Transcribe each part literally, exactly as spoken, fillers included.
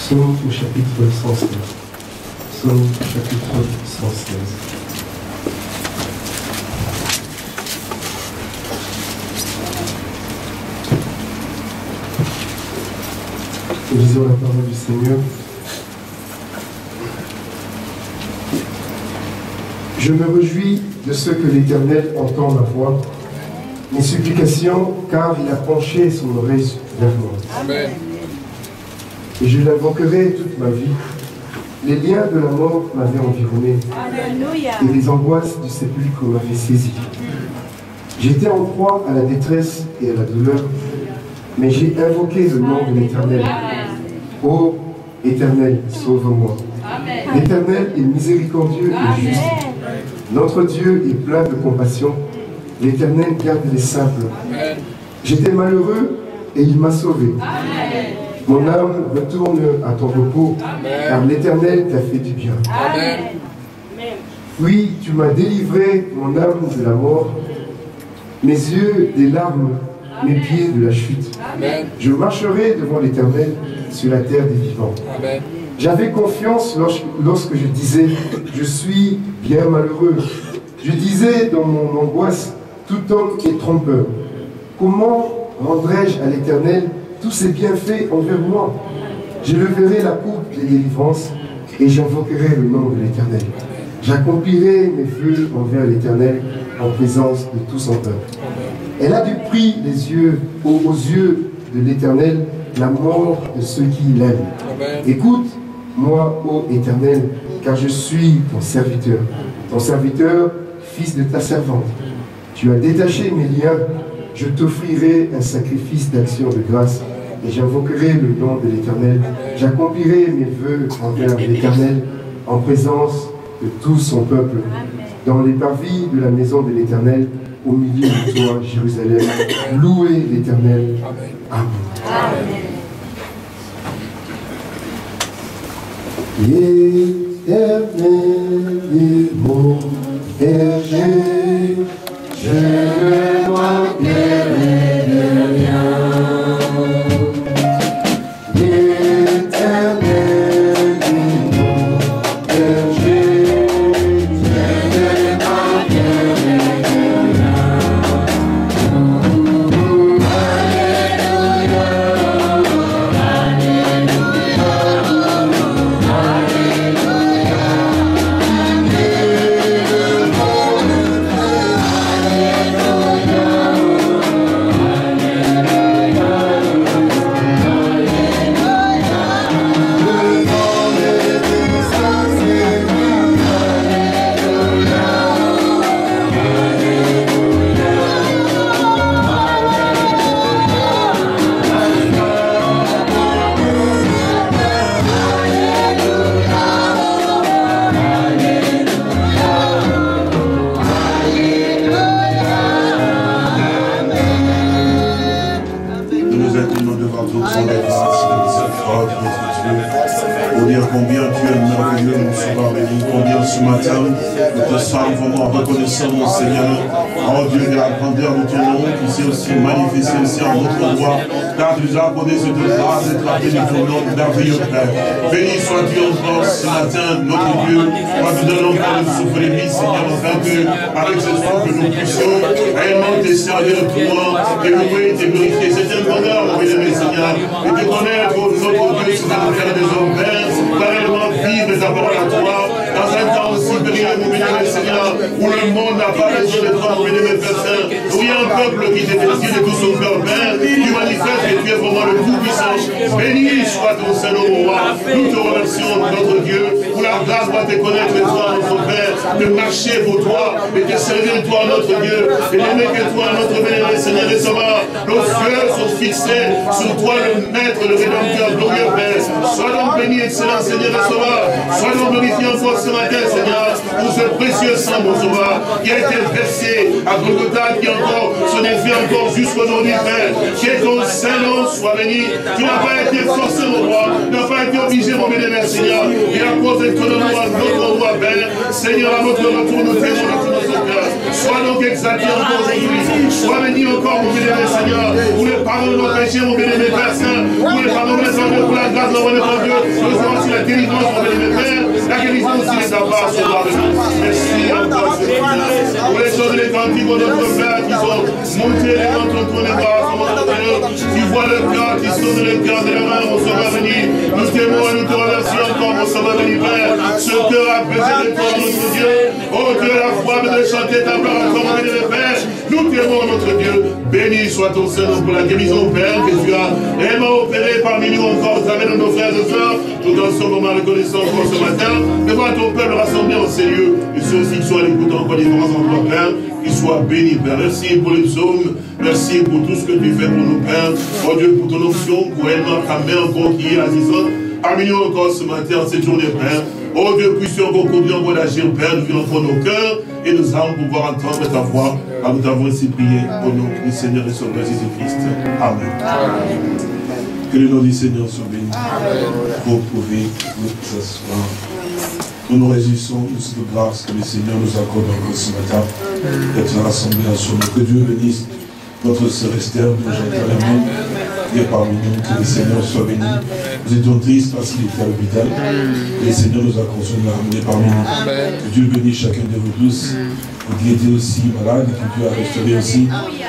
Psaume au chapitre cent seize. Psaume au chapitre cent seize. Lisons la parole du Seigneur. Je me réjouis de ce que l'Éternel entend ma voix, mes supplications, car il a penché son oreille vers moi. Amen. Et je l'invoquerai toute ma vie. Les liens de la mort m'avaient environné. Alléluia. Et les angoisses du sépulcre m'avaient saisi. J'étais en proie à la détresse et à la douleur, mais j'ai invoqué le nom de l'Éternel. Ô Éternel, sauve-moi. L'Éternel est miséricordieux et juste. Notre Dieu est plein de compassion. L'Éternel garde les simples. J'étais malheureux et il m'a sauvé. Mon âme retourne à ton repos, car l'Éternel t'a fait du bien. Amen. Oui, tu m'as délivré, mon âme, de la mort, mes yeux des larmes, mes pieds de la chute. Amen. Je marcherai devant l'Éternel sur la terre des vivants. Amen. J'avais confiance lorsque, lorsque je disais, je suis bien malheureux. Je disais dans mon angoisse, tout homme est trompeur. Comment rendrai-je à l'Éternel tous ses bienfaits envers moi? Je leverai la coupe des délivrances et j'invoquerai le nom de l'Éternel. J'accomplirai mes vœux envers l'Éternel en présence de tout son peuple. Elle a du prix les yeux, aux, aux yeux de l'Éternel, la mort de ceux qui l'aiment. Écoute, moi, ô Éternel, car je suis ton serviteur, ton serviteur, fils de ta servante. Tu as détaché mes liens, je t'offrirai un sacrifice d'action de grâce et j'invoquerai le nom de l'Éternel. J'accomplirai mes vœux envers l'Éternel en présence de tout son peuple, dans les parvis de la maison de l'Éternel, au milieu de toi, Jérusalem. Louez l'Éternel. Amen. Amen. L'Éternel est mon berger, je ne manquerai de rien. L'Éternel est mon berger, je ne manquerai de rien. Mon Seigneur, oh Dieu de la grandeur de ton nom, qui s'est aussi manifesté aussi en notre droit, car tu nous as accordé cette grâce d'être appelé de ton nom, merveilleux Père. Béni sois-tu encore ce matin, notre Dieu, quand nous donnons encore le souffle de vie, Seigneur, afin que, avec ce souffle, nous puissions réellement te servir de toi, et louer et te glorifier. C'est un bonheur, mon bien-aimé Seigneur, et te connaître, notre Dieu, sur la terre des hommes, Père, réellement vivre ta parole à toi, dans un temps aussi périlleux, mon bien-aimé Seigneur, où le monde n'a pas besoin de toi, mes mes Pères Saints, où il y a un peuple qui te désire de tout son cœur, Père, tu manifestes que tu es vraiment le Tout-Puissant. Béni soit ton Saint-Nom, mon roi. Nous te remercions, notre Dieu, où la grâce doit te connaître, toi, notre Père, de marcher pour toi, et de servir toi, notre Dieu, et d'aimer que toi, notre bénévole Seigneur et Sauveur. Nos yeux sont fixés sur toi, le Maître, le Rédempteur, glorieux Père. Sois donc béni, excellent Seigneur et Sauveur. Sois donc glorifié encore ce matin, Seigneur, pour ce précieux sang, mon Sauveur, qui a été versé à Golgotha, qui encore son effet encore jusqu'aujourd'hui, Père. Que ton Saint-Nom soit béni. Tu n'as pas été forcé, mon roi, tu n'as pas été obligé, mon bénévole Seigneur, et à cause de ton roi, notre roi, Père, Seigneur, à notre retour, nous faisons notre notre cœur. Sois donc exalté encore aujourd'hui. Sois béni encore, mon bénévole Seigneur, pour le pardon pardon de nos péchés, mon bénémoine Père Saint. Pour le pardon de notre Dieu, pour la grâce de notre Dieu. Nous avons aussi la délivrance, mon bénémoine Père. La guérison aussi de ta part, ce droit de nous. Merci encore, Seigneur. Pour les choses et les cantiques de notre Père qui sont montés les notre trône et grâce, mon Dieu. Tu vois le cœur qui sonne le cœur de la main, mon sauveur béni. Nous t'aimons et nous te remercions encore, mon sauveur béni, Père. Ce cœur a besoin de toi, notre Dieu. Oh Dieu, la foi de chanter ta gloire encore, mon béni, Père. Nous t'aimons, notre Dieu. Béni soit ton Seigneur pour la guérison, Père, que tu as réellement opéré parmi nous encore au travers de nos frères et sœurs. Nous dans ce moment reconnaissant encore ce matin, devant ton peuple rassemblé en ces lieux, et ceux aussi qui sont à l'écoute encore des grands endroits, Père, qu'ils soient bénis, Père. Merci pour les psaumes, merci pour tout ce que tu fais pour nous, Père. Oh Dieu, pour ton onction, pour réellement ta main encore qui est agissante. Parmi nous encore ce matin, en cette journée, Père. Oh Dieu, puissions encore continuer encore d'agir, Père, nous vivons encore nos cœurs et nos âmes pour pouvoir entendre ta voix. Car nous t'avons ainsi prié au nom du Seigneur et Sauveur Jésus-Christ. Amen. Amen. Que le nom du Seigneur soit béni. Vous pouvez vous asseoir. Nous nous réjouissons de cette grâce que le Seigneur nous accorde encore ce matin d'être rassemblés en son nom. Que Dieu bénisse notre sœur Esther, dont j'entends la main, qui est parmi nous. Que le Seigneur soit béni. Nous étions tristes parce qu'il était à l'hôpital. Et le Seigneur nous a consolés à ramener parmi nous. Que Dieu bénisse chacun de vous tous. Vous qui étiez aussi malade, et que Dieu a restauré aussi.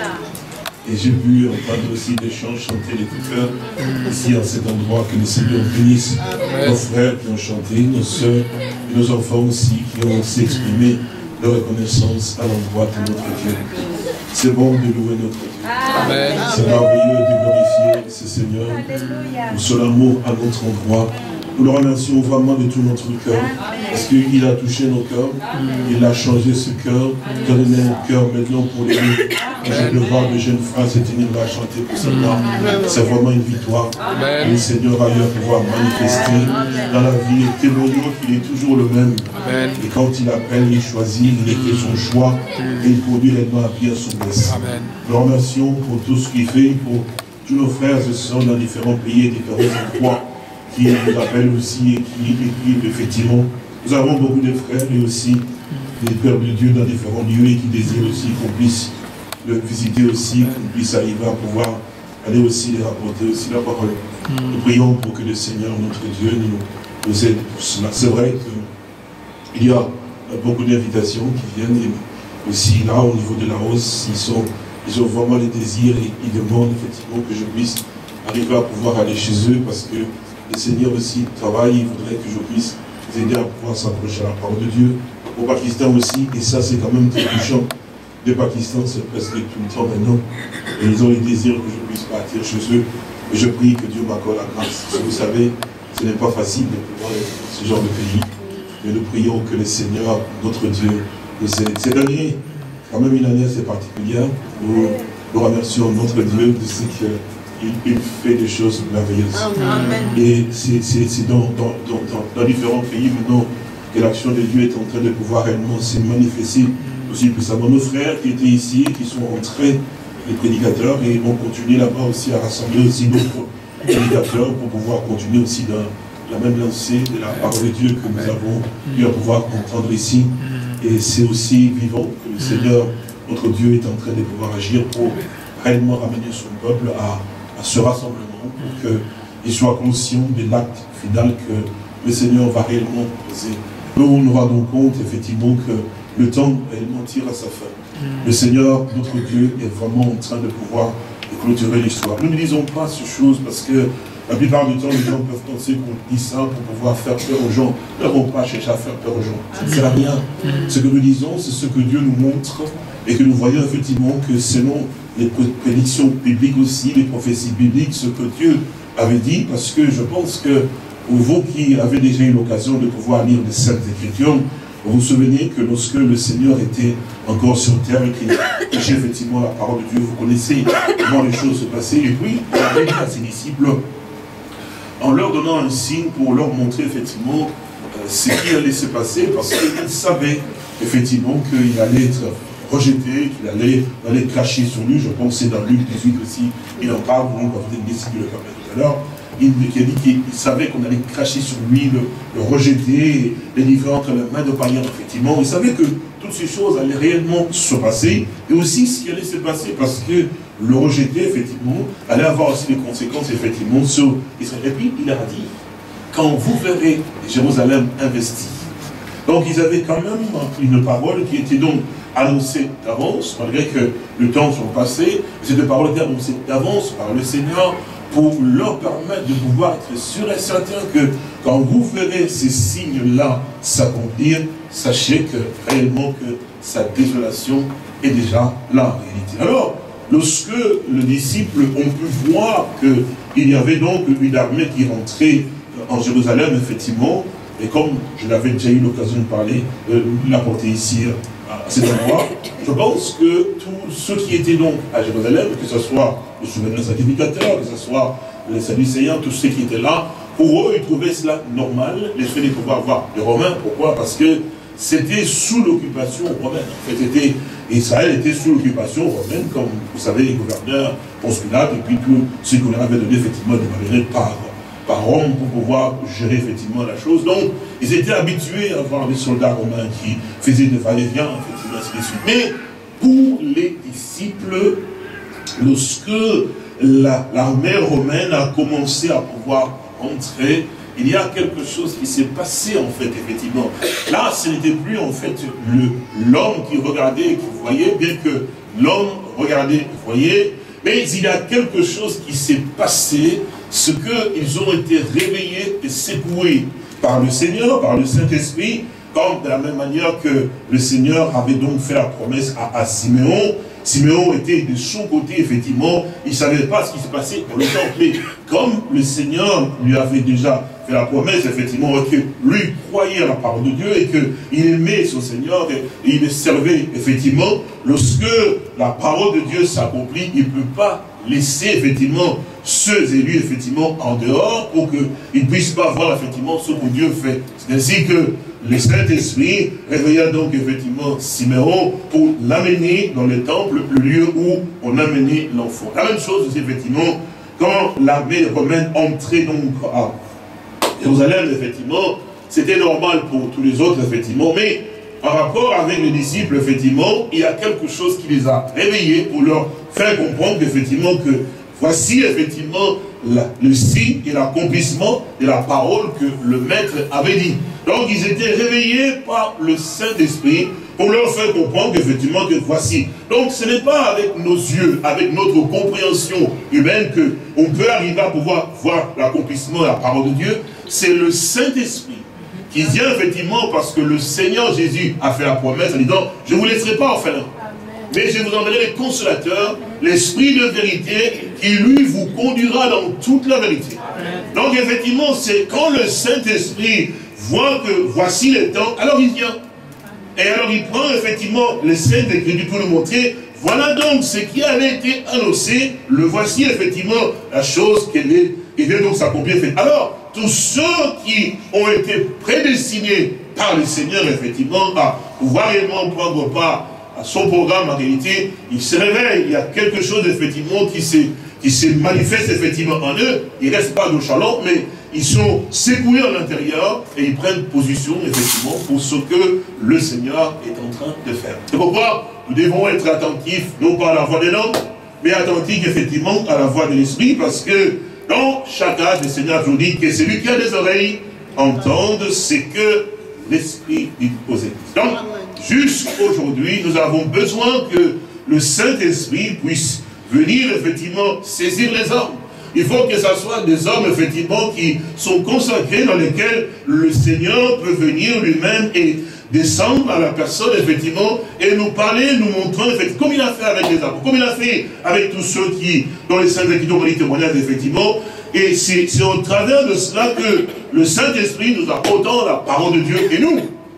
Et j'ai pu entendre aussi des chants chanter les tout cœur ici en cet endroit. Que le Seigneur bénisse nos frères qui ont chanté, nos soeurs et nos enfants aussi qui ont aussi exprimé leur reconnaissance à l'endroit de notre Dieu. C'est bon de louer notre Dieu. C'est merveilleux de glorifier ce Seigneur pour son amour à notre endroit. Nous le remercions vraiment de tout notre cœur, parce qu'il a touché nos cœurs, il a changé ce cœur, donné un cœur maintenant pour les nuits. Je peux voir de jeunes frères se tenir là, chanter pour cela. C'est vraiment une victoire. Et le Seigneur a eu à pouvoir manifester dans la vie et témoigner qu'il est toujours le même. Et quand il appelle, il choisit, il fait son choix et il produit réellement à pied à son blesse. Nous le remercions pour tout ce qu'il fait, pour tous nos frères et sœurs dans différents pays et différents endroits, qui nous appellent aussi et qui, et qui, effectivement, nous avons beaucoup de frères et aussi des pères de Dieu dans différents lieux et qui désirent aussi qu'on puisse le visiter aussi, qu'on puisse arriver à pouvoir aller aussi les rapporter aussi la parole. Mm. Nous prions pour que le Seigneur, notre Dieu, nous, nous aide pour cela. C'est vrai qu'il y a beaucoup d'invitations qui viennent et aussi là au niveau de la hausse, ils, sont, ils ont vraiment les désirs et ils demandent effectivement que je puisse arriver à pouvoir aller chez eux parce que le Seigneur aussi travaille, il voudrait que je puisse vous aider à pouvoir s'approcher à la parole de Dieu. Au Pakistan aussi, et ça c'est quand même très touchant. Le Pakistan, c'est presque tout le temps maintenant. Et ils ont le désir que je puisse partir chez eux. Et je prie que Dieu m'accorde la grâce. Parce que vous savez, ce n'est pas facile de pouvoir être dans ce genre de pays. Mais nous prions que le Seigneur, notre Dieu, nous aide. Cette année, quand même une année assez particulière. Nous, nous remercions notre Dieu de ce qu'il il fait des choses merveilleuses. Amen. Et c'est dans, dans, dans, dans différents pays maintenant que l'action de Dieu est en train de pouvoir réellement se manifester. Aussi puissamment nos frères qui étaient ici, qui sont entrés, les prédicateurs, et ont continué là-bas aussi à rassembler aussi d'autres prédicateurs pour pouvoir continuer aussi dans la même lancée de la parole de Dieu que nous avons pu à pouvoir entendre ici. Et c'est aussi vivant que le Seigneur, notre Dieu, est en train de pouvoir agir pour réellement ramener son peuple à à ce rassemblement pour qu'il soit conscient de l'acte final que le Seigneur va réellement poser. Nous nous rendons compte effectivement que le temps réellement tire à sa fin. Le Seigneur, notre Dieu, est vraiment en train de pouvoir clôturer l'histoire. Nous ne disons pas ces choses parce que la plupart du temps, les gens peuvent penser qu'on dit ça pour pouvoir faire peur aux gens. Nous n'avons pas cherché à faire peur aux gens. Ça ne sert à rien. Ce que nous disons, c'est ce que Dieu nous montre et que nous voyons effectivement que selon les prédictions bibliques aussi, les prophéties bibliques, ce que Dieu avait dit, parce que je pense que vous qui avez déjà eu l'occasion de pouvoir lire les Saintes Écritures, vous vous souvenez que lorsque le Seigneur était encore sur terre et qu'il prêchait effectivement la parole de Dieu, vous connaissez comment les choses se passaient, et puis il avait dit à ses disciples, en leur donnant un signe pour leur montrer effectivement euh, ce qui allait se passer, parce qu'il savait effectivement qu'il allait être rejeté, qu'il allait, allait cracher sur lui. Je pense que c'est dans Luc dix-huit aussi, il en parle, on va peut-être décider le faire tout à l'heure. Il, il a dit qu'il savait qu'on allait cracher sur lui, le, le rejeter, les livrer entre les mains de païens, effectivement. Il savait que toutes ces choses allaient réellement se passer, et aussi ce qui allait se passer, parce que le rejeter, effectivement, allait avoir aussi des conséquences, effectivement, sur Israël. Et puis, il a dit, quand vous verrez Jérusalem investie, donc ils avaient quand même une parole qui était donc annoncée d'avance, malgré que le temps soit passé, cette parole était annoncée d'avance par le Seigneur, pour leur permettre de pouvoir être sûr et certain que quand vous verrez ces signes-là s'accomplir, sachez que réellement que sa désolation est déjà là en réalité. Alors, lorsque les disciples ont pu voir qu'il y avait donc une armée qui rentrait en Jérusalem, effectivement, et comme je l'avais déjà eu l'occasion de parler, euh, l'apporter ici à cet endroit, je pense que tous ceux qui étaient donc à Jérusalem, que ce soit le souverain sacrificateur, que ce soit les Sadducéens, tous ceux qui étaient là, pour eux, ils trouvaient cela normal, les faits de pouvoir voir les Romains. Pourquoi? Parce que c'était sous l'occupation romaine. En fait, était, Israël était sous l'occupation romaine, comme vous savez, les gouverneurs, Ponce Pilate, et puis tous ceux qu'on leur avait donné effectivement de manière par, par Rome pour pouvoir gérer effectivement la chose. Donc, ils étaient habitués à voir des soldats romains qui faisaient des va-et-vient, effectivement, ainsi de suite. Mais pour les disciples, lorsque l'armée la, romaine a commencé à pouvoir entrer, il y a quelque chose qui s'est passé en fait, effectivement. Là, ce n'était plus en fait l'homme qui regardait et qui voyait, bien que l'homme regardait et voyait, mais il y a quelque chose qui s'est passé, ce qu'ils ont été réveillés et secoués par le Seigneur, par le Saint-Esprit, comme de la même manière que le Seigneur avait donc fait la promesse à, à Siméon. Siméon était de son côté, effectivement, il ne savait pas ce qui se passait dans le temple, mais comme le Seigneur lui avait déjà fait la promesse, effectivement, que lui croyait à la parole de Dieu et qu'il aimait son Seigneur et, et il le servait, effectivement, lorsque la parole de Dieu s'accomplit, il ne peut pas laisser, effectivement, ceux élus, effectivement, en dehors pour qu'ils ne puissent pas voir, effectivement, ce que Dieu fait. C'est ainsi que le Saint-Esprit réveilla donc effectivement Siméon pour l'amener dans le temple, le lieu où on amenait l'enfant. La même chose aussi, effectivement, quand l'armée romaine entrait donc à Jérusalem, effectivement, c'était normal pour tous les autres, effectivement, mais par rapport avec les disciples, effectivement, il y a quelque chose qui les a réveillés pour leur faire comprendre qu'effectivement, que voici effectivement la, le signe et l'accomplissement de la parole que le maître avait dit. Donc ils étaient réveillés par le Saint-Esprit pour leur faire comprendre qu'effectivement que voici. Donc ce n'est pas avec nos yeux, avec notre compréhension humaine qu'on peut arriver à pouvoir voir l'accomplissement de la parole de Dieu. C'est le Saint-Esprit qui vient effectivement parce que le Seigneur Jésus a fait la promesse en disant « Je ne vous laisserai pas orphelins, mais je vous enverrai le consolateur, l'Esprit de vérité, qui lui vous conduira dans toute la vérité. » Donc effectivement, c'est quand le Saint-Esprit voit que voici le temps, alors il vient. Et alors il prend effectivement les scènes d'écriture pour nous montrer, voilà donc ce qui avait été annoncé, le voici effectivement la chose qui est, qui vient donc s'accomplir. Alors, tous ceux qui ont été prédestinés par le Seigneur, effectivement, à pouvoir réellement prendre part à son programme, en réalité, ils se réveillent. Il y a quelque chose, effectivement, qui se, qui se manifeste, effectivement, en eux. Ils ne restent pas nonchalants, mais ils sont secoués à l'intérieur et ils prennent position, effectivement, pour ce que le Seigneur est en train de faire. C'est pourquoi nous devons être attentifs, non pas à la voix des hommes, mais attentifs, effectivement, à la voix de l'Esprit, parce que dans chaque âge, le Seigneur nous dit que celui qui a des oreilles entende ce que l'Esprit dit aux églises. Donc, jusqu'aujourd'hui, nous avons besoin que le Saint-Esprit puisse venir, effectivement, saisir les hommes. Il faut que ce soit des hommes, effectivement, qui sont consacrés, dans lesquels le Seigneur peut venir lui-même et descendre à la personne, effectivement, et nous parler, nous montrant, effectivement, comme il a fait avec les apôtres, comme il a fait avec tous ceux qui, dont les saints écrits ont témoignage, effectivement. Et c'est au travers de cela que le Saint-Esprit nous apporte la parole de Dieu et nous,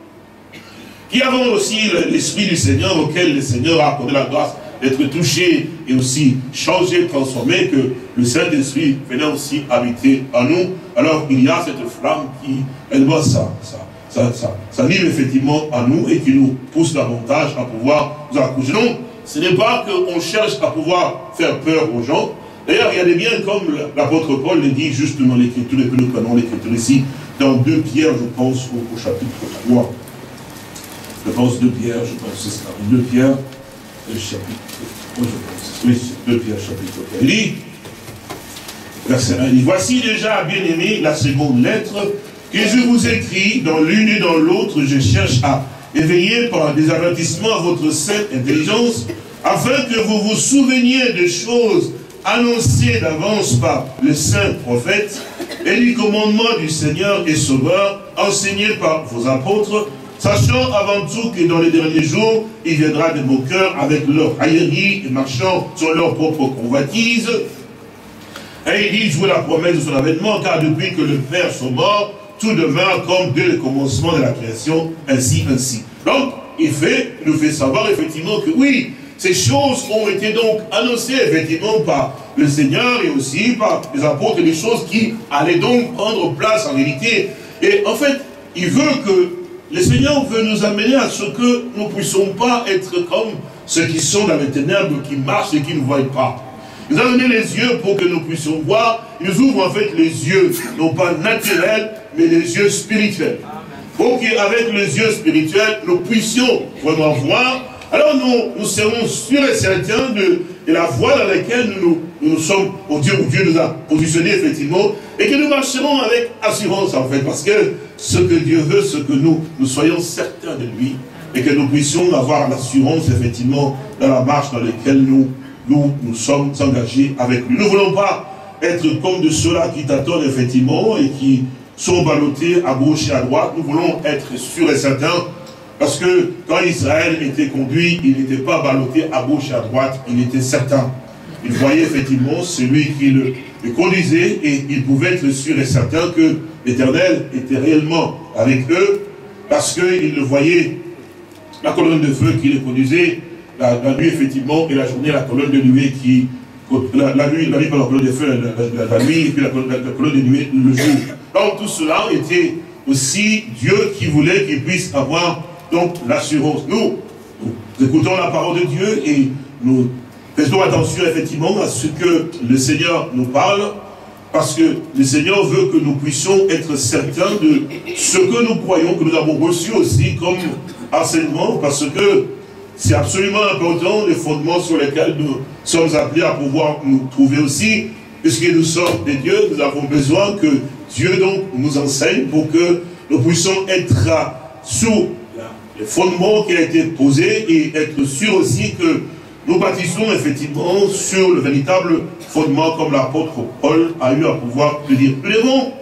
qui avons aussi l'Esprit du Seigneur, auquel le Seigneur a accordé la grâce d'être touché et aussi changé, transformé, que le Saint-Esprit venait aussi habiter en nous. Alors il y a cette flamme qui, elle doit ça, ça, ça, ça, ça livre effectivement à nous et qui nous pousse davantage à pouvoir nous accoucher. Donc, ce n'est pas qu'on cherche à pouvoir faire peur aux gens. D'ailleurs, regardez bien comme l'apôtre Paul le dit juste dans l'écriture, et que nous prenons l'écriture ici, dans deux Pierre, je pense, au, au chapitre trois. Je pense deux Pierre, je pense que c'est ça. deux Pierre, chapitre, oh, je pense, oui, deux Pierre, chapitre quatre. Il dit, verset un, il dit, voici déjà, bien-aimé, la seconde lettre que je vous écris, dans l'une et dans l'autre, je cherche à éveiller par des avertissements à votre sainte intelligence, afin que vous vous souveniez de choses annoncées d'avance par le saint prophète et du commandement du Seigneur et Sauveur, enseigné par vos apôtres, sachant avant tout que dans les derniers jours, il viendra de vos cœurs avec leur raillerie et marchant sur leur propre convoitise. Et il dit, je vous la promesse de son avènement, car depuis que le Père soit mort, tout demeure comme dès le commencement de la création, ainsi, ainsi. Donc, il fait, il nous fait savoir effectivement que oui, ces choses ont été donc annoncées effectivement par le Seigneur et aussi par les apôtres, des choses qui allaient donc prendre place en réalité. Et en fait, il veut que, le Seigneur veut nous amener à ce que nous ne puissions pas être comme ceux qui sont dans les ténèbres, qui marchent et qui ne voient pas. Il nous a donné les yeux pour que nous puissions voir. Il nous ouvre en fait les yeux, non pas naturels, mais les yeux spirituels. Pour qu'avec les yeux spirituels, nous puissions vraiment voir. Alors nous, nous serons sûrs et certains de, de la voie dans laquelle nous, nous, nous sommes, au Dieu, où Dieu nous a positionnés effectivement, et que nous marcherons avec assurance en fait, parce que ce que Dieu veut, ce que nous, nous soyons certains de lui, et que nous puissions avoir l'assurance effectivement dans la marche dans laquelle nous, nous, nous sommes engagés avec lui. Nous ne voulons pas être comme de ceux-là qui t'attendent effectivement et qui sont ballottés à gauche et à droite. Nous voulons être sûrs et certains. Parce que quand Israël était conduit, il n'était pas ballotté à gauche et à droite, il était certain. Il voyait effectivement celui qui le, le conduisait et il pouvait être sûr et certain que l'Éternel était réellement avec eux parce qu'il le voyait, la colonne de feu qui le conduisait, la, la nuit effectivement et la journée, la colonne de nuée qui... La, la nuit, la nuit par la colonne de feu, la, la, la nuit et puis la, la, la colonne de nuée le jour. Donc tout cela était aussi Dieu qui voulait qu'il puisse avoir donc l'assurance. Nous, nous écoutons la parole de Dieu et nous faisons attention effectivement à ce que le Seigneur nous parle, parce que le Seigneur veut que nous puissions être certains de ce que nous croyons, que nous avons reçu aussi comme enseignement, parce que c'est absolument important les fondements sur lesquels nous sommes appelés à pouvoir nous trouver aussi, puisque nous sommes des dieux, nous avons besoin que Dieu donc nous enseigne pour que nous puissions être sous les fondements qui a été posé et être sûr aussi que nous bâtissons effectivement sur le véritable fondement comme l'apôtre Paul a eu à pouvoir le dire. Nous devons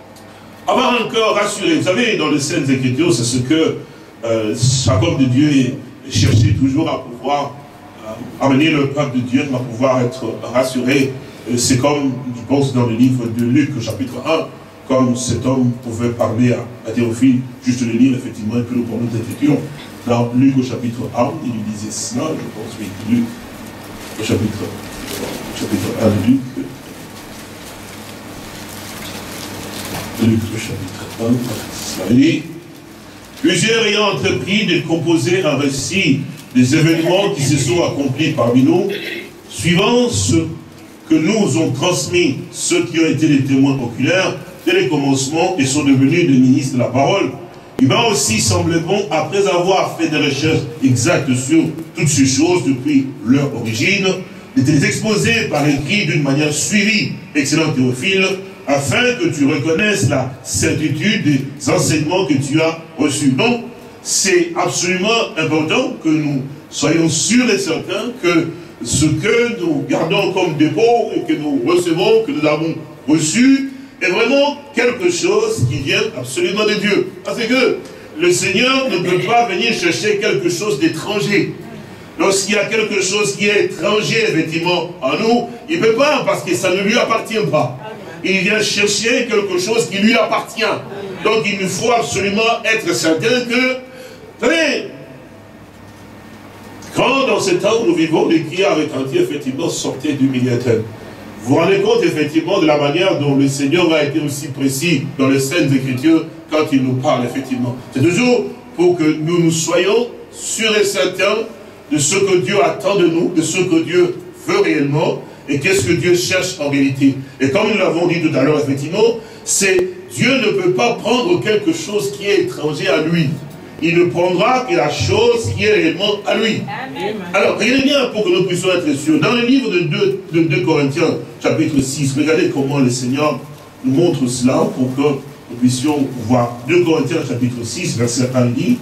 avoir un cœur rassuré. Vous savez, dans les Saintes Écritures, c'est ce que euh, chaque homme de Dieu est cherché toujours à pouvoir euh, amener le peuple de Dieu à pouvoir être rassuré. C'est comme, je pense, dans le livre de Luc, chapitre un, comme cet homme pouvait parler à, à Théophile, juste le lire, effectivement, et puis nous prenons notre écriture. Dans Luc au chapitre un, il lui disait cela, je pense, oui, Luc au chapitre, chapitre un de Luc. Luc au chapitre un, cela dit, plusieurs ayant entrepris de composer un récit des événements qui se sont accomplis parmi nous, suivant ce que nous ont transmis ceux qui ont été les témoins oculaires dès les commencements et sont devenus des ministres de la parole. Il m'a aussi semblé bon, après avoir fait des recherches exactes sur toutes ces choses depuis leur origine, de te les exposer par écrit d'une manière suivie, excellent Théophile, afin que tu reconnaisses la certitude des enseignements que tu as reçus. Donc, c'est absolument important que nous soyons sûrs et certains que ce que nous gardons comme dépôt et que nous recevons, que nous avons reçu, est vraiment quelque chose qui vient absolument de Dieu. Parce que le Seigneur ne peut pas venir chercher quelque chose d'étranger. Lorsqu'il y a quelque chose qui est étranger, effectivement, en nous, il ne peut pas, parce que ça ne lui appartient pas. Il vient chercher quelque chose qui lui appartient. Donc il nous faut absolument être certain que, vous savez, quand dans ce temps où nous vivons, les cris a retenti, effectivement, sortez du milieu terre. Vous vous rendez compte effectivement de la manière dont le Seigneur a été aussi précis dans les Saintes Écritures quand il nous parle effectivement. C'est toujours pour que nous nous soyons sûrs et certains de ce que Dieu attend de nous, de ce que Dieu veut réellement et qu'est-ce que Dieu cherche en réalité. Et comme nous l'avons dit tout à l'heure effectivement, c'est Dieu ne peut pas prendre quelque chose qui est étranger à lui. il ne prendra que la chose qui est réellement à lui. Amen. Alors, regardez bien pour que nous puissions être sûrs. Dans le livre de deux, de deux Corinthiens, chapitre six, regardez comment le Seigneur nous montre cela pour que nous puissions voir. deux Corinthiens, chapitre six, verset un dit,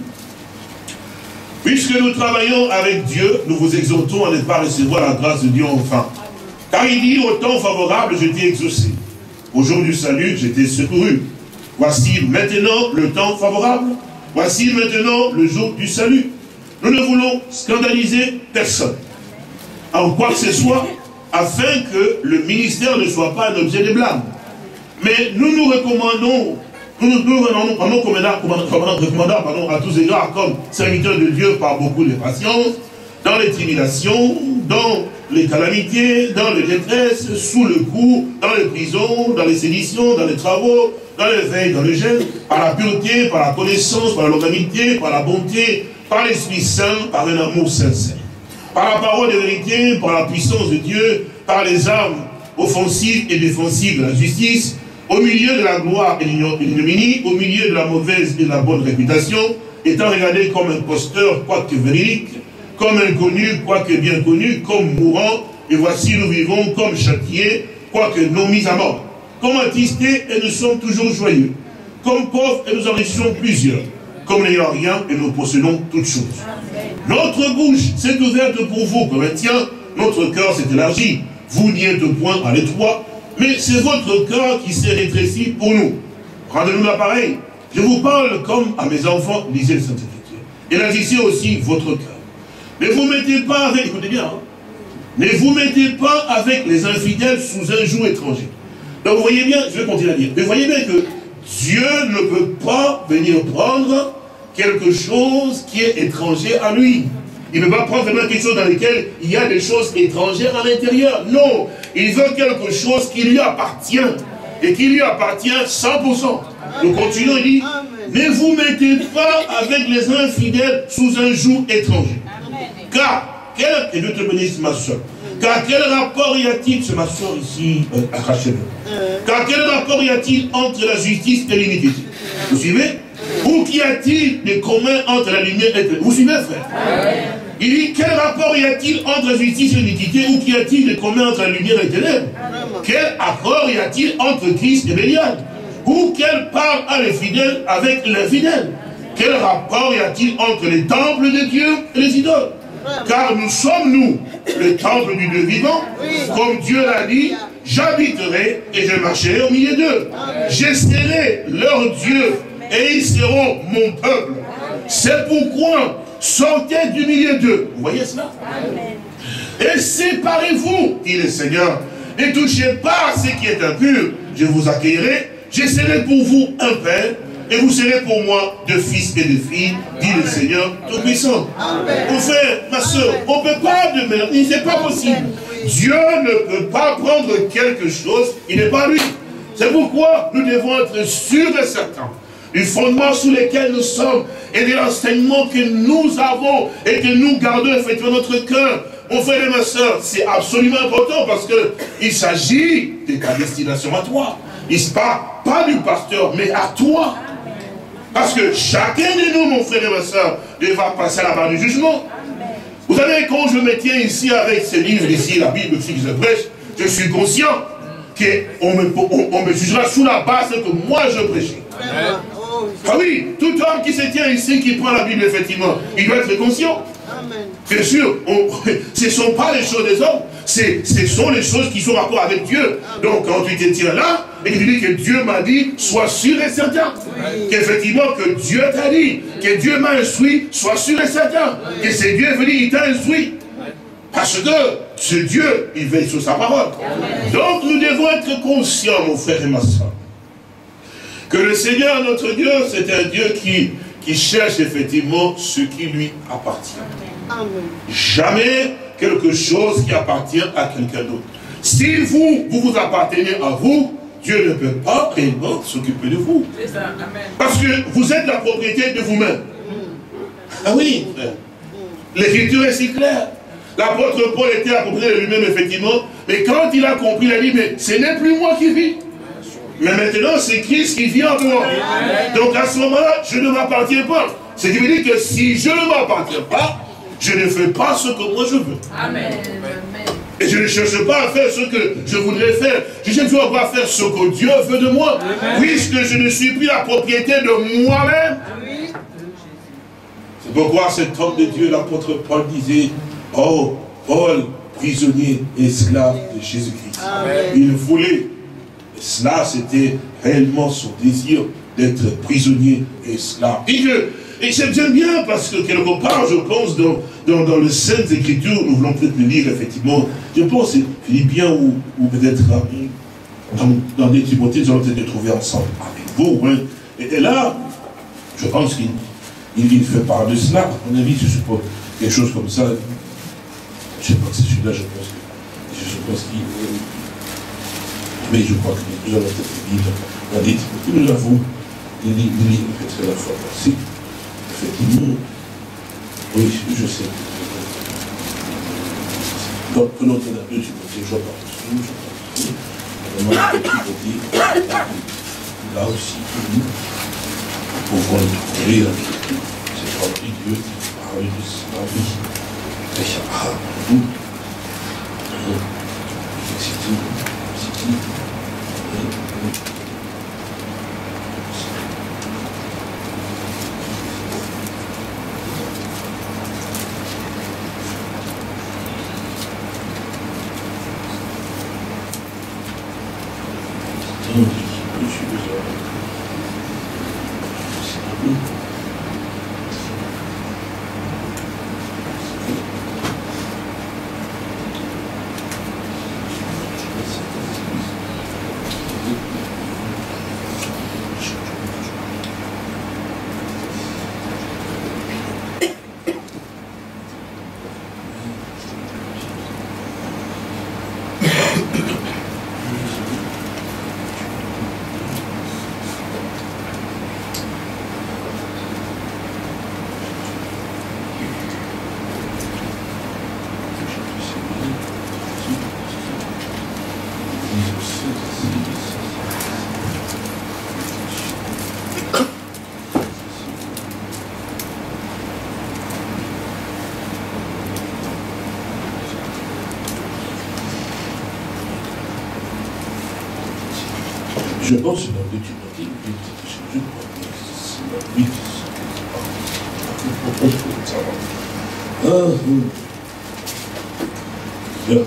« Puisque nous travaillons avec Dieu, nous vous exhortons à ne pas recevoir la grâce de Dieu enfin. Car il dit, au temps favorable, je t'ai exaucé. Au jour du salut, je t'ai secouru. Voici maintenant le temps favorable. Voici maintenant le jour du salut. Nous ne voulons scandaliser personne, en quoi que ce soit, afin que le ministère ne soit pas un objet de blâme. Mais nous nous recommandons, nous nous, nous, nous, nous recommandons pardon, à tous égards comme serviteurs de Dieu par beaucoup de patience, dans les tribulations, dans les calamités, dans les détresses, sous le coup, dans les prisons, dans les séditions, dans les travaux, dans les veilles, dans le jeûne, par la pureté, par la connaissance, par la longanimité, par la bonté, par l'Esprit Saint, par un amour sincère, par la parole de vérité, par la puissance de Dieu, par les armes offensives et défensives de la justice, au milieu de la gloire et de l'ignominie, au milieu de la mauvaise et de la bonne réputation, étant regardé comme imposteur, quoique véridique, comme inconnu, quoique bien connu, comme mourant, et voici nous vivons comme châtiés, quoique non mis à mort, comme attristés et nous sommes toujours joyeux, comme pauvres et nous enrichissons plusieurs, comme n'ayant rien et nous possédons toutes choses. Amen. Notre bouche s'est ouverte pour vous, Corinthiens, notre cœur s'est élargi, vous n'y êtes point à l'étroit, mais c'est votre cœur qui s'est rétréci pour nous. Rendez-nous l'appareil. Je vous parle comme à mes enfants, lisez le Saint-Écriture. Élargissez aussi votre cœur. Ne vous mettez pas avec, écoutez bien, hein, ne vous mettez pas avec les infidèles sous un joug étranger. Donc vous voyez bien, je vais continuer à dire, mais vous voyez bien que Dieu ne peut pas venir prendre quelque chose qui est étranger à lui. Il ne peut pas prendre vraiment quelque chose dans lequel il y a des choses étrangères à l'intérieur. Non, il veut quelque chose qui lui appartient et qui lui appartient cent pour cent. Nous continuons, il dit, ne vous mettez pas avec les infidèles sous un joug étranger. Car, quel, et Dieu te bénisse ma soeur, car quel rapport y a-t-il, c'est ma soeur ici, euh, à Rachel, car quel rapport y a-t-il entre la justice et l'iniquité? Vous suivez? Ou qu'y a-t-il de commun entre la lumière et le... Vous suivez, frère? Il dit, quel rapport y a-t-il entre la justice et l'iniquité? Ou qu'y a-t-il de commun entre la lumière et les ténèbres? Quel accord y a-t-il entre Christ et Bélial? Ou quelle part a les fidèles avec l'infidèle? Quel rapport y a-t-il entre les temples de Dieu et les idoles? Car nous sommes, nous, le temple du Dieu vivant, comme Dieu l'a dit, j'habiterai et je marcherai au milieu d'eux. Je serai leur Dieu et ils seront mon peuple. C'est pourquoi, sortez du milieu d'eux. Vous voyez cela? Et séparez-vous, dit le Seigneur. Ne touchez pas à ce qui est impur. Je vous accueillerai. Je serai pour vous un père. Et vous serez pour moi de fils et de filles, dit le Seigneur Tout-Puissant. Mon frère, ma soeur, on ne peut pas de merde, c'est pas possible. Dieu ne peut pas prendre quelque chose, il n'est pas lui. C'est pourquoi nous devons être sûrs et certains du fondement sous lequel nous sommes et de l'enseignement que nous avons et que nous gardons effectivement notre cœur. Mon frère et ma soeur, c'est absolument important parce qu'il s'agit de ta destination à toi. Il ne parle pas du pasteur, mais à toi. Parce que chacun de nous, mon frère et ma soeur, devra passer à la barre du jugement. Amen. Vous savez, quand je me tiens ici avec ces livres, ici, la Bible, que je prêche, je suis conscient qu'on me, on, on me jugera sous la base que moi je prêchais. Amen. Ah oui, tout homme qui se tient ici, qui prend la Bible, effectivement, il doit être conscient. Amen. Bien sûr, on, ce ne sont pas les choses des hommes, ce sont les choses qui sont en rapport avec Dieu. Donc quand tu te tiens là, et tu dis que Dieu m'a dit, sois sûr et certain. Oui. Qu'effectivement, que Dieu t'a dit, que Dieu m'a instruit, sois sûr et certain. Oui. Que c'est Dieu venu, il t'a instruit. Parce que ce Dieu, il veille sur sa parole. Amen. Donc nous devons être conscients, mon frère et ma soeur, que le Seigneur, notre Dieu, c'est un Dieu qui, qui cherche effectivement ce qui lui appartient. Amen. Jamais quelque chose qui appartient à quelqu'un d'autre. Si vous, vous vous appartenez à vous, Dieu ne peut pas réellement s'occuper de vous. Ça, amen. Parce que vous êtes la propriété de vous-même. Mm. Ah oui, l'écriture est si claire. L'apôtre Paul était la propriété de lui-même, effectivement. Mais quand il a compris, il a dit, mais ce n'est plus moi qui vis. Mais maintenant, c'est Christ qui vit en moi. Amen. Donc à ce moment-là, je ne m'appartiens pas. Ce qui veut dire que si je ne m'appartiens pas, je ne fais pas ce que moi je veux. Amen. Et je ne cherche pas à faire ce que je voudrais faire. Je cherche à faire ce que Dieu veut de moi. Amen. Puisque je ne suis plus la propriété de moi-même. C'est pourquoi cet homme de Dieu, l'apôtre Paul, disait, oh, Paul, prisonnier et esclave de Jésus-Christ. Il voulait, et cela c'était réellement son désir, d'être prisonnier et esclave. Et, je, et j'aime bien parce que quelque part, je pense, dans, dans, dans les Saintes Écritures, nous voulons peut-être le lire, effectivement, je pense, Philippiens ou, ou peut-être dans, dans des Timothées, nous allons peut-être les trouver ensemble avec vous. Hein. Et, et là, je pense qu'il il, il fait part de cela. À mon avis, je suppose quelque chose comme ça. Je ne sais pas que c'est celui-là, je pense que je suppose qu'il. Mais je crois que nous allons peut-être lire dans des Timothées, nous l'avons. Il dit, il dit, peut-être la fois passée, effectivement, oui, je sais. Donc, prenons la deux Timothée, je vois pas dessus, je vois pas dessus. Vraiment, Timothée, là aussi, nous pouvons le trouver dans l'Écriture. C'est rempli Dieu qui parle de sa vie. Et ça parle de nous. C'est tout, c'est tout. Je pense que c'est dans deux Timothée, je crois que c'est dans huit. Ah, bien.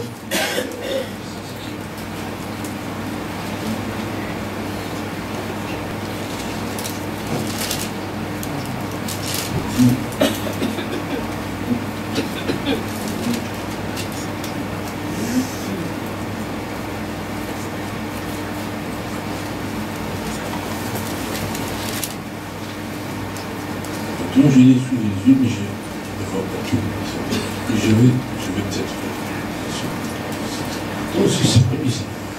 Donc je l'ai sous les yeux, mais je ne vois pas tout. Je vais, je vais peut-être faire. Oh, si c'est pas ici.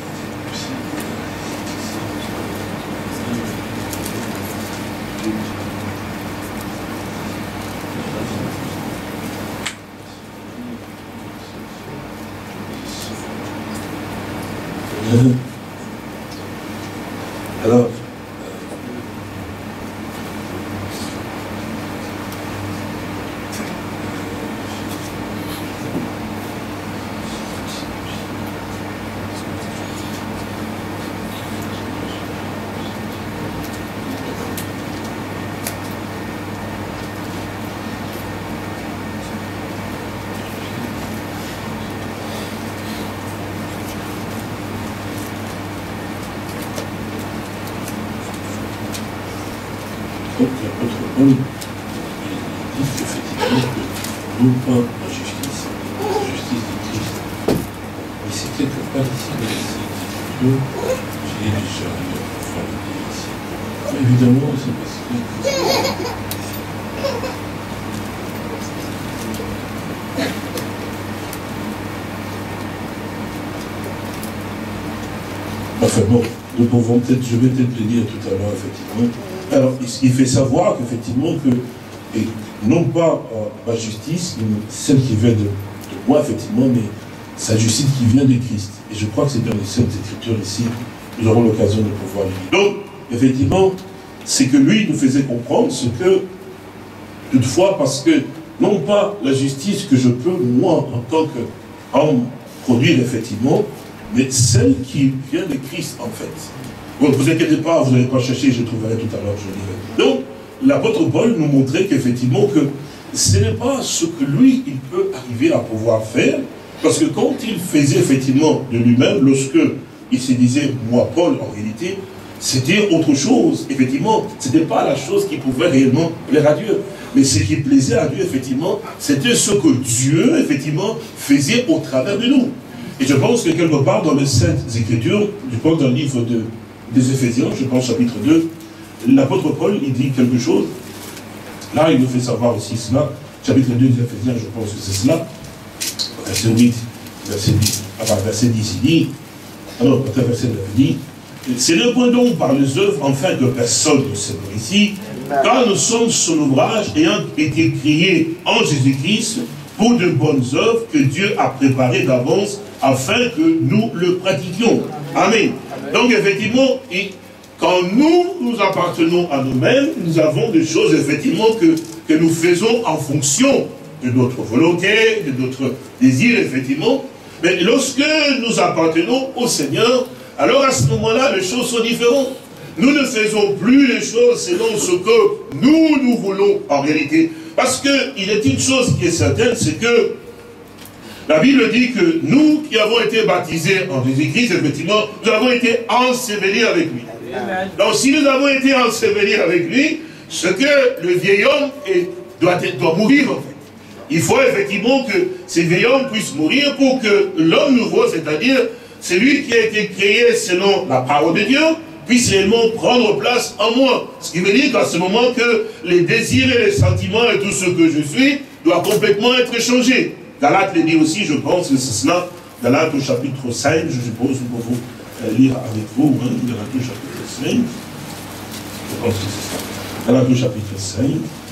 Alors, donc l'apôtre Paul, il dit qu'effectivement, que non pas la justice, la justice de Christ, mais c'est quelque part ici, dans les Écritures, j'ai du sérieux, enfin, le dire ici. Mais évidemment, c'est parce que. Enfin bon, nous pouvons peut-être, je vais peut-être le dire tout à l'heure, effectivement. Alors, il fait savoir qu'effectivement, que, et non pas euh, ma justice, celle qui vient de, de moi, effectivement, mais sa justice qui vient de Christ. Et je crois que c'est dans les Saintes Écritures ici, nous aurons l'occasion de pouvoir le lire. Donc, effectivement, c'est que lui nous faisait comprendre ce que Toutefois, parce que, non pas la justice que je peux, moi, en tant qu'homme, produire effectivement, mais celle qui vient de Christ, en fait. Bon, ne vous inquiétez pas, vous n'allez pas chercher, je trouverai tout à l'heure, je dirai. Donc, l'apôtre Paul nous montrait qu'effectivement, que ce n'est pas ce que lui, il peut arriver à pouvoir faire, parce que quand il faisait effectivement de lui-même, lorsque il se disait, moi, Paul, en réalité, c'était autre chose. Effectivement, ce n'était pas la chose qui pouvait réellement plaire à Dieu. Mais ce qui plaisait à Dieu, effectivement, c'était ce que Dieu, effectivement, faisait au travers de nous. Et je pense que quelque part dans les Saintes Écritures, je pense dans le livre de, des Éphésiens, je pense chapitre deux, l'apôtre Paul, il dit quelque chose. Là, il nous fait savoir aussi cela. Chapitre deux des Éphésiens, je pense que c'est cela. Verset huit, verset dix, enfin, verset dix, il dit, alors, verset neuf, il dit, c'est le point donc par les œuvres, enfin que personne ne se ici, car nous sommes son ouvrage ayant été créés en Jésus-Christ pour de bonnes œuvres que Dieu a préparées d'avance afin que nous le pratiquions. Amen. Donc effectivement, quand nous, nous appartenons à nous-mêmes, nous avons des choses effectivement que, que nous faisons en fonction de notre volonté, de notre désir effectivement. Mais lorsque nous appartenons au Seigneur, alors à ce moment-là, les choses sont différentes. Nous ne faisons plus les choses selon ce que nous, nous voulons en réalité. Parce qu'il est une chose qui est certaine, c'est que la Bible dit que nous qui avons été baptisés en Jésus-Christ, effectivement, nous avons été ensevelis avec lui. Amen. Donc si nous avons été ensevelis avec lui, ce que le vieil homme est, doit, être, doit mourir en fait. Il faut effectivement que ce vieil homme puisse mourir pour que l'homme nouveau, c'est-à-dire celui qui a été créé selon la parole de Dieu, puisse réellement prendre place en moi. Ce qui veut dire qu'à ce moment que les désirs et les sentiments et tout ce que je suis doit complètement être changé. Galates le dit aussi, je pense que c'est cela. Galates au chapitre cinq, je suppose, pour vous euh, lire avec vous. Hein, Galates au chapitre cinq. Je pense que c'est ça. Galates au chapitre cinq.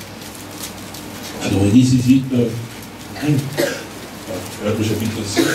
Alors il dit ici, euh, Galates au chapitre cinq.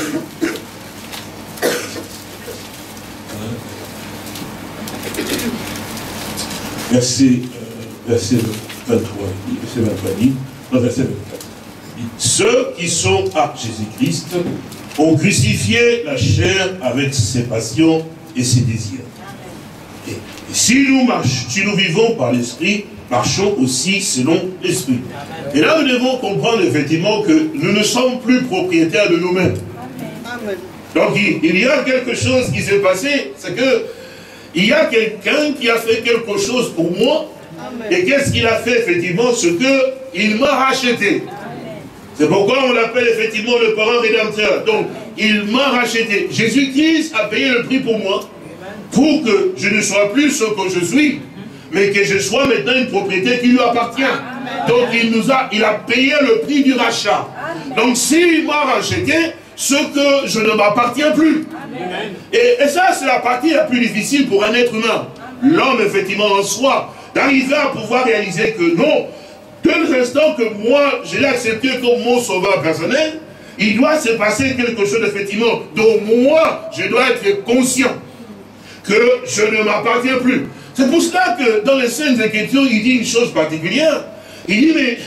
Verset, euh, verset vingt-trois, verset vingt-trois dit, non, verset vingt-quatre. Ceux qui sont à Jésus-Christ ont crucifié la chair avec ses passions et ses désirs. Et, et si nous marchons, si nous vivons par l'Esprit, marchons aussi selon l'Esprit. Et là, nous devons comprendre effectivement que nous ne sommes plus propriétaires de nous-mêmes. Donc, il, il y a quelque chose qui s'est passé, c'est que il y a quelqu'un qui a fait quelque chose pour moi. Amen. Et qu'est-ce qu'il a fait effectivement? Ce qu'il m'a racheté. C'est pourquoi on l'appelle effectivement le parent rédempteur. Donc, il m'a racheté. Jésus-Christ a payé le prix pour moi, pour que je ne sois plus ce que je suis, mais que je sois maintenant une propriété qui lui appartient. Amen. Donc, il nous a, il a payé le prix du rachat. Amen. Donc, s'il m'a racheté, ce que je ne m'appartiens plus. Et, et ça, c'est la partie la plus difficile pour un être humain. L'homme, effectivement, en soi, d'arriver à pouvoir réaliser que non, dès l'instant que moi, je l'ai accepté comme mon sauveur personnel, il doit se passer quelque chose, effectivement, dont moi, je dois être conscient que je ne m'appartiens plus. C'est pour cela que dans les Saintes Écritures, il dit une chose particulière. Il dit, mais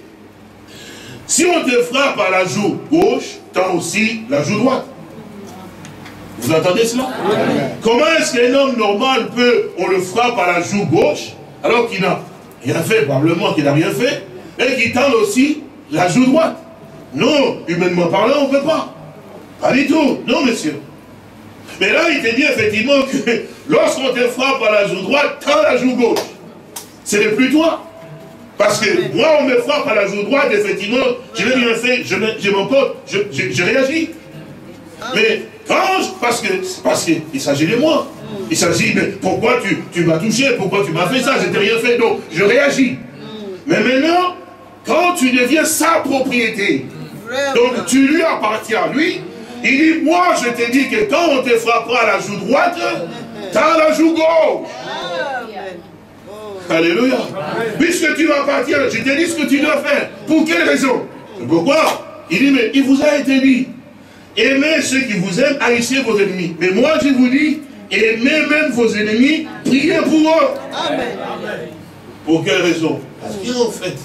si on te frappe à la joue gauche, tends aussi la joue droite. Vous entendez cela? Oui. Comment est-ce qu'un homme normal peut, on le frappe à la joue gauche, alors qu'il n'a rien fait, probablement qu'il n'a rien fait, et qu'il tend aussi la joue droite? Non, humainement parlant, on ne peut pas. Pas du tout. Non, monsieur. Mais là, il te dit effectivement que lorsqu'on te frappe à la joue droite, tends la joue gauche. Ce n'est plus toi. Parce que moi, on me frappe à la joue droite, effectivement, je n'ai rien fait, je, je m'emporte, je, je, je réagis. Mais quand je, parce que parce qu'il s'agit de moi. Il s'agit, mais pourquoi tu, tu m'as touché, pourquoi tu m'as fait ça, je n'ai rien fait, donc je réagis. Mais maintenant, quand tu deviens sa propriété, donc tu lui appartiens à lui, il dit, moi je te dis que quand on te frappera à la joue droite, t'as la joue gauche. Alléluia. Puisque tu m'appartiens, je te dis ce que tu dois faire. Pour quelle raison? Pourquoi? Il dit, mais il vous a été dit, aimez ceux qui vous aiment, haïssez vos ennemis. Mais moi je vous dis, aimez même vos ennemis, priez pour eux. Amen. Pour quelle raison? Parce qu'en fait,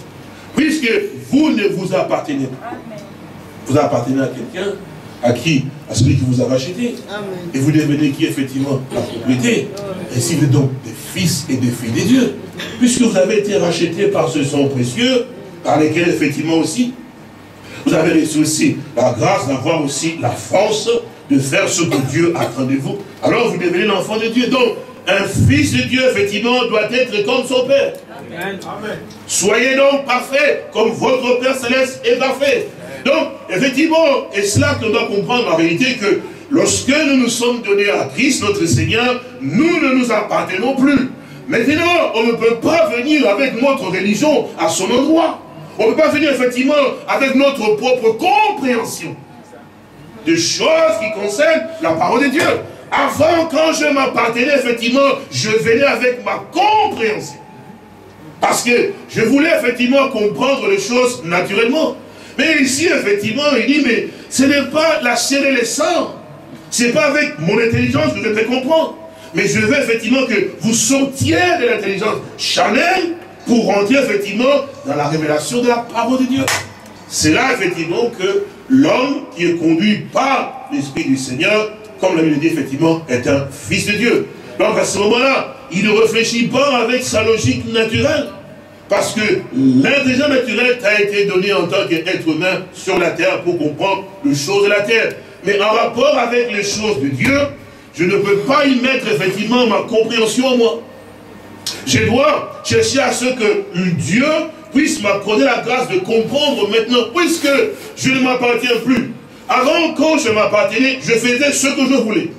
Puisque vous ne vous appartenez pas. Vous appartenez à quelqu'un, à qui? À celui qui vous a racheté. Amen. Et vous devenez qui, effectivement? La propriété. Et si vous êtes donc des fils et des filles de Dieu, puisque vous avez été rachetés par ce sang précieux, par lesquels, effectivement, aussi, vous avez reçu aussi la grâce d'avoir aussi la force de faire ce que Dieu attend de vous. Alors vous devenez l'enfant de Dieu. Donc, un fils de Dieu, effectivement, doit être comme son Père. Amen. Soyez donc parfaits, comme votre Père Céleste est parfait. Donc, effectivement, et cela qu'on doit comprendre en réalité que lorsque nous nous sommes donnés à Christ, notre Seigneur, nous ne nous appartenons plus. Maintenant, on ne peut pas venir avec notre religion à son endroit. On ne peut pas venir effectivement avec notre propre compréhension de choses qui concernent la parole de Dieu. Avant, quand je m'appartenais, effectivement, je venais avec ma compréhension. Parce que je voulais effectivement comprendre les choses naturellement. Mais ici, effectivement, il dit, mais ce n'est pas la chair et le sang. Ce n'est pas avec mon intelligence que je vais comprendre. Mais je veux effectivement que vous sortiez de l'intelligence charnelle pour rentrer effectivement dans la révélation de la parole de Dieu. C'est là effectivement que l'homme qui est conduit par l'Esprit du Seigneur, comme la Bible dit effectivement, est un fils de Dieu. Donc à ce moment-là, il ne réfléchit pas avec sa logique naturelle. Parce que l'intelligence naturelle t'a été donnée en tant qu'être humain sur la terre pour comprendre les choses de la terre. Mais en rapport avec les choses de Dieu, je ne peux pas y mettre effectivement ma compréhension en moi. Je dois chercher à ce que Dieu puisse m'accorder la grâce de comprendre maintenant, puisque je ne m'appartiens plus. Avant, quand je m'appartenais, je faisais ce que je voulais.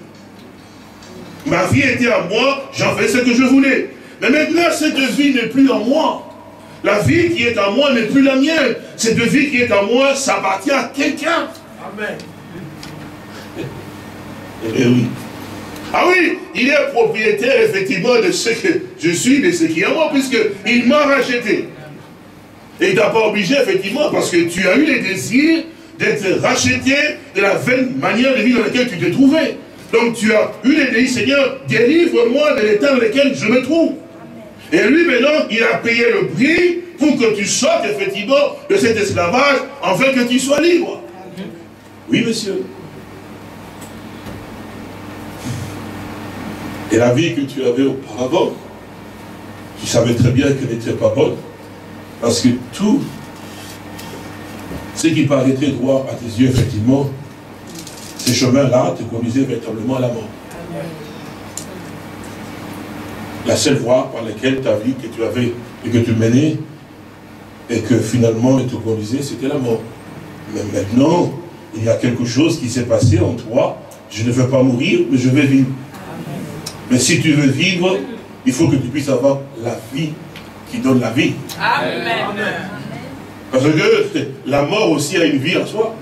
Ma vie était à moi, j'en faisais ce que je voulais. Mais maintenant, cette vie n'est plus en moi. La vie qui est en moi n'est plus la mienne. Cette vie qui est en moi, ça appartient à quelqu'un. Amen. Eh oui. Ah oui, il est propriétaire effectivement de ce que je suis, de ce qui est en moi, puisqu'il m'a racheté. Et il ne t'a pas obligé effectivement, parce que tu as eu les désirs d'être racheté de la vaine manière de vivre dans laquelle tu te trouvais. Donc tu as eu les désirs, Seigneur, délivre-moi de l'état dans lequel je me trouve. Et lui maintenant, il a payé le prix pour que tu sortes effectivement de cet esclavage, afin que tu sois libre. Oui, monsieur. Et la vie que tu avais auparavant, tu savais très bien qu'elle n'était pas bonne. Parce que tout ce qui paraîtrait droit à tes yeux, effectivement, ces chemins-là te conduisaient véritablement à la mort. La seule voie par laquelle ta vie que tu avais et que tu menais, et que finalement elle te conduisait, c'était la mort. Mais maintenant, il y a quelque chose qui s'est passé en toi. Je ne veux pas mourir, mais je vais vivre. Mais si tu veux vivre, il faut que tu puisses avoir la vie qui donne la vie. Amen. Parce que la mort aussi a une vie en soi.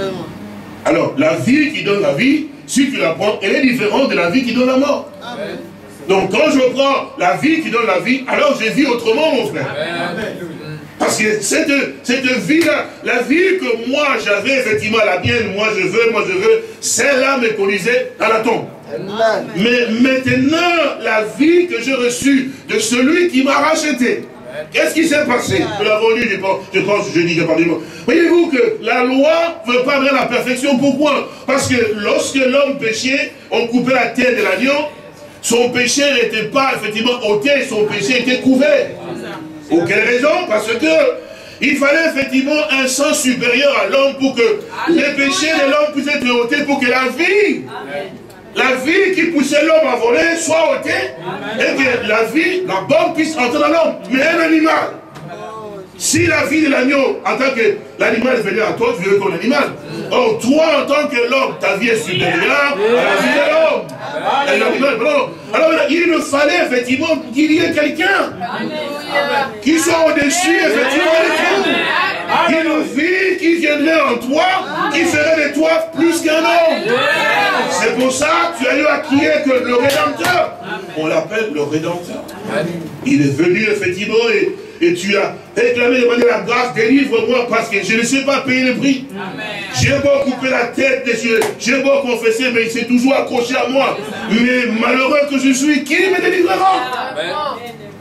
Alors, la vie qui donne la vie, si tu la prends, elle est différente de la vie qui donne la mort. Amen. Donc, quand je prends la vie qui donne la vie, alors je vis autrement, mon frère. Amen. Parce que cette, cette vie-là, la vie que moi j'avais, effectivement, la mienne, moi je veux, moi je veux, celle-là me conduisait à la tombe. Amen. Mais maintenant, la vie que j'ai reçue de celui qui m'a racheté, qu'est-ce qui s'est passé? Nous l'avons lu, je pense, je pense, je dis qu'apparemment. Voyez-vous que la loi ne veut pas vers la perfection. Pourquoi? Parce que lorsque l'homme péchait, on coupait la tête de l'agneau, son péché n'était pas effectivement ôté, son péché était couvert. Pour quelle raison? Parce que il fallait effectivement un sang supérieur à l'homme pour que Alléluia. Les péchés de l'homme puissent être ôtés, pour que la vie, Amen. La vie qui poussait l'homme à voler soit ôtée, Amen. Et que la vie, la bonne puisse entrer dans l'homme. Mais un animal, si la vie de l'agneau, en tant que l'animal venait à toi, tu veux comme l'animal. Or, toi, en tant que l'homme, ta vie est supérieure à la vie de l'homme. L'animal, non. Alors, il me fallait effectivement qu'il y ait quelqu'un qui soit au-dessus, effectivement, de tout. Une vie qui viendrait en toi, qui ferait de toi plus qu'un homme. C'est pour ça que tu as eu à qui est que le Rédempteur. On l'appelle le Rédempteur. Il est venu, effectivement, et Et tu as réclamé, demandé la grâce, délivre-moi parce que je ne sais pas payer le prix. J'ai beau couper la tête des yeux, j'ai beau confesser, mais il s'est toujours accroché à moi. Mais malheureux que je suis, qui me délivrera? Amen.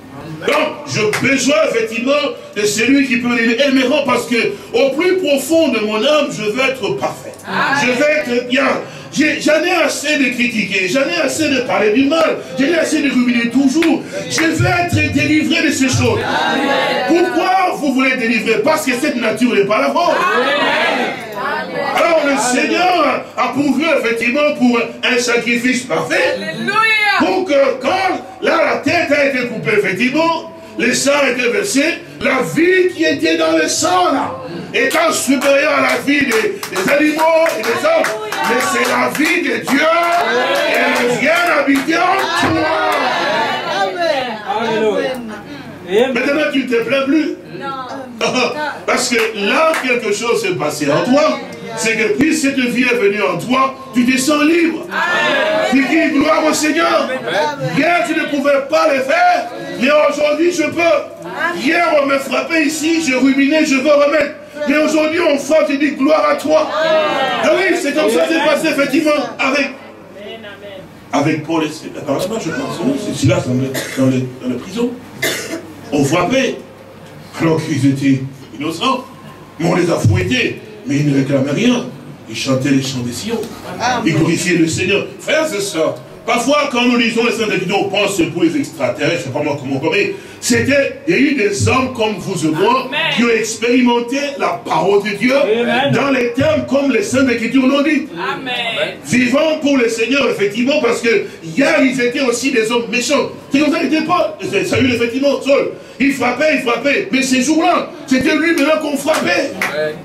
Donc, j'ai besoin effectivement de celui qui peut me délivrer. Elle me rend parce que au plus profond de mon âme, je veux être parfait. Amen. Je veux être bien. J'en ai, ai assez de critiquer, j'en ai assez de parler du mal, j'en ai assez de ruminer toujours. Je veux être délivré de ces choses. Amen. Pourquoi vous voulez délivrer? Parce que cette nature n'est pas la vôtre. Alors le Seigneur a pourvu effectivement pour un sacrifice parfait. Alléluia. Pour que quand là la tête a été coupée, effectivement, le sang a été versé, la vie qui était dans le sang là, étant supérieure à la vie des, des animaux et des hommes. Mais c'est la vie de Dieu et elle vient habiter en toi. Amen. Maintenant tu ne te plains plus. Non. Parce que là quelque chose s'est passé en toi. C'est que puis cette vie est venue en toi, tu te sens libre. Tu dis gloire au Seigneur. Hier tu ne pouvais pas le faire, mais aujourd'hui je peux. Hier on me frappait ici, je ruminais, je veux remettre. Mais aujourd'hui on frappe, tu dis gloire à toi. Ah oui, c'est comme ça que c'est passé effectivement avec, avec Paul et Silas. Apparemment je pense, c'est Silas dans les, dans, les, dans les prisons. On frappait, alors qu'ils étaient innocents, mais on les a fouettés. Mais ils ne réclamaient rien. Ils chantaient les chants des Sion. Ils glorifiaient le Seigneur. Frères et sœurs, parfois quand nous lisons les Saintes Écritures, on pense pour les extraterrestres, je ne sais pas moi comment on connaît. C'était, il y a eu des hommes comme vous et moi qui ont expérimenté la parole de Dieu. Amen. Dans les termes comme les Saintes Écritures l'ont dit. Amen. Vivant pour le Seigneur, effectivement, parce que hier ils étaient aussi des hommes méchants. C'est comme ça qu'ils n'étaient pas. Ça a eu effectivement Saul. Il frappait, il frappait. Mais ces jours-là, c'était lui maintenant qu'on frappait. Ouais.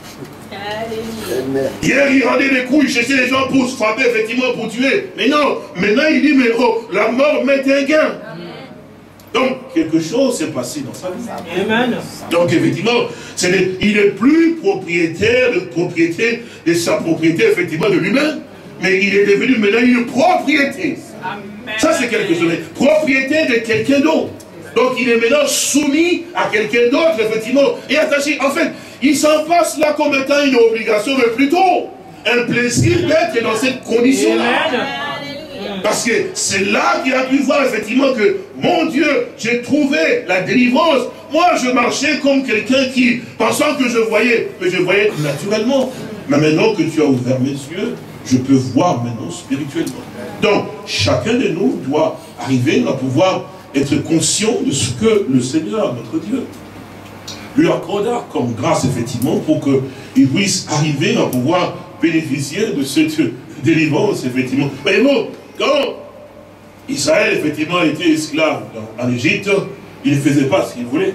Hier, il rendait des coups, il cherchait les gens pour se frapper, effectivement, pour tuer. Mais non, maintenant, il dit, mais oh, la mort met un gain. Donc, quelque chose s'est passé dans sa vie. Amen. Donc, effectivement, est, il n'est plus propriétaire de propriété de sa propriété, effectivement, de lui-même. Mais il est devenu maintenant une propriété. Amen. Ça, c'est quelque chose. Propriété de quelqu'un d'autre. Donc, il est maintenant soumis à quelqu'un d'autre, effectivement, et attaché. En fait, il s'en passe là comme étant une obligation, mais plutôt un plaisir d'être dans cette condition-là. Parce que c'est là qu'il a pu voir effectivement que, mon Dieu, j'ai trouvé la délivrance. Moi, je marchais comme quelqu'un qui, pensant que je voyais, mais je voyais naturellement. Mais maintenant que tu as ouvert mes yeux, je peux voir maintenant spirituellement. Donc, chacun de nous doit arriver à pouvoir être conscient de ce que le Seigneur, notre Dieu, lui accorda comme grâce, effectivement, pour qu'il puisse arriver à pouvoir bénéficier de cette délivrance, effectivement. Mais bon, quand Israël, effectivement, était esclave en Égypte, il ne faisait pas ce qu'il voulait.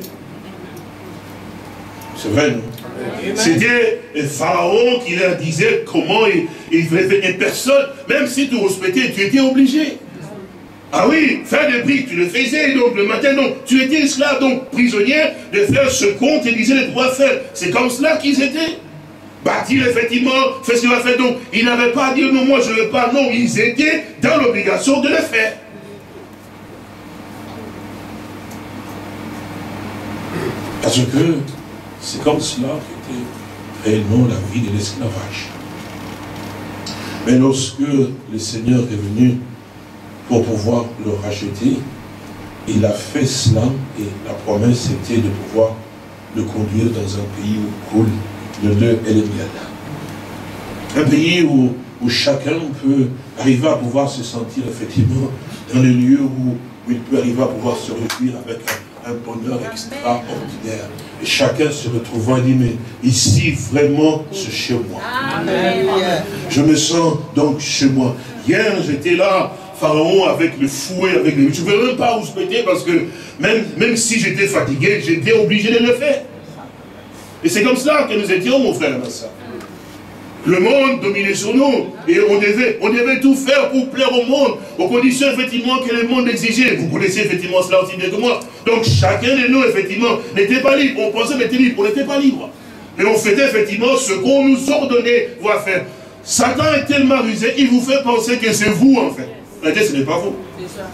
C'est vrai, non? C'était Pharaon qui leur disait comment il, il faisait. Et personne, même si tu respectais, tu étais obligé. Ah oui, faire des briques, tu le faisais, donc le matin, donc tu étais esclave, donc prisonnier, de faire ce qu'on te disait de pouvoir faire. C'est comme cela qu'ils étaient. Bâtir, effectivement, faire ce qu'il va faire. Donc, ils n'avaient pas à dire non, moi je ne veux pas, non, ils étaient dans l'obligation de le faire. Parce que c'est comme cela qu'était réellement la vie de l'esclavage. Mais lorsque le Seigneur est venu pour pouvoir le racheter, il a fait cela et la promesse était de pouvoir le conduire dans un pays où coule le lait et le miel. Un pays où, où chacun peut arriver à pouvoir se sentir effectivement dans les lieux où, où il peut arriver à pouvoir se réjouir avec un, un bonheur extraordinaire. Et chacun se retrouvant et dit, mais ici vraiment c'est chez moi. Amen. Je me sens donc chez moi. Hier j'étais là, Pharaon avec le fouet, avec les... Je ne veux même pas où je pétais parce que même, même si j'étais fatigué, j'étais obligé de le faire. Et c'est comme cela que nous étions, mon frère et ma soeur. Le monde dominait sur nous et on devait, on devait tout faire pour plaire au monde, aux conditions effectivement que le monde exigeait. Vous connaissez effectivement cela aussi bien que moi. Donc chacun de nous, effectivement, n'était pas libre. On pensait qu'on était libre, on n'était pas libre. Mais on faisait effectivement ce qu'on nous ordonnait de faire. Satan est tellement rusé, il vous fait penser que c'est vous en fait. En réalité, ce n'est pas vous. C'est ça.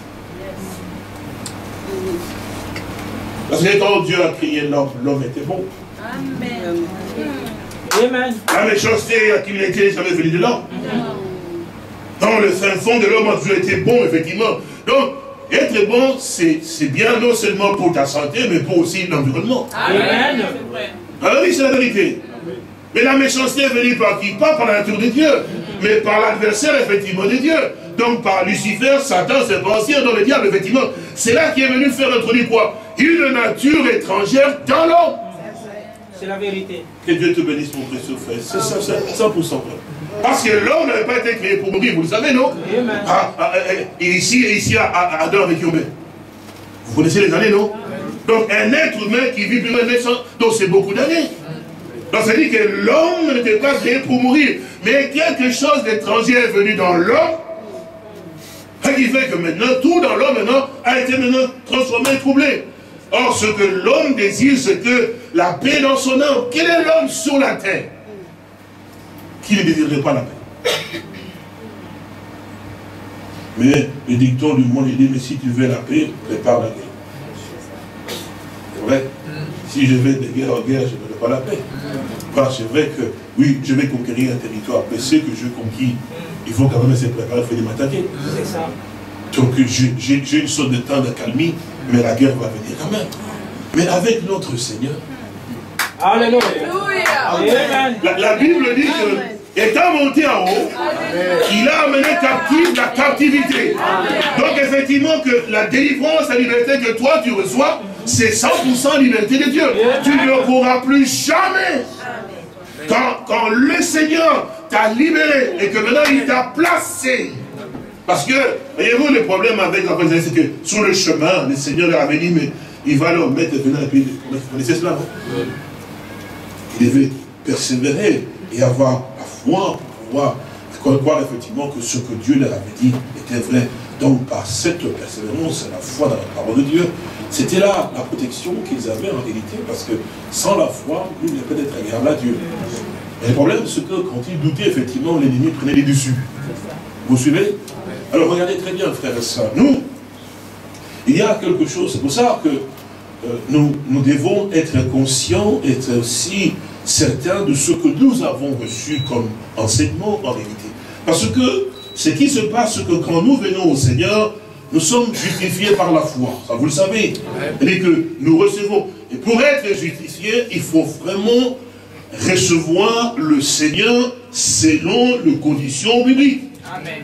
Parce que quand Dieu a créé l'homme, l'homme était bon. Amen. Amen. La méchanceté à qui il était jamais venu de l'homme. Dans le fin fond de l'homme a toujours été bon, effectivement. Donc, être bon, c'est bien non seulement pour ta santé, mais pour aussi l'environnement. Amen. Alors oui, c'est la vérité. Mais la méchanceté est venue par qui? Pas par la nature de Dieu, mais par l'adversaire, effectivement, de Dieu. Donc par Lucifer, Satan, c'est pas ancien, dans le diable, effectivement. C'est là qui est venu faire introduire quoi? Une nature étrangère dans l'homme. C'est la vérité. Que Dieu te bénisse, mon précieux frère. C'est ça, c'est cent pour cent vrai. Parce que l'homme n'avait pas été créé pour mourir, vous le savez, non? Ah, ah, et ici, et ici, à, à Adam avec Yomé. Vous connaissez les années, non? Donc un être humain qui vit plus de naissance, donc c'est beaucoup d'années. Donc ça dit que l'homme n'était pas créé pour mourir, mais quelque chose d'étranger est venu dans l'homme, qui fait que maintenant, tout dans l'homme maintenant a été maintenant transformé et troublé. Or, ce que l'homme désire, c'est que la paix dans son âme. Quel est l'homme sur la terre qui ne désirerait pas la paix? Mais le dicton du monde, il dit, mais si tu veux la paix, prépare la guerre. C'est vrai. Si je vais de guerre en guerre, je ne veux pas la paix. Parce que c'est vrai que, oui, je vais conquérir un territoire, mais ce que je conquis, il faut quand même se préparer, il faut m'attaquer. C'est ça. Donc j'ai une sorte de temps d'accalmie, mais la guerre va venir quand même. Mais avec notre Seigneur. Alléluia. La, la Bible dit que, étant monté en haut, il a amené captive la captivité. Donc effectivement que la délivrance, la liberté que toi tu reçois, c'est cent pour cent liberté de Dieu. Tu ne pourras plus jamais. Quand, quand le Seigneur t'a libéré et que maintenant il t'a placé. Parce que, voyez-vous, le problème avec la présence, c'est que sur le chemin, le Seigneur leur avait dit, mais il va leur mettre venir et puis, vous connaissez cela, non? Il devait persévérer et avoir la foi pour pouvoir croire effectivement que ce que Dieu leur avait dit était vrai. Donc, par cette persévérance, la foi dans la parole de Dieu, c'était là la protection qu'ils avaient en réalité, parce que sans la foi, lui ne peut être agréable à Dieu. Et le problème, c'est que quand ils doutaient, effectivement, l'ennemi prenait les dessus. Vous suivez? Alors regardez très bien, frères et sœurs, nous, il y a quelque chose, c'est pour ça que euh, nous, nous devons être conscients, être aussi certains de ce que nous avons reçu comme enseignement en réalité. Parce que ce qui se passe, c'est que quand nous venons au Seigneur, nous sommes justifiés par la foi. Ça, vous le savez. C'est que nous recevons. Et pour être justifiés, il faut vraiment recevoir le Seigneur selon les conditions bibliques. Amen.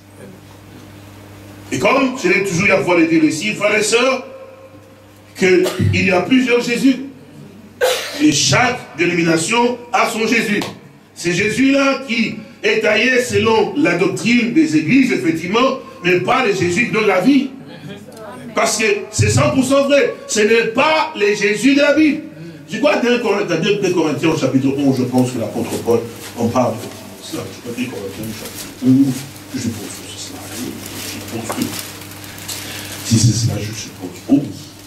Et comme je l'ai toujours eu à pouvoir le dire ici, frères et sœurs, qu'il y a plusieurs Jésus. Et chaque dénomination a son Jésus. C'est Jésus-là qui est taillé selon la doctrine des églises, effectivement, mais pas les Jésus qui donnent la vie. Parce que c'est cent pour cent vrai. Ce n'est pas les Jésus de la Bible. Je crois que dans deux Corinthiens au chapitre onze, je pense que l'apôtre Paul en parle effectivement. Je ne peux pas dire Corinthiens au chapitre onze, je pense que c'est cela. Je pense que si c'est cela, je suppose. Oh.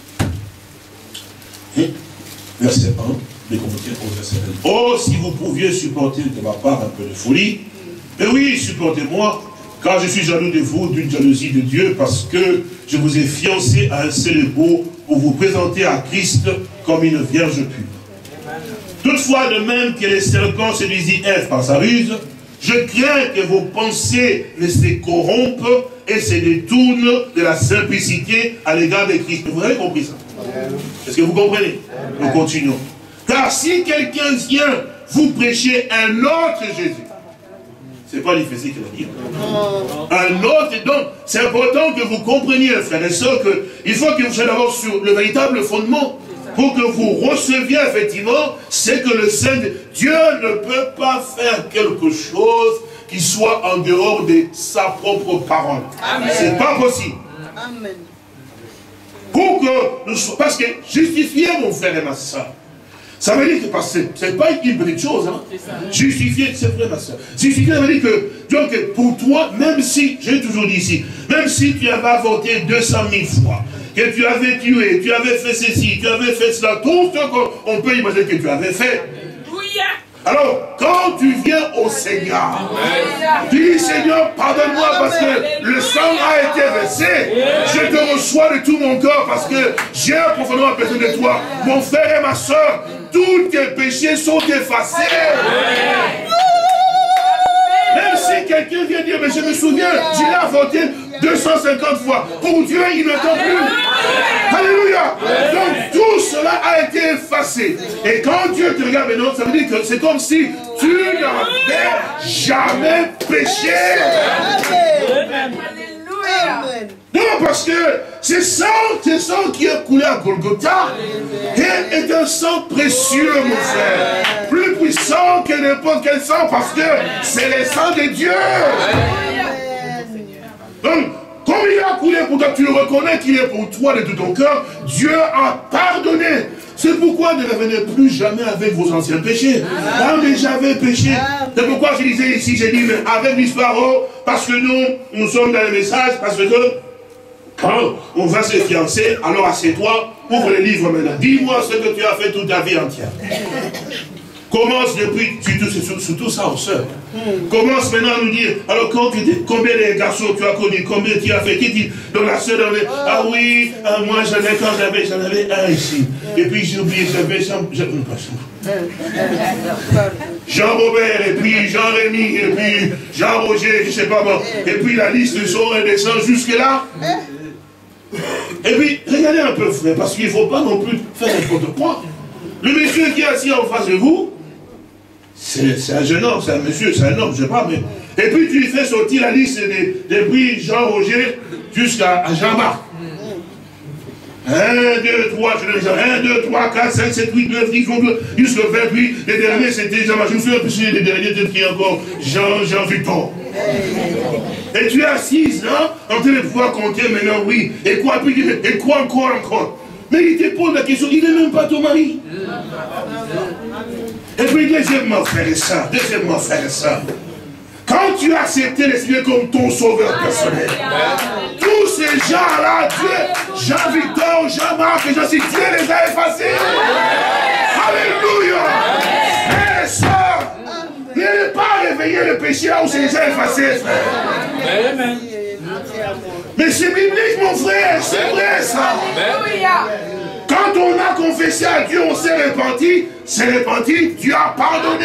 Et, verset un, les Corinthiens onze, verset un. Oh, si vous pouviez supporter de ma part un peu de folie, mais oui, supportez-moi, car je suis jaloux de vous d'une jalousie de Dieu, parce que je vous ai fiancé à un seul époux pour vous présenter à Christ comme une vierge pure. Toutefois, de même que les serpents séduisit Ève par sa ruse, je crains que vos pensées ne se corrompent et se détournent de la simplicité à l'égard de Christ. Vous avez compris ça? Est-ce que vous comprenez? Nous continuons. Car si quelqu'un vient vous prêcher un autre Jésus, c'est pas l'Éphésique qui l'a dit. Un autre, et donc, c'est important que vous compreniez, frères et sœurs, qu'il faut que vous soyez d'abord sur le véritable fondement, pour que vous receviez effectivement ce que le Saint Dieu ne peut pas faire quelque chose qui soit en dehors de sa propre parole. C'est pas possible. Amen. Pour que nous soyons, parce que justifier mon frère et ma soeur, ça veut dire que, parce que ce n'est pas une petite chose, hein. Justifier, c'est vrai ma soeur. Justifier, ça veut dire que, donc, pour toi, même si, j'ai toujours dit ici, même si tu avais avorté deux cent mille fois, que tu avais tué, tu avais fait ceci, tu avais fait cela, tout ce qu'on peut imaginer que tu avais fait. Alors, quand tu viens au Seigneur, tu dis, Seigneur, pardonne-moi parce que le sang a été versé. Je te reçois de tout mon corps parce que j'ai profondément besoin de toi. Mon frère et ma soeur, tous tes péchés sont effacés. Même si quelqu'un vient dire, mais je me souviens, je l'ai avorté deux cent cinquante fois. Pour Dieu, il n'entend plus. Alléluia. Donc tout cela a été effacé. Et quand Dieu te regarde maintenant, ça veut dire que c'est comme si tu n'avais jamais péché. Non, parce que ce sang, ce sang qui a coulé à Golgotha est, est un sang précieux, mon frère. Plus puissant que n'importe quel sang, parce que c'est le sang de Dieu. Donc, comme il a coulé pour toi, tu le reconnais qu'il est pour toi de tout ton cœur, Dieu a pardonné. C'est pourquoi ne revenez plus jamais avec vos anciens péchés. Ah, mais j'avais péché. C'est pourquoi je disais ici, j'ai dit, mais avec l'histoire, parce que nous, nous sommes dans le message, parce que quand on va se fiancer, alors assieds-toi, ouvre le livre maintenant. Dis-moi ce que tu as fait toute ta vie entière. Commence depuis, surtout, surtout ça aux sœurs. Commence maintenant à nous dire, alors quand tu dis, combien de garçons tu as connus, combien tu as fait, qui dit, donc la sœur, ah oui, ah, moi j'en ai quand j'avais, j'en avais un ici. Et puis j'ai oublié, j'avais Jean, Jean-Robert, et puis Jean-Rémy, et puis Jean-Roger, je sais pas moi. Et puis la liste sort et descend jusque là. Et puis, regardez un peu, frère, parce qu'il ne faut pas non plus faire n'importe quoi. Le monsieur qui est assis en face de vous, c'est un jeune homme, c'est un monsieur, c'est un homme, je ne sais pas, mais... Et puis tu lui fais sortir la liste depuis Jean-Roger jusqu'à Jean-Marc. un, deux, trois, je le dis, un, deux, trois, quatre, cinq, sept, huit, neuf, dix, onze, jusqu'à vingt, puis les derniers c'était Jean-Marc. Je me souviens plus les derniers, peut-être qu'il y a encore Jean, Jean-Victor. Et tu es assise là, en train de pouvoir compter maintenant, oui. Et quoi, puis et quoi encore, encore. Mais il te pose la question, il n'est même pas ton mari. Et puis deuxièmement, frère et soeur, deuxièmement, frère et soeur, quand tu as accepté le Seigneur comme ton sauveur personnel, tous ces gens-là, Dieu, Jean-Victor, Jean-Marc, et Jean-Cyr, Dieu les a effacés. Alléluia. Frère et soeur, n'allez pas réveiller le péché là où c'est déjà effacé, frère. Mais c'est biblique, mon frère, c'est vrai ça. Quand on a confessé à Dieu, on s'est repenti, s'est repenti, Dieu a pardonné.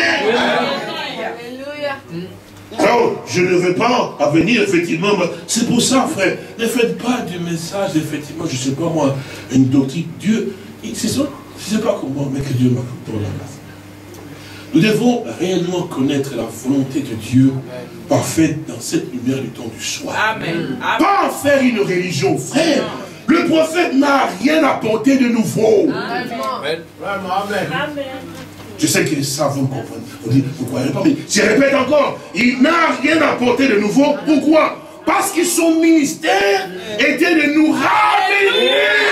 Alors, je ne veux pas à venir, effectivement, c'est pour ça, frère, ne faites pas du message, effectivement, je ne sais pas moi, une doctrine. Dieu, c'est ça, je ne sais pas comment, mais que Dieu m'a donné la place. Nous devons réellement connaître la volonté de Dieu parfaite dans cette lumière du temps du soir. Amen. Pas en faire une religion, frère. Le prophète n'a rien apporté de nouveau. Amen. Amen. Je sais que ça, vous comprenez. Vous dites, vous ne croyez pas, mais je répète encore, il n'a rien apporté de nouveau. Pourquoi? Parce que son ministère était de nous ramener.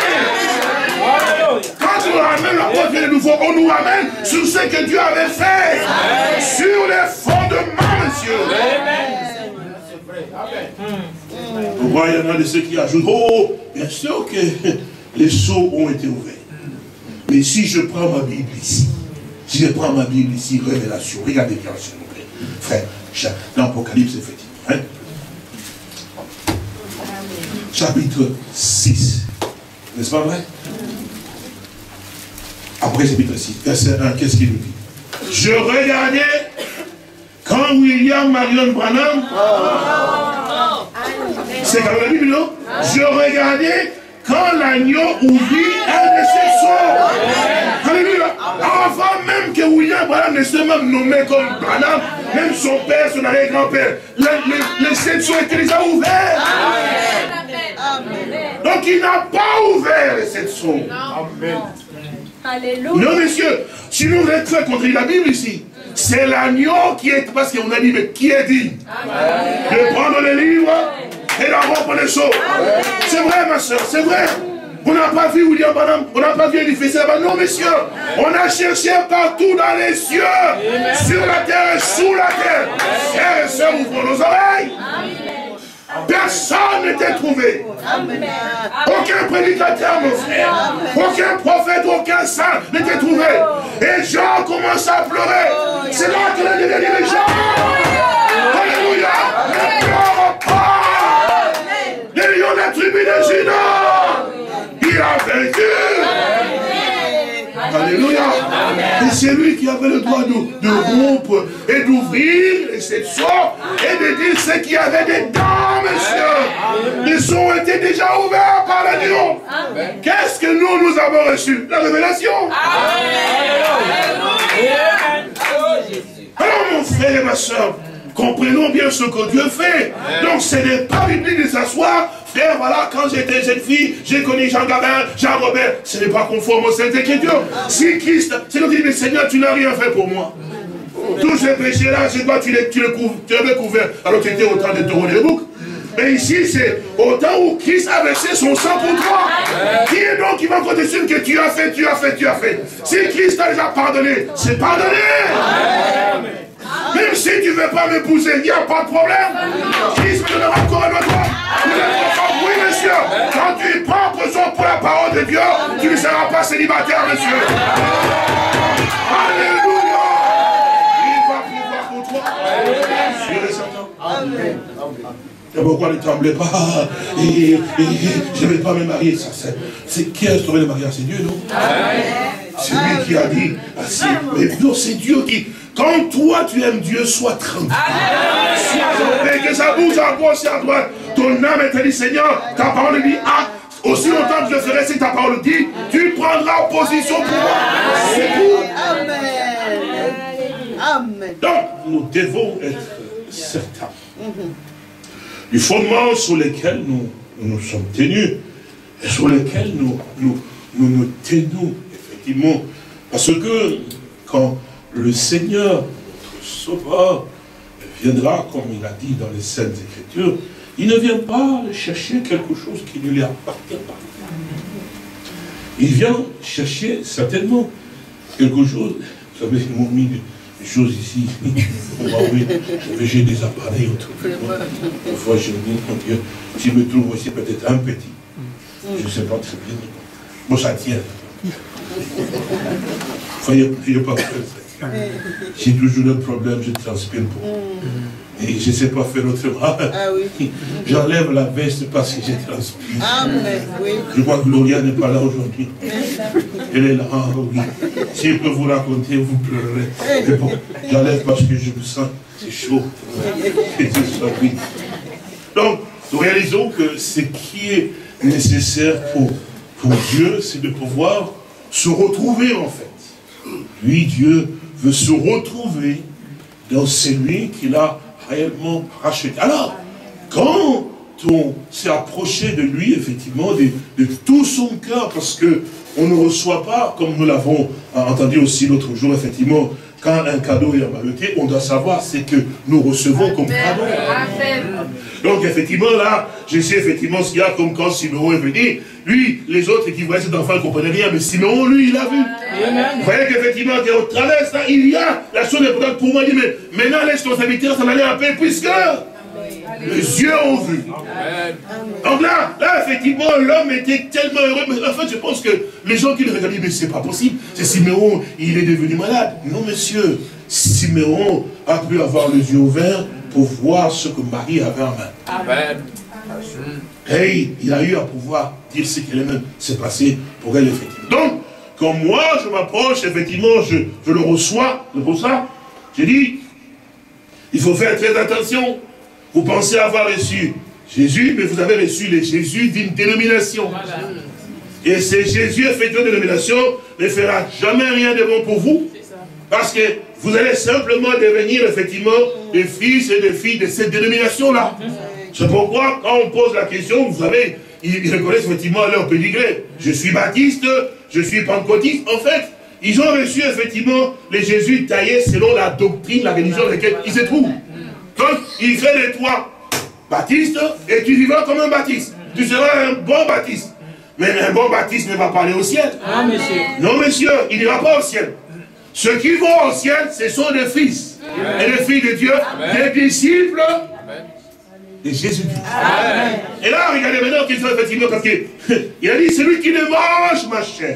Quand on ramène la porte de nouveau, on nous ramène sur ce que Dieu avait fait. Amen. Sur les fondements, monsieur. Pourquoi il y en a de ceux qui ajoutent, oh, bien sûr que les sceaux ont été ouverts. Mais si je prends ma Bible ici, si je prends ma Bible ici, Révélation, regardez bien, s'il vous plaît. Frère, l'Apocalypse, effectivement. Hein? Chapitre six. N'est-ce pas vrai? Après chapitre six, verset un, qu'est-ce qu'il nous dit? Je regardais quand William Marion Branham, c'est dans la Bible, non? Je regardais quand l'agneau ouvrit un de ses sceaux. Alléluia. Avant même que William Branham ne soit même nommé comme Branham, même son père, son arrière-grand-père, les sept sceaux étaient déjà ouverts. Donc il n'a pas ouvert les sept sceaux. Amen. Alléluia. Non, messieurs, si nous retrouvons contre la Bible ici, c'est l'agneau qui est, parce qu'on a dit, mais qui est dit? Amen. De prendre les livres et d'en rompre les sceaux. C'est vrai, ma soeur, c'est vrai. On n'a pas vu William Branham, on n'a pas vu Elie Wiesel. Non, messieurs, on a cherché partout dans les cieux, Amen. Sur la terre et sous la terre. Frères et sœurs, ouvrons nos oreilles. Amen. Personne n'était trouvé. Amen. Aucun prédicateur, mon frère. Amen. Aucun prophète, aucun saint n'était trouvé. Et Jean commence à pleurer. C'est là que l'on devient les gens. Alléluia. Pleure pas. Les lions de la tribu de Juda. Il a vaincu. Alléluia. Et c'est lui qui avait le droit de, de rompre et d'ouvrir les sept sceaux et de dire ce qu'il y avait dedans, monsieur. déjà ouvert par l'agneau. Qu'est-ce que nous, nous avons reçu? La révélation. Alors mon frère et ma soeur, comprenons bien ce que Dieu fait. Donc ce n'est pas biblique de s'asseoir. Frère, voilà, quand j'étais jeune fille, j'ai connu Jean Gabin, Jean Robert. Ce n'est pas conforme aux Saintes Écritures. Si Christ, c'est quand il dit, mais Seigneur, tu n'as rien fait pour moi. Tous ces péchés-là, c'est toi, tu les, tu les couvres, tu avais couvert. Alors tu étais au temps de taureaux et de boucs. Mais ici, c'est au temps où Christ a versé son sang pour toi. Qui est donc qui va compter sur que tu as fait, tu as fait, tu as fait. Si Christ t'a déjà pardonné, c'est pardonné. Amen. Même si tu ne veux pas m'épouser, il n'y a pas de problème. Christ me donnera encore un autre. Oui, monsieur. Quand tu prends position pour la parole de Dieu, tu ne seras pas célibataire, monsieur. Alléluia. Il va pouvoir pour toi. Sûr et certain. Amen. Et pourquoi ne tremblez pas? Et, et, et, je ne vais pas me marier. Ça, c'est qui a sauvé le mariage? C'est Dieu, non? C'est lui qui a dit. Ah, mais non, c'est Dieu qui. Quand toi tu aimes Dieu, sois tranquille. Sois que ça bouge à gauche et à droite. Ton âme est dit, Seigneur, ta parole dit, ah, aussi longtemps que je ferai si ta parole dit, tu prendras position pour moi. C'est tout. Amen. Amen. Donc, nous devons être certains du fondement sur lequel nous, nous sommes tenus et sur lequel nous nous, nous, nous tenons, effectivement. Parce que quand le Seigneur, notre Sauveur, viendra, comme il a dit dans les Saintes Écritures, il ne vient pas chercher quelque chose qui ne lui appartient pas. Il vient chercher certainement quelque chose. Vous savez, ils m'ont mis des choses ici. J'ai des appareils autour de moi. Une fois, je me dis, mon Dieu, je me trouve aussi peut-être un petit. Je ne sais pas très bien. Bon, ça tient. Voyez, il n'y a pas de j'ai toujours un problème, je transpire beaucoup. Mm. Et je ne sais pas faire autrement. Ah, oui. J'enlève la veste parce que je transpire. Ah, oui. Je crois que Gloria n'est pas là aujourd'hui. Elle est là, ah, oui. Si je peux vous raconter, vous pleurerez. Mais bon, j'enlève parce que je me sens, c'est chaud. Donc, nous réalisons que ce qui est nécessaire pour, pour Dieu, c'est de pouvoir se retrouver en fait. Lui, Dieu, veut se retrouver dans celui qu'il a réellement racheté. Alors, quand on s'est approché de lui, effectivement, de, de tout son cœur, parce que on ne reçoit pas, comme nous l'avons entendu aussi l'autre jour, effectivement, quand un cadeau est emmailloté, on doit savoir ce que nous recevons comme cadeau. Donc, effectivement, là, je sais effectivement ce qu'il y a, comme quand Siméon est venu. Lui, les autres qui voyaient cet enfant ne comprenaient rien, mais Siméon, lui, il a vu. Vous voyez qu'effectivement, au travers de ça, il y a la chose importante pour moi. Il dit, mais maintenant, laisse ton serviteur s'en aller en paix, puisque les yeux ont vu. Amen. Donc là, là, effectivement, l'homme était tellement heureux. Mais en fait, je pense que les gens qui le regardaient, mais c'est pas possible. C'est Siméon, il est devenu malade. Non, monsieur, Siméon a pu avoir les yeux ouverts pour voir ce que Marie avait en main. Amen. Et il a eu à pouvoir dire ce qu'elle même s'est passé pour elle, effectivement. Donc, quand moi, je m'approche, effectivement, je, je le reçois, c'est pour ça, j'ai dit, il faut faire très attention. Vous pensez avoir reçu Jésus, mais vous avez reçu le Jésus d'une dénomination. Et ce Jésus, effectivement, de dénomination, ne fera jamais rien de bon pour vous. Parce que vous allez simplement devenir, effectivement, des fils et des filles de cette dénomination-là. C'est pourquoi, quand on pose la question, vous savez, ils, ils reconnaissent effectivement leur pédigré. Je suis baptiste, je suis pentecôtiste. En fait, ils ont reçu, effectivement, les Jésus taillés selon la doctrine, la religion dans laquelle ils se trouvent. Donc, il fait de toi baptiste et tu vivras comme un baptiste. Tu seras un bon baptiste. Mais un bon baptiste ne va pas aller au ciel. Ah, monsieur. Non, monsieur, il n'ira pas au ciel. Ceux qui vont au ciel, ce sont des fils Amen. Et des filles de Dieu, Amen. Des disciples Amen. De Jésus-Christ. Et là, regardez maintenant qu'ils sont effectivement, parce qu'il a dit, celui qui ne mange ma chair,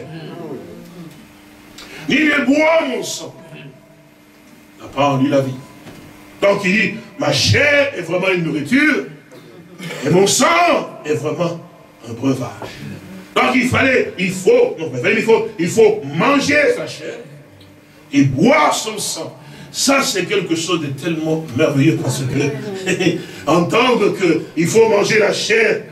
ni ne boit mon sang, n'a pas en lui la vie. Donc il dit, ma chair est vraiment une nourriture, et mon sang est vraiment un breuvage. Donc il fallait, il faut, non, il faut, il faut manger sa chair et boire son sang. Ça, c'est quelque chose de tellement merveilleux parce que entendre qu'il faut manger la chair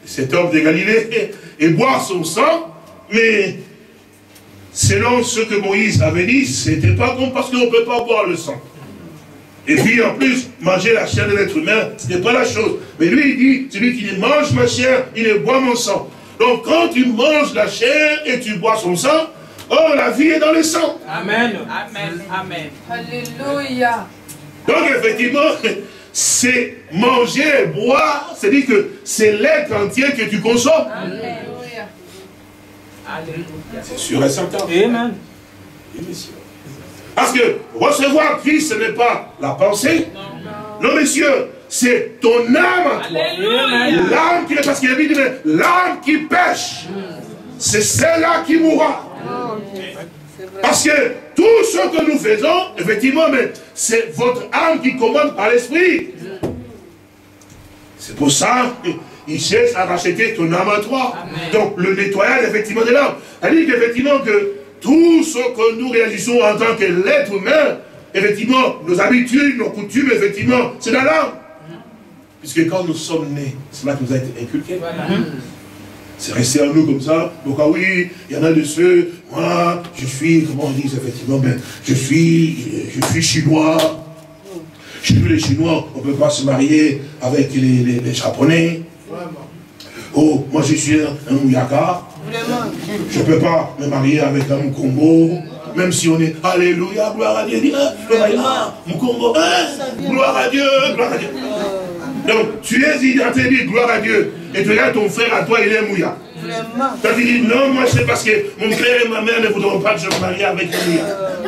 cet homme de Galilée et boire son sang, mais selon ce que Moïse avait dit, c'était pas bon parce qu'on ne peut pas boire le sang. Et puis en plus, manger la chair de l'être humain, ce n'est pas la chose. Mais lui, il dit, celui qui mange ma chair, il ne boit mon sang. Donc quand tu manges la chair et tu bois son sang, oh, la vie est dans le sang. Amen. Amen. Amen. Alléluia. Donc effectivement, c'est manger et boire, c'est-à-dire que c'est l'être entier que tu consommes. Alléluia. C'est sûr et certain. Amen. Parce que recevoir Christ, ce n'est pas la pensée. Non, non messieurs, c'est ton âme à toi. L'âme qui, parce qu'il a dit, l'âme qui pêche, c'est celle-là qui mourra. Parce que tout ce que nous faisons, effectivement, c'est votre âme qui commande par l'esprit. C'est pour ça qu'il cherche à racheter ton âme à toi. Amen. Donc le nettoyage, effectivement, de l'âme. C'est-à-dire qu'effectivement, que tout ce que nous réalisons en tant que l'être humain, effectivement, nos habitudes, nos coutumes, effectivement, c'est dans l'âme. Puisque quand nous sommes nés, cela nous a été inculqué. Voilà. C'est resté en nous comme ça. Donc, ah oui, il y en a de ceux, moi, je suis, comment on dit, effectivement, ben, je suis, je suis chinois. Chez nous, les Chinois, on ne peut pas se marier avec les, les, les Japonais. Oh, moi, je suis un, un Mouyaka. Je ne peux pas me marier avec un Mukombo. Même si on est, alléluia, gloire à Dieu, ah, Mukombo, hein, gloire à Dieu, gloire à Dieu. Donc, tu es identifié, gloire à Dieu. Et tu regardes ton frère à toi, il est mouilla. Tu as dit, non, moi c'est parce que mon frère et ma mère ne voudront pas que je me marie avec mouilla.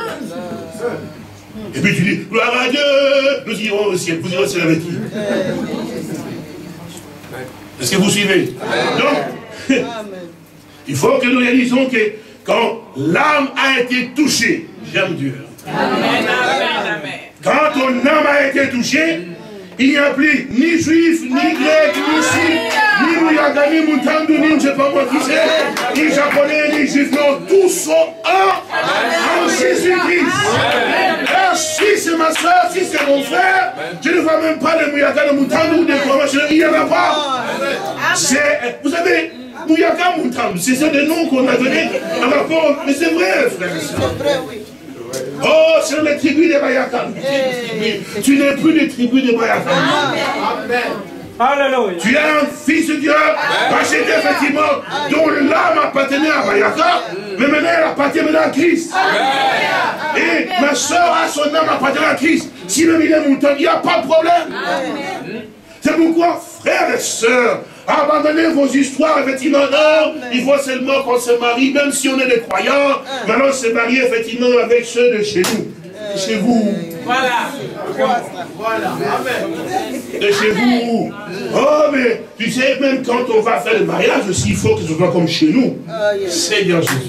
Et puis tu dis, gloire à Dieu, nous irons au ciel. Vous irez au ciel avec qui? Est-ce que vous suivez? Donc, il faut que nous réalisons que quand l'âme a été touchée, j'aime Dieu. Amen, amen, amen. Quand ton âme a été touchée, il n'y a plus ni juif, ni grec, ni sikh, ni mouyaka, ni moutandu, ni je ne sais pas moi qui c'est, ni japonais, ni juif, non, tous sont un en Jésus-Christ. Si c'est ma soeur, si c'est mon frère, je ne vois même pas de mouyaka, de moutandu, ou de comment, il n'y en a pas. C'est, vous savez, mouyaka, moutandu, c'est ça des noms qu'on a donnés en rapport, mais c'est vrai, frère. C'est vrai, oui. Oh, c'est les tribus des Bayakans. Tu n'es plus des tribus des Bayakans. Alléluia. Tu es un fils de Dieu, parce que effectivement, dont l'âme appartenait à Bayaka, mais maintenant elle appartient maintenant à Christ. Et ma soeur a son âme appartenant à Christ. Si même il est montant, il n'y a pas de problème. C'est pourquoi, frères et sœurs, abandonnez vos histoires, effectivement, non, il faut seulement qu'on se marie, même si on est des croyants, maintenant se marier, effectivement, avec ceux de chez nous, de chez vous. Voilà. Voilà. De chez vous. Oh, mais tu sais, même quand on va faire le mariage aussi, il faut que ce soit comme chez nous. Seigneur Jésus.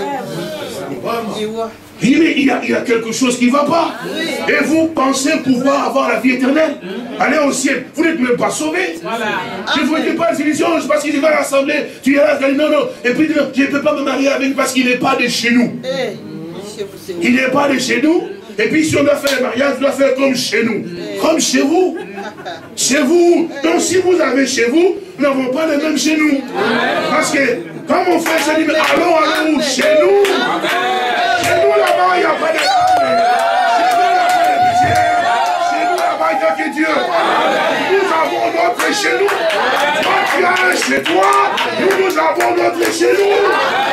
Il dit, mais il y, a, il y a quelque chose qui ne va pas. Et vous pensez pouvoir avoir la vie éternelle, aller au ciel. Vous n'êtes même pas sauvés. Je ne vous dis pas une solution, parce qu'il va à l'assemblée. Tu iras, non, non. Et puis, je ne peux pas me marier avec parce qu'il n'est pas de chez nous. Il n'est pas de chez nous. Et puis, si on doit faire le mariage, on doit faire comme chez nous. Comme chez vous. Chez vous. Donc, si vous avez chez vous, nous n'avons pas le même chez nous. Parce que, quand mon frère se dit, mais allons, allons, chez nous. Chez nous, là-bas, il n'y a pas de... Chez nous, il n'y a pas de pitié. Chez nous, là-bas, il n'y a que Dieu. Nous avons notre chez nous. Toi, tu as un chez toi. Nous, nous avons notre chez nous.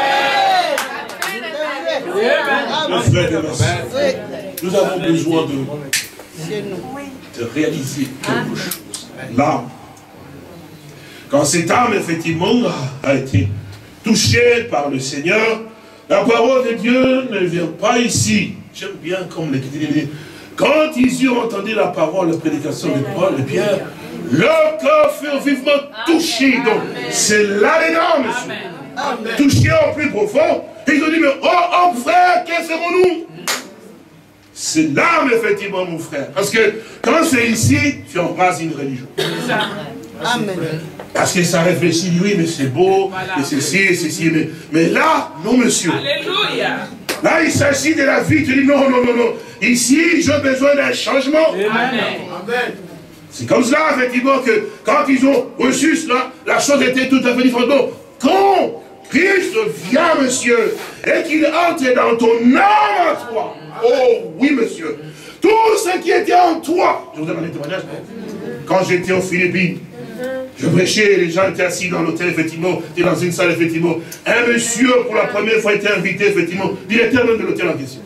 Nos frères et messieurs, nous avons besoin de, de réaliser quelque chose. Là, quand cette âme, effectivement, a été touchée par le Seigneur, la parole de Dieu ne vient pas ici. J'aime bien comme l'Écriture dit. Quand ils eurent entendu la parole, la prédication de Paul et Pierre, leur cœur fut vivement touché. Donc, c'est là-dedans, monsieur. Touché au plus profond. Et ils ont dit, mais oh, oh frère, qu'est-ce que nous? C'est l'âme, effectivement, mon frère. Parce que quand c'est ici, tu embrasses une religion. Amen. Parce que ça réfléchit, oui, mais c'est beau, voilà, et ceci, et ceci. Mais, mais là, non, monsieur. Alléluia. Là, il s'agit de la vie. Tu dis, non, non, non, non. Ici, j'ai besoin d'un changement. Amen. Amen. C'est comme cela, effectivement, que quand ils ont reçu cela, la chose était tout à fait différente. Donc, quand Christ vient, monsieur, et qu'il entre dans ton âme à toi, oh oui, monsieur, tout ce qui était en toi, je vous donne un témoignage, quand j'étais aux Philippines, je prêchais, les gens étaient assis dans l'hôtel, effectivement, étaient dans une salle, effectivement. Un monsieur, pour la première fois, était invité, effectivement, directeur même de l'hôtel en question.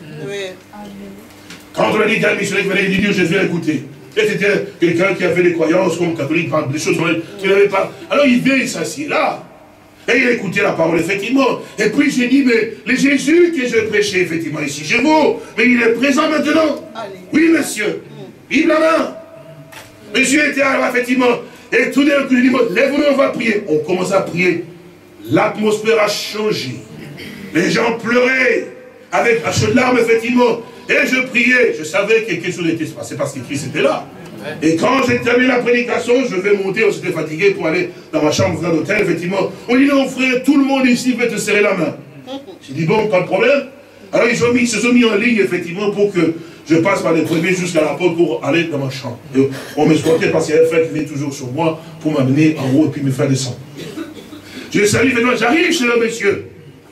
Quand on a dit qu'un missionnaire venait, il dit, je viens écouter. Et c'était quelqu'un qui avait des croyances comme catholique, des choses qu'il n'avait pas. Alors il vient, il s'assied là. Et il a écouté la parole, effectivement. Et puis j'ai dit, mais le Jésus que je prêchais, effectivement, ici chez vous, mais il est présent maintenant. Oui, monsieur. Vive la main. Monsieur était là, effectivement. Et tout d'un coup, il dit, lève-nous, on va prier. On commence à prier. L'atmosphère a changé. Les gens pleuraient avec à chaudes larmes, effectivement. Et je priais. Je savais que quelque chose était passé parce que Christ était là. Et quand j'ai terminé la prédication, je vais monter, on s'était fatigué pour aller dans ma chambre d'hôtel, effectivement. On dit, non frère, tout le monde ici veut te serrer la main. J'ai dit, bon, pas de problème. Alors ils, ont mis, ils se sont mis en ligne, effectivement, pour que je passe par les premiers jusqu'à la porte pour aller dans ma chambre. Et on m'escortait parce qu'il y a un frère qui venait toujours sur moi pour m'amener en haut et puis me faire descendre. Je salue, effectivement, j'arrive chez le monsieur.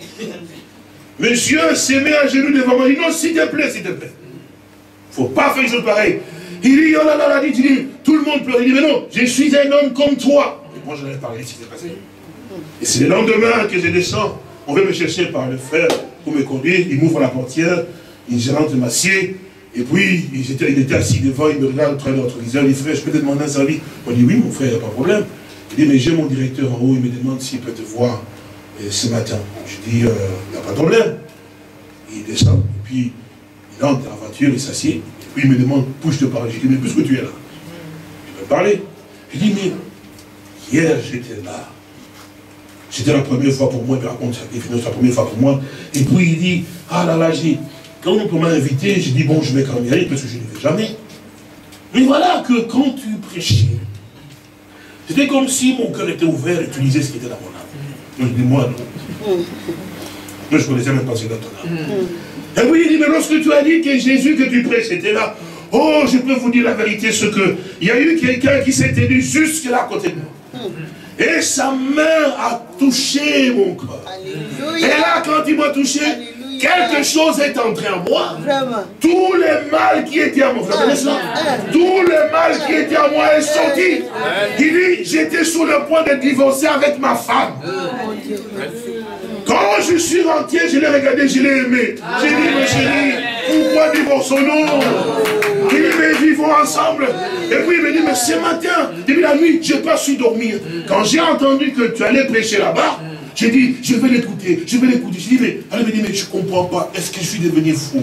Monsieur s'est mis à genoux devant moi. Il dit, non, s'il te plaît, s'il te plaît. Il ne faut pas faire une chose pareille. Il dit, oh là là là, il dit, tout le monde pleure. Il dit, mais non, je suis un homme comme toi. Et moi, je n'avais pas parlé, ce qui s'est passé. Et c'est le lendemain que je descends. On veut me chercher par le frère pour me conduire. Il m'ouvre la portière. Il rentre m'assied. Et puis, il était, il était assis devant. Il me regarde, très d'autoriseur. Il dit, frère, je peux te demander un service? On dit, oui, mon frère, il n'y a pas de problème. Il dit, mais j'ai mon directeur en haut. Il me demande s'il peut te voir ce matin. Je dis, il euh, n'y a pas de problème. Il descend. Et puis, il entre dans la voiture, il s'assied. Et puis, il me demande, où je te parle? Je dis, mais puisque tu es là, tu peux parler. Je dis, mais hier, j'étais là. C'était la première fois pour moi, il me raconte ça, c'est la première fois pour moi. Et puis il dit, ah là là, j'ai, quand on m'a invité, j'ai dit, bon, je vais quand même y aller, parce que je ne vais jamais. Mais voilà que quand tu prêchais, c'était comme si mon cœur était ouvert et tu lisais ce qui était dans mon âme. Donc je dis, moi, non. Moi, je ne connaissais même pas ce qui était dans ton âme. Et puis il dit, mais lorsque tu as dit que Jésus que tu prêches était là, oh, je peux vous dire la vérité, ce que, il y a eu quelqu'un qui s'est tenu jusque là à côté de moi. Et sa main a touché mon corps. Alléluia. Et là, quand il m'a touché, alléluia, quelque chose est entré en moi. Vraiment. Tout le mal qui était en moi, vous savez cela? Tout le mal qui était en moi est sorti. Il dit, j'étais sur le point de divorcer avec ma femme. Quand je suis rentré, je l'ai regardé, je l'ai aimé. J'ai dit, mais chérie, pourquoi divorçons-nous? Il dit, mais vivons ensemble. Et puis il me dit, mais ce matin, depuis la nuit, je n'ai pas su dormir. Quand j'ai entendu que tu allais prêcher là-bas, j'ai dit, je vais l'écouter, je vais l'écouter. J'ai dit, mais elle me dit, mais je ne comprends pas, est-ce que je suis devenu fou?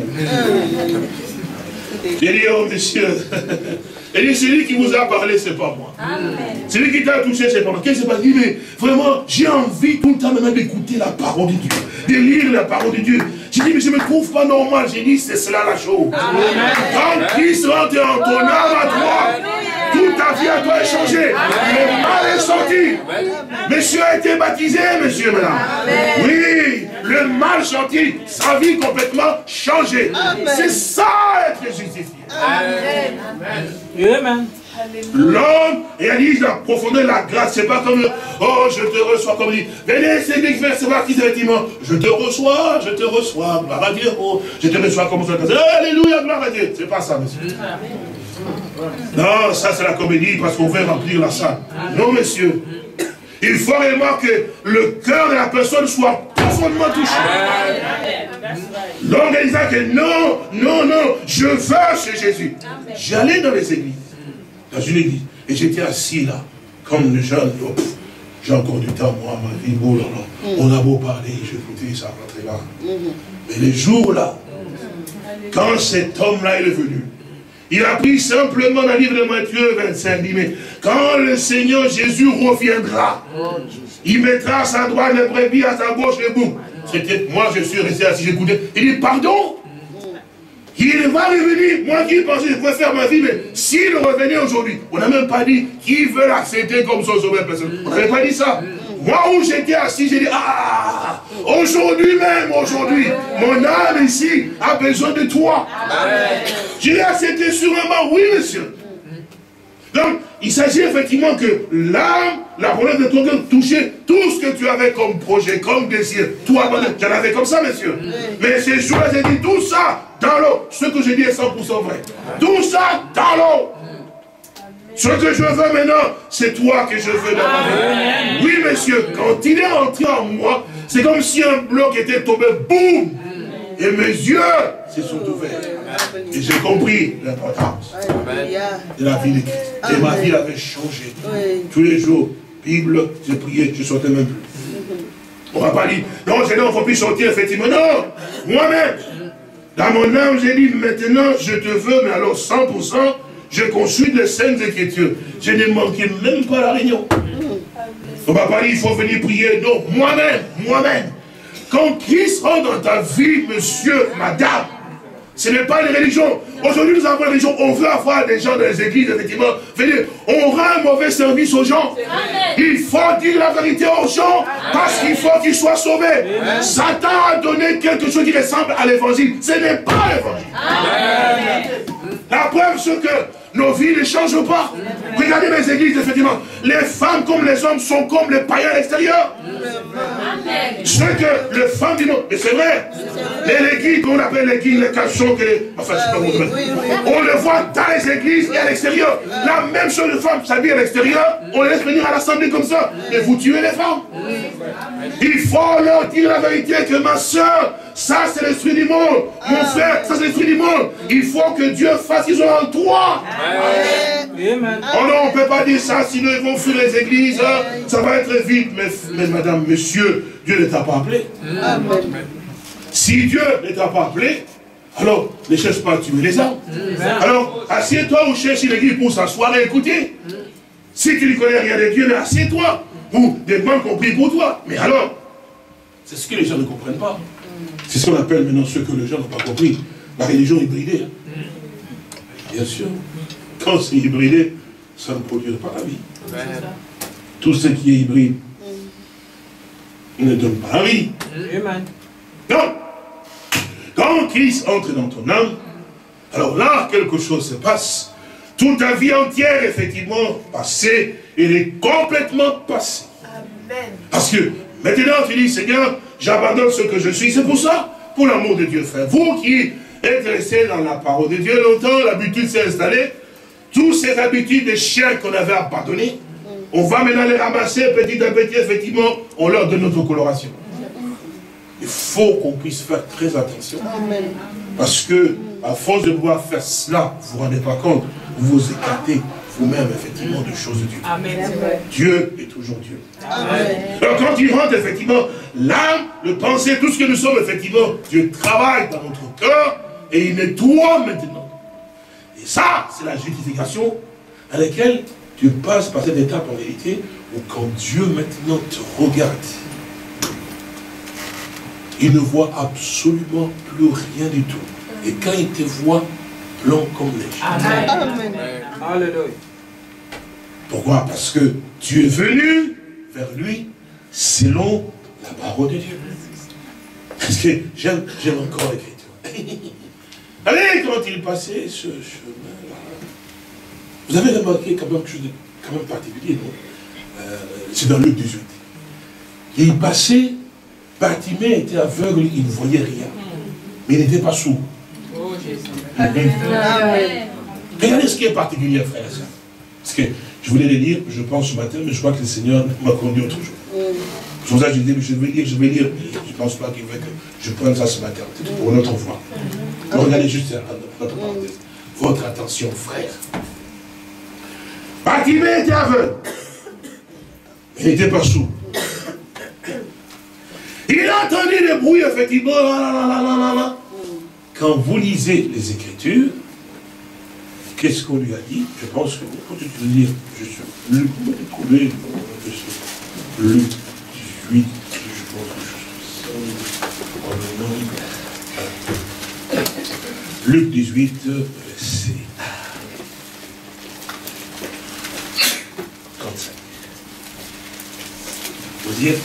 J'ai dit, oh monsieur, il dit, celui qui vous a parlé, ce n'est pas moi. Celui qui t'a touché, ce n'est pas moi. Qu'est-ce qui s'est passé? Il dit, mais vraiment, j'ai envie tout le temps maintenant d'écouter la parole de Dieu, de lire la parole de Dieu. J'ai dit, mais je ne me trouve pas normal. J'ai dit, c'est cela la chose. Amen. Quand Christ rentre en ton âme à toi, toute ta vie à toi est changée. Le mal est sorti. Monsieur a été baptisé, monsieur, maintenant. Oui, le mal sorti, sa vie complètement changée. C'est ça être justifié. Amen. Amen. L'homme réalise la profondeur de la grâce. C'est pas comme, oh, je te reçois, comme il dit, venez, c'est lui qui fait ce baptême, effectivement. Je te reçois, je te reçois, gloire à Dieu, oh, je te reçois comme ça. Alléluia, gloire à Dieu. C'est pas ça, monsieur. Non, ça c'est la comédie parce qu'on veut remplir la salle. Non, monsieur. Il faut réellement que le cœur de la personne soit profondément touché. L'homme disait que non, non, non, je veux chez Jésus. J'allais dans les églises. Dans une église. Et j'étais assis là, comme le jeune. Oh, j'ai encore du temps, moi, ma vie. Oh là là. On a beau parler, j'écoutais, ça rentrait là. Mais les jours là, quand cet homme-là est venu, il a pris simplement dans le livre de Matthieu vingt-cinq, il dit, mais quand le Seigneur Jésus reviendra, il mettra sa droite les brebis, à sa gauche les boucs. C'était, moi je suis resté assis, j'écoutais. Il dit, pardon? Il va revenir. Moi qui pensais que je pouvais faire ma vie, mais s'il revenait aujourd'hui, on n'a même pas dit qui veut l'accepter comme son sauveur personnel. On n'avait pas dit ça. Moi où j'étais assis, j'ai dit, ah, aujourd'hui même, aujourd'hui, mon âme ici a besoin de toi. J'ai accepté sûrement, oui monsieur. Donc, il s'agit effectivement que l'âme, la volonté de ton cœur, toucher tout ce que tu avais comme projet, comme désir. Toi, j'en avais comme ça, monsieur. Mais ces jours-là, j'ai dit tout ça dans l'eau. Ce que j'ai dit est cent pour cent vrai. Tout ça dans l'eau. Ce que je veux maintenant, c'est toi que je veux dans ma vie. Oui, monsieur, quand il est entré en moi, c'est comme si un bloc était tombé, boum! Et mes yeux se sont ouverts. Et j'ai compris l'importance de la vie de Christ. Et ma vie avait changé. Tous les jours, Bible, j'ai prié, je ne sortais même plus. On va pas dire, non, c'est non, il ne faut plus sortir, effectivement. Non, moi-même, dans mon âme, j'ai dit, maintenant, je te veux, mais alors cent pour cent, je consulte les Saintes Écritures. Je ne manquais même pas la réunion. On va pas dire, il faut venir prier. Non, moi-même, moi-même. Quand Christ rentre dans ta vie, monsieur, madame, ce n'est pas une religion. Aujourd'hui, nous avons une religion. On veut avoir des gens dans les églises, effectivement. Venir. On rend un mauvais service aux gens. Il faut dire la vérité aux gens parce qu'il faut qu'ils soient sauvés. Satan a donné quelque chose qui ressemble à l'évangile. Ce n'est pas l'évangile. La preuve, c'est que nos vies ne changent pas. Regardez les églises, effectivement. Les femmes comme les hommes sont comme les païens à l'extérieur. Ce que les femmes du monde, et c'est vrai, les guides, qu'on appelle les guides, les cachons, que les... enfin, je sais pas comment on le voit dans les églises et à l'extérieur. La même chose, les femmes s'habillent à l'extérieur, on les laisse venir à l'assemblée comme ça, et vous tuez les femmes. Il faut leur dire la vérité que ma soeur, ça c'est l'esprit du monde. Mon frère, ça c'est l'esprit du monde. Il faut que Dieu fasse qu'ils ont en toi. Amen. Oh non, on ne peut pas dire ça, sinon ils vont fuir les églises. Hein. Ça va être vite. Mais, mais madame, monsieur, Dieu ne t'a pas appelé. Amen. Si Dieu ne t'a pas appelé, alors ne cherche pas à tuer les âmes. Alors, assieds-toi ou cherche l'église pour s'asseoir et écouter. Si tu ne connais rien de Dieu, mais assieds-toi. Ou des gens qui ont pris pour toi. Mais alors, c'est ce que les gens ne comprennent pas. C'est ce qu'on appelle maintenant ce que les gens n'ont pas compris. La religion hybridée. Bien sûr. Quand c'est hybridé, ça ne produit pas la vie. Amen. Tout ce qui est hybride ne donne pas la vie. Amen. Non. Quand Christ entre dans ton âme, alors là, quelque chose se passe. Toute ta vie entière, effectivement, passée, elle est complètement passée. Amen. Parce que maintenant, tu dis, Seigneur, j'abandonne ce que je suis. C'est pour ça, pour l'amour de Dieu, frère. Vous qui êtes restés dans la parole de Dieu longtemps, l'habitude s'est installée. Toutes ces habitudes de chiens qu'on avait abandonnées, on va maintenant les ramasser petit à petit, effectivement, on leur donne notre coloration. Il faut qu'on puisse faire très attention. Amen. Parce que, à force de pouvoir faire cela, vous ne vous rendez pas compte, vous vous écartez vous-même, effectivement, de choses de Dieu. Amen. Dieu est toujours Dieu. Amen. Alors, quand il rentre, effectivement, l'âme, le pensée, tout ce que nous sommes, effectivement, Dieu travaille dans notre cœur et il nettoie maintenant. Et ça, c'est la justification à laquelle tu passes par cette étape en vérité, où quand Dieu maintenant te regarde, il ne voit absolument plus rien du tout. Et quand il te voit, blanc comme neige. Amen. Amen. Alléluia. Pourquoi? Parce que tu es venu vers lui selon la parole de Dieu. Parce que j'aime encore l'écriture. Allez, quand il passait ce chemin-là, vous avez remarqué quand même quelque chose de quand même particulier, non? euh, C'est dans Luc dix-huit. Il passait, Bartimée était aveugle, il ne voyait rien. Mais il n'était pas sourd. Oh, Jésus. Regardez ce qui est particulier, frère et sœur. Parce que je voulais le dire, je pense ce matin, mais je crois que le Seigneur m'a conduit autre jour. C'est pour ça que je dis, je vais lire, je vais lire. Je ne pense pas qu'il veut que je prenne ça ce matin. C'est pour une autre fois. Donc, regardez juste notre parenthèse. Votre attention, frère. Bartimée était aveugle. Il n'était pas sourd. Il a entendu des bruits, effectivement. Là, là, là, là, là, là. Quand vous lisez les Écritures, qu'est-ce qu'on lui a dit? Je pense que vous pouvez lire. Je suis Luc, vous pouvez trouver. Luc dix-huit, je pense que je Luc dix-huit, verset trente-cinq. Vous y êtes?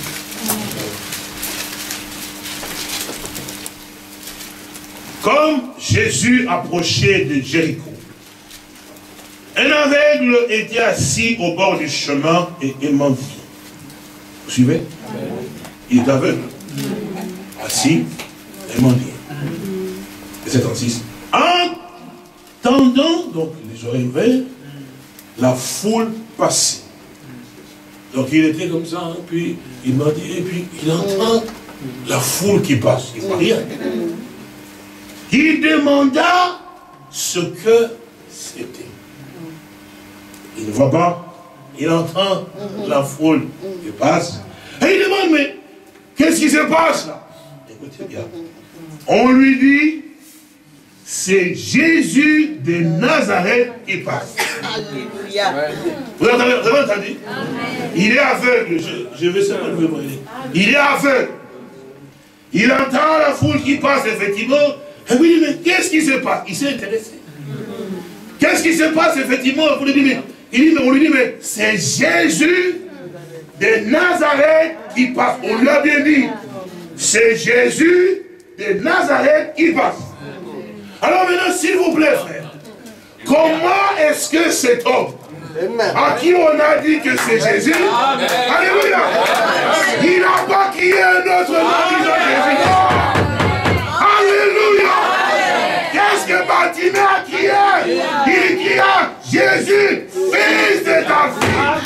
Comme Jésus approchait de Jéricho, Un aveugle était assis au bord du chemin et, et mendiait. Vous suivez? Il est aveugle. Assis et mendiait. Verset trente-six. Entendant, donc les oreilles ouvertes, la foule passait. Donc il était comme ça, hein, puis il mendiait, et puis il entend la foule qui passe. Il ne voit rien. Il demanda ce que c'était. Il ne voit pas, il entend la foule qui passe. Et il demande, mais qu'est-ce qui se passe là? Écoutez bien. On lui dit, c'est Jésus de Nazareth qui passe. Alléluia. Vous avez, vous avez entendu? Il est aveugle. Je, je vais seulement le voir. Il est aveugle. Il entend la foule qui passe, effectivement. Et puis il dit, mais qu'est-ce qui se passe? Il s'est intéressé. Qu'est-ce qui se passe, effectivement? On lui dit, mais, il dit, mais on lui dit, mais c'est Jésus de Nazareth qui passe. On lui a bien dit. C'est Jésus de Nazareth qui passe. Alors maintenant, s'il vous plaît, frère, comment est-ce que cet homme, à qui on a dit que c'est Jésus, Amen. Alléluia, il n'a pas crié un autre nom disant Jésus. Alléluia. Qu'est-ce que Bartimée a crié? Il cria Jésus, fils de ta fille.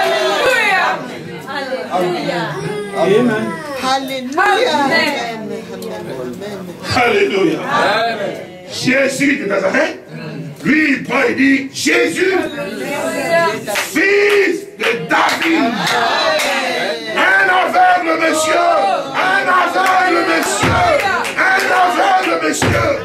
Alléluia. Amen. Alléluia. Alléluia. Jésus de Nazareth, lui il prend et dit Jésus, fils de David. Un aveugle monsieur, un aveugle monsieur, un aveugle monsieur.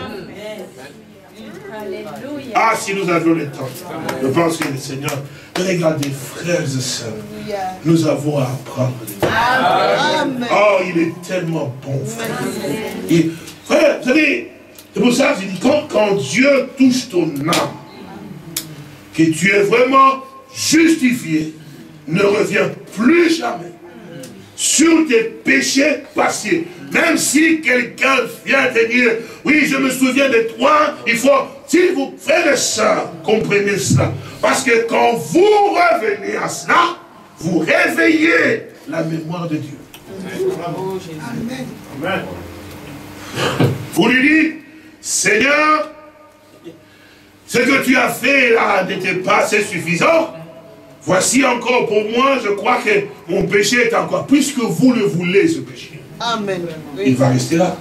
Ah, si nous avions le temps, je pense que le Seigneur, regardez frères et sœurs, nous avons à apprendre. Amen. Oh, il est tellement bon, frère. Et, frère, vous savez, c'est pour ça que je dis, quand, quand Dieu touche ton âme, que tu es vraiment justifié, ne reviens plus jamais sur tes péchés passés. Même si quelqu'un vient te dire, oui, je me souviens de toi, il faut, s'il vous frères et sœurs, comprenez cela. Parce que quand vous revenez à cela, vous réveillez la mémoire de Dieu. Amen. Amen. Vous lui dites, Seigneur, ce que tu as fait là n'était pas assez suffisant. Voici encore pour moi, je crois que mon péché est encore, puisque vous le voulez, ce péché. Amen. Il va rester là.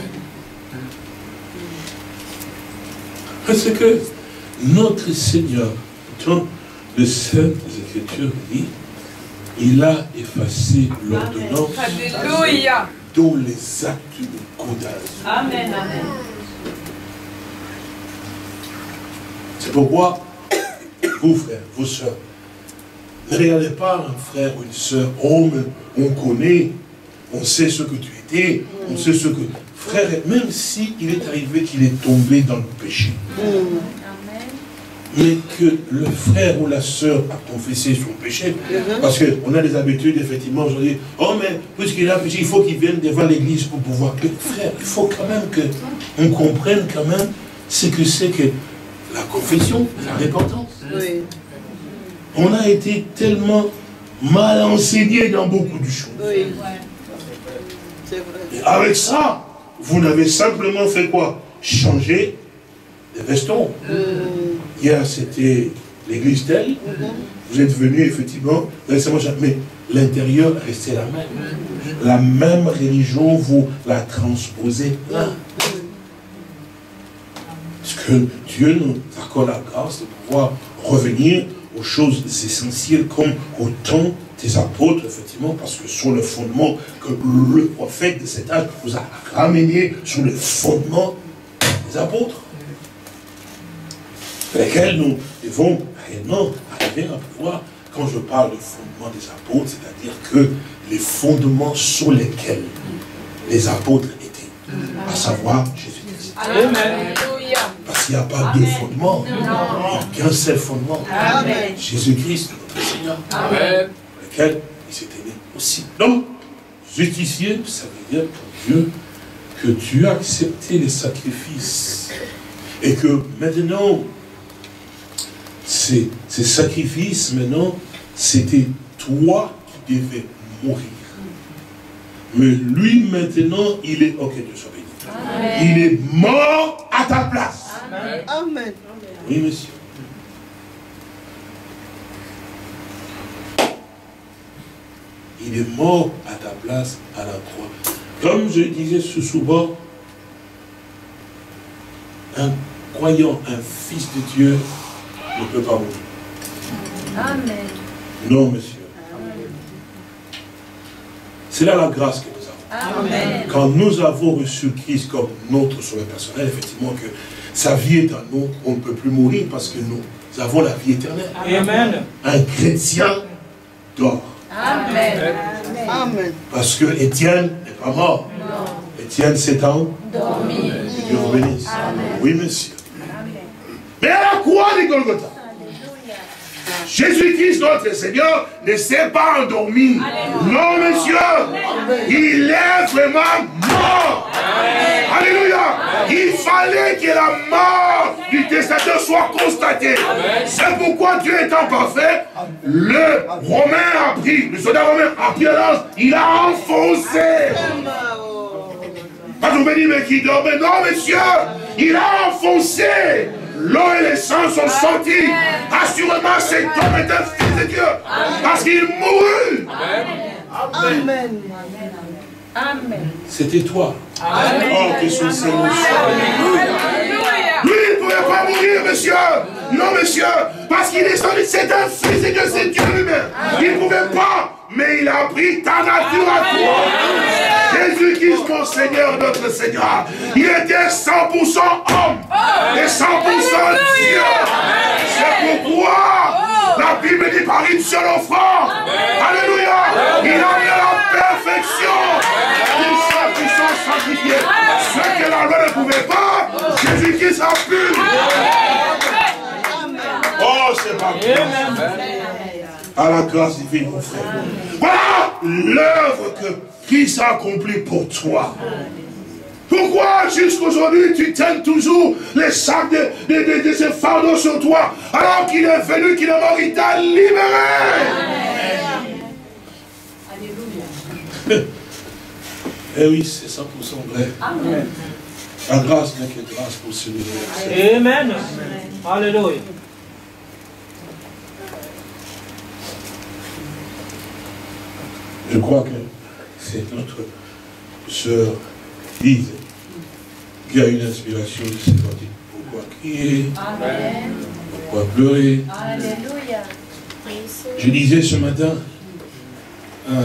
Parce que notre Seigneur, dans les Saintes Écritures, dit, il a effacé l'ordonnance dont les actes de condamnation. Amen. Amen. C'est pourquoi, vous frères, vos soeurs, ne regardez pas un frère ou une soeur, homme, on connaît, on sait ce que tu étais, on sait ce que... Frère, même s'il est arrivé qu'il est tombé dans le péché, mais que le frère ou la sœur a confessé son péché, parce qu'on a des habitudes, effectivement, aujourd'hui, oh mais, puisqu'il a péché, il faut qu'il vienne devant l'église pour pouvoir... Frère, il faut quand même qu'on comprenne quand même ce que c'est que la confession, la repentance. Oui. On a été tellement mal enseigné dans beaucoup de choses. Oui. Et avec ça, vous n'avez simplement fait quoi? Changer les vestons. Mm. Hier, c'était l'église telle. Mm -hmm. Vous êtes venu, effectivement, mais l'intérieur restait la même. Mm. La même religion, vous la transposez là. Parce que Dieu nous accorde la grâce de pouvoir revenir aux choses essentielles comme au temps des apôtres, effectivement, parce que sur le fondement que le prophète de cet âge vous a ramené sur le fondement des apôtres, lesquels nous devons réellement arriver à pouvoir, quand je parle de fondement des apôtres, c'est-à-dire que les fondements sur lesquels les apôtres étaient, à savoir Jésus-Christ. Amen. Parce qu'il n'y a pas Amen. Deux fondements, il n'y a qu'un seul fondement. Jésus-Christ, notre Seigneur, Amen. Lequel il s'était né aussi. Donc, justifié, ça veut dire pour Dieu que tu as accepté les sacrifices et que maintenant, ces, ces sacrifices, maintenant, c'était toi qui devais mourir. Mais lui, maintenant, il est... Ok, Dieu soit béni. Amen. Il est mort à ta place. Amen. Amen. Oui, monsieur. Il est mort à ta place à la croix. Comme je disais ce souvent, un croyant, un fils de Dieu ne peut pas mourir. Amen. Non, monsieur. C'est là la grâce que nous avons. Amen. Quand nous avons reçu Christ comme notre sauveur personnel, effectivement que sa vie est en nous, on ne peut plus mourir parce que nous avons la vie éternelle. Amen. Un chrétien dort. Amen. Amen. Parce que Étienne n'est pas mort. Non. Étienne s'est endormi. Dormi. Dieu vous bénisse. Amen. Oui, monsieur. Amen. Mais à la croix de Golgotha, Alléluia. Jésus-Christ, notre Seigneur, ne s'est pas endormi. Alléluia. Non, monsieur. Amen. Il est vraiment mort. Amen. Alléluia. Il fallait que la mort du testateur soit constatée. C'est pourquoi Dieu étant parfait, le Romain a pris, le soldat romain a pris la lance, il a enfoncé. Pas vous me dites, mais qui dort? Mais non, monsieur, il a enfoncé. L'eau et le sang sont sortis. Assurément, cet homme est un fils de Dieu. Parce qu'il mourut. Amen. Amen. C'était toi. Amen. Oh, que son Seigneur. Alléluia. Lui, il ne pouvait pas mourir, monsieur. Non, monsieur. Parce qu'il est sorti. C'est un fils de Dieu, c'est Dieu lui-même. Il ne pouvait pas. Mais il a pris ta nature à toi. Jésus-Christ, mon Seigneur, notre Seigneur. Il était cent pour cent homme et cent pour cent Dieu. C'est pourquoi la Bible dit par une seule offrande. Alléluia. Il a mis la perfection. Tous ceux qui sont sanctifiés. Ceux que la loi ne pouvait pas, Jésus-Christ a pu. Oh, c'est pas bien. À la grâce divine, mon frère. Voilà l'œuvre que Christ a accomplie pour toi. Pourquoi jusqu'aujourd'hui tu tiens toujours les sacs de, de, de, de ce fardeau sur toi, alors qu'il est venu, qu'il est mort, il t'a libéré. Alléluia. Eh oui, c'est cent pour cent vrai. Amen. La grâce n'est que grâce pour celui-là. Amen. Alléluia. Je crois que c'est notre sœur Lise qui a une inspiration de cette partie. Pourquoi crier? Amen. Pourquoi pleurer? Alléluia. Je disais ce matin, euh,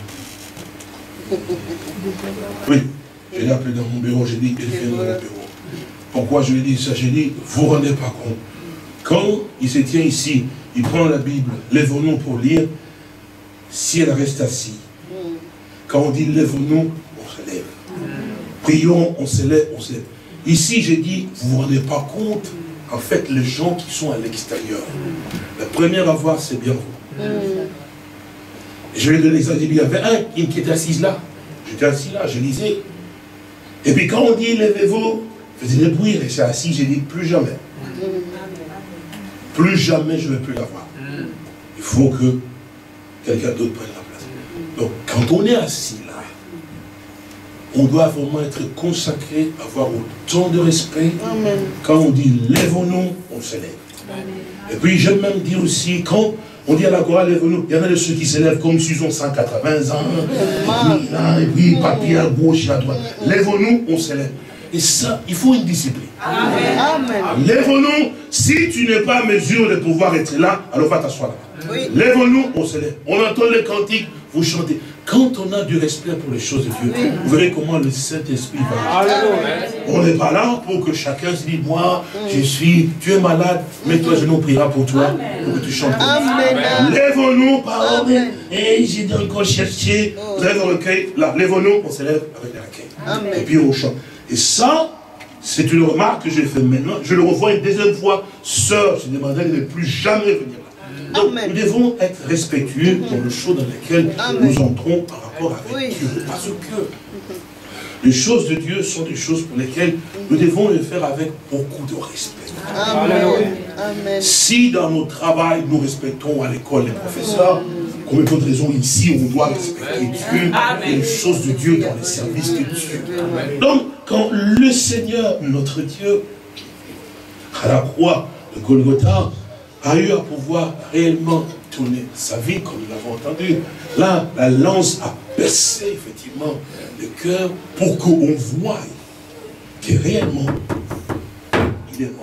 oui, je l'ai appelé dans mon bureau, j'ai dit, elle vient dans mon bureau. Pourquoi je lui ai dit ça? J'ai dit, vous ne vous rendez pas compte. Quand il se tient ici, il prend la Bible, lève-nous pour lire, si elle reste assise. Quand on dit lève-nous, on se lève. Prions, on se lève, on se lève. Ici, j'ai dit, vous ne vous rendez pas compte, en fait, les gens qui sont à l'extérieur. La première à voir, c'est bien vous. Je vais donner l'exemple, il y avait un qui était assis là. J'étais assis là, je lisais. Et puis quand on dit lèvez-vous, faisait des bruits, et c'est assis, j'ai dit plus jamais. Plus jamais je ne vais plus la voir. Il faut que quelqu'un d'autre prenne la place. Donc quand on est assis là, on doit vraiment être consacré, avoir autant de respect. Amen. Quand on dit lèvons-nous, on se lève. Amen. Et puis j'aime même dire aussi, quand on dit à la chorale lèvons-nous, il y en a de ceux qui se lèvent comme s'ils ont cent quatre-vingts ans. Et puis, là, et puis papier à gauche et à droite. Lèvons-nous, on se lève. Et ça, il faut une discipline. Amen. Amen. Lèvons-nous, si tu n'es pas en mesure de pouvoir être là, alors va t'asseoir là. Oui. Lèvons-nous, on se lève. On entend les cantiques, vous chantez. Quand on a du respect pour les choses de Dieu, oui, vous verrez comment le Saint-Esprit va. Alléluia. On n'est pas là pour que chacun se dise, moi, je suis, tu es malade, mets-toi, je nous priera pour toi, Amen, pour que tu chantes. Amen. Lèvons-nous, par et j'ai encore cherché, oh, vous avez le recueil, là, lèvons-nous, on se lève avec le recueil. Amen. Et puis on chante. Et ça, c'est une remarque que j'ai fait maintenant. Je le revois une deuxième fois. Sœur, je demanderai de ne plus jamais venir là. Donc, Amen, nous devons être respectueux dans le choses dans lesquelles Amen nous entrons par rapport avec oui Dieu. Parce que Les choses de Dieu sont des choses pour lesquelles nous devons les faire avec beaucoup de respect. Amen. Amen. Si dans nos travail, nous respectons à l'école les professeurs, combien d'autres raisons ici on doit respecter Dieu et les choses de Dieu dans les services de Dieu. Donc, quand le Seigneur, notre Dieu, à la croix de Golgotha, a eu à pouvoir réellement tourner sa vie, comme nous l'avons entendu, là, la lance a percé effectivement le cœur pour qu'on voie que réellement, il est mort.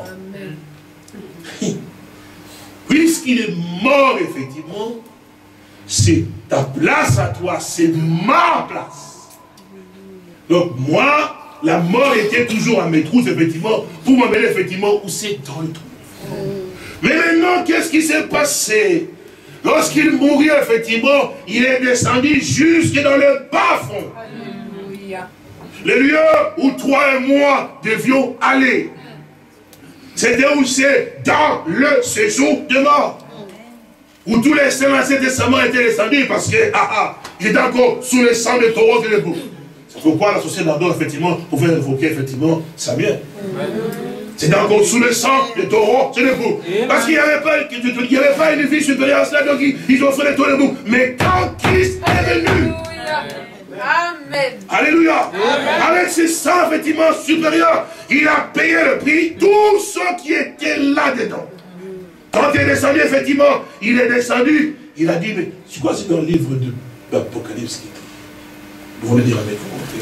Puisqu'il est mort, effectivement, c'est ta place à toi, c'est ma place. Donc moi, la mort était toujours à mes trousses, effectivement, pour m'amener, effectivement, où c'est dans le trou. Mais maintenant, qu'est-ce qui s'est passé? Lorsqu'il mourit, effectivement, il est descendu jusque dans le bas-fond. Le lieu où toi et moi devions aller. C'était où c'est dans le séjour de mort. Où tous les saints l'Ancien Testament étaient descendus parce que, ah ah, j'étais encore sous le sang de taureaux et de boucs. C'est pourquoi la société d'Adam, effectivement, pouvait évoquer, effectivement, Samuel. C'était encore sous le sang de taureaux et de boucs. Parce qu'il n'y avait pas, il n'y avait pas une vie supérieure à cela, donc ils, ils ont fait les taureaux et de boucs. Mais quand Christ est venu, Amen. Alléluia. Amen. Avec ses sangs, effectivement, supérieurs, il a payé le prix, tous ceux qui étaient là-dedans. Quand il est descendu, effectivement, il est descendu, il a dit, mais c'est quoi, c'est dans le livre de l'Apocalypse qui dit? Vous voulez dire avec vous?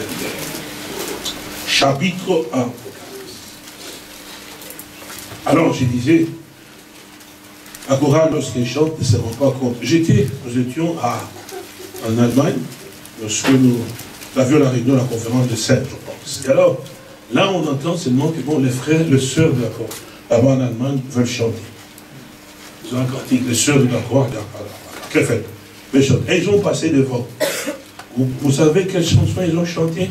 Chapitre un. Alors, je disais, à Cora, lorsqu'il chante, ne se rend pas compte. J'étais, nous étions à, en Allemagne, lorsque nous avions la réunion, la conférence de Sèvres, je pense. Et alors, là, on entend seulement que bon, les frères, les sœurs de la croix, là-bas en Allemagne, veulent chanter. Ils ont un cantique, les sœurs de la croix, très faible. Et ils ont passé devant. Vous, vous savez quelle chanson ils ont chanté?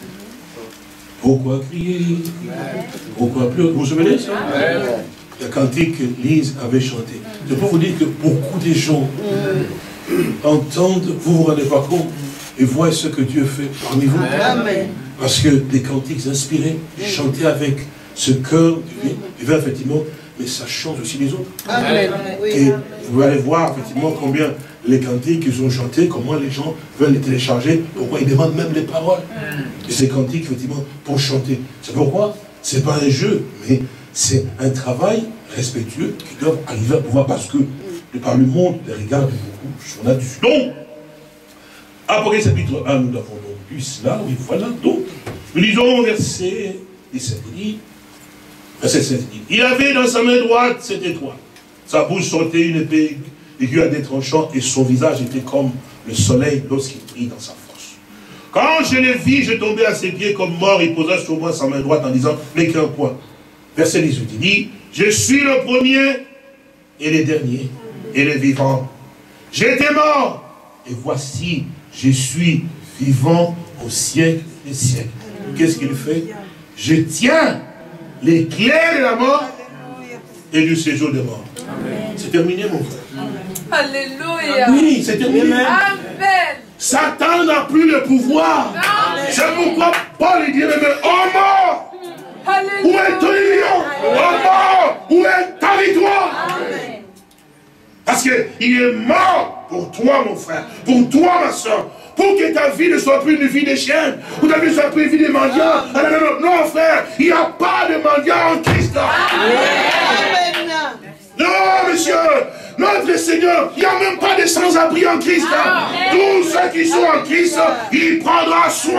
Pourquoi crier? Pourquoi pleurer? Vous vous souvenez ça? Le cantique que Lise avait chanté. Je peux vous dire que beaucoup de gens entendent, vous ne vous rendez pas compte, et voient ce que Dieu fait parmi vous. Amen. Parce que des cantiques inspirés, chantés avec ce cœur divin, divin, effectivement, mais ça change aussi les autres. Amen. Et vous allez voir effectivement combien les cantiques qu'ils ont chantés, comment les gens veulent les télécharger, pourquoi ils demandent même les paroles. Et ces cantiques, effectivement, pour chanter. C'est pourquoi ce n'est pas un jeu, mais c'est un travail respectueux qui doit arriver à pouvoir, parce que de par le monde, les regards de beaucoup sont là-dessus. Donc, Apocalypse chapitre un, nous l'avons donc lu cela, oui, voilà, donc, nous lisons verset dix-sept, il dit, verset seize, il dit, il avait dans sa main droite cette étoile, sa bouche sortait une épée aiguë à des tranchants, et son visage était comme le soleil lorsqu'il brille dans sa force. Quand je le vis, je tombais à ses pieds comme mort, il posa sur moi sa main droite en disant, mais qu'un point. Verset dix-huit, il dit, je suis le premier et le dernier et le vivant. J'étais mort, et voici, je suis vivant au siècle des siècles. Qu'est-ce qu'il fait? Je tiens les clés de la mort et du séjour de mort. C'est terminé, mon frère. Alléluia. Oui, c'est terminé. Amen. Satan n'a plus le pouvoir. C'est pourquoi Paul dit, mais oh mort, où est ton union? Oh mort, où est ta victoire? Parce qu'il est mort pour toi, mon frère, pour toi, ma soeur, pour que ta vie ne soit plus une vie de chien, pour que ta vie ne soit plus une vie de mendiant. Ah, non, non, non, non, frère, il n'y a pas de mendiant en Christ. Amen. Non, monsieur, notre Seigneur, il n'y a même pas de sans-abri en Christ. Tous ceux qui sont en Christ, il prendra soin.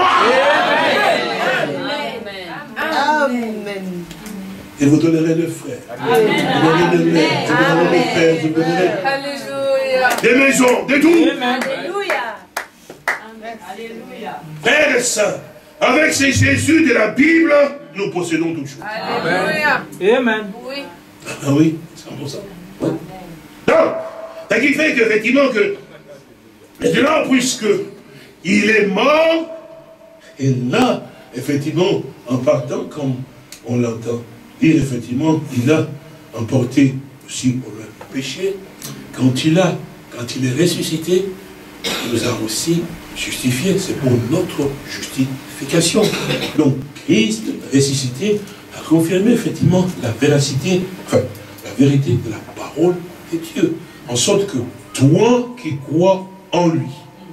Amen. Et vous donnerez le frère, vous donnerez le mère, vous donnerez le père, vous donnerez Alléluia. des maisons, des tout. Alléluia. Frères et sœurs, avec ces Jésus de la Bible, nous possédons toutes choses. Alléluia. Amen. Oui. Ah oui, c'est pour ça. Ouais. Donc, ce qui fait qu'effectivement que, maintenant, puisque il est mort, et là, effectivement, en partant, comme on l'entend dire, effectivement, il a emporté aussi pour le péché. Quand il a, quand il est ressuscité, il nous a aussi justifié, c'est pour notre justification. Donc, Christ ressuscité a confirmé effectivement la véracité, enfin, la vérité de la parole de Dieu. En sorte que toi qui crois en lui,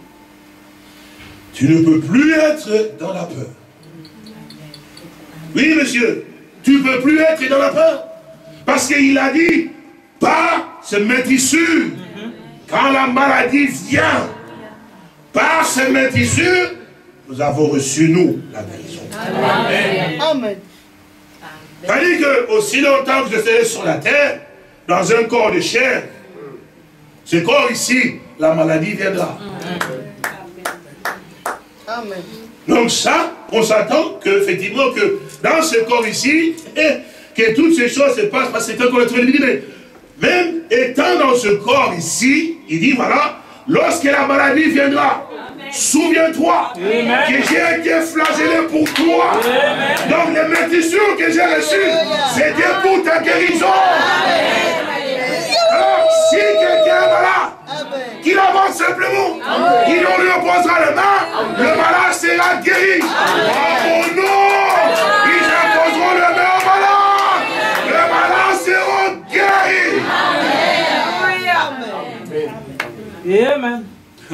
tu ne peux plus être dans la peur. Oui, monsieur, tu ne peux plus être dans la peur. Parce qu'il a dit, par ce métissure, quand la maladie vient, par ce métissure, nous avons reçu, nous, la guérison. Amen. Amen. C'est-à-dire que aussi longtemps que je serai sur la terre, dans un corps de chair, ce corps ici, la maladie viendra. Amen. Donc ça, on s'attend qu'effectivement, que dans ce corps ici, et que toutes ces choses se passent, parce que c'est un corps de mais même étant dans ce corps ici, il dit voilà, lorsque la maladie viendra, souviens-toi que j'ai été flagellé pour toi. Amen. Donc les médicaments que j'ai reçus, c'était pour ta guérison. Amen. Alors, si quelqu'un est malade, qu'il avance simplement, qu'il lui opposera les mains, le malade sera guéri. Oh non, ils imposeront les mains au malade, le malade sera guéri. Amen. Amen.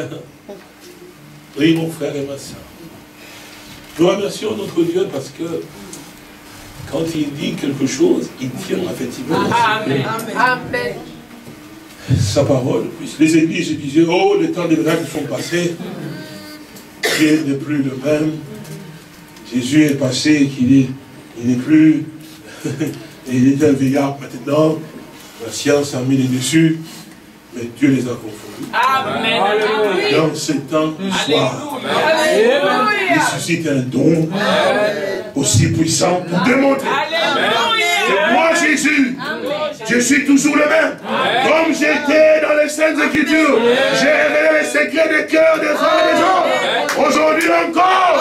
Oui, mon frère et ma soeur. Nous remercions notre Dieu parce que quand il dit quelque chose, il tient effectivement Amen. Amen. sa parole. Les églises disaient, oh, les temps des miracles sont passés. Dieu n'est plus le même. Jésus est passé, qu'il est, il n'est plus. Il est un vieillard maintenant. La science a mis les dessus. Mais Dieu les a confondus. Amen. Dans ce temps du soir, il suscite un don aussi puissant pour démontrer que moi, Jésus, je suis toujours le même. Comme j'étais dans les Saintes Écritures, j'ai révélé les secrets des cœurs des femmes et des hommes. Aujourd'hui encore,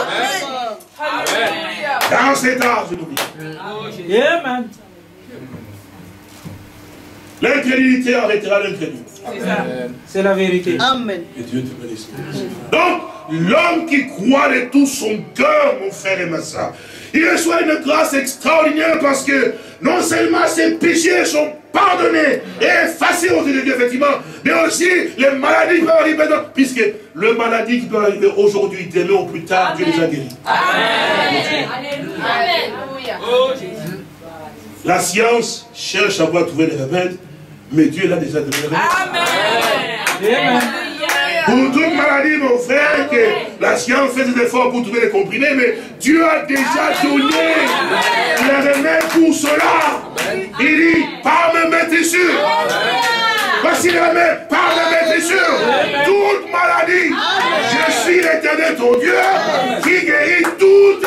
dans cet âge, je nous dis. Amen. L'incrédulité arrêtera l'incrédulité. C'est la vérité. Amen. Que Dieu te bénisse. Donc, l'homme qui croit de tout son cœur, mon frère et ma soeur, il reçoit une grâce extraordinaire parce que non seulement ses péchés sont pardonnés et effacés aux yeux de Dieu, effectivement, mais aussi les maladies qui peuvent arriver, puisque le maladie qui peut arriver aujourd'hui, demain ou plus tard, Dieu les a guéris. Amen. Alléluia. La science cherche à pouvoir trouver des remèdes, mais Dieu l'a déjà donné le remède. Amen. Pour toute maladie, mon frère, que la science fait des efforts pour trouver les comprimés, mais Dieu a déjà donné les remèdes pour cela. Il dit, par mes métissures. Voici les remèdes, par mes métissures. Toute maladie, je suis l'Éternel ton Dieu, qui guérit toute,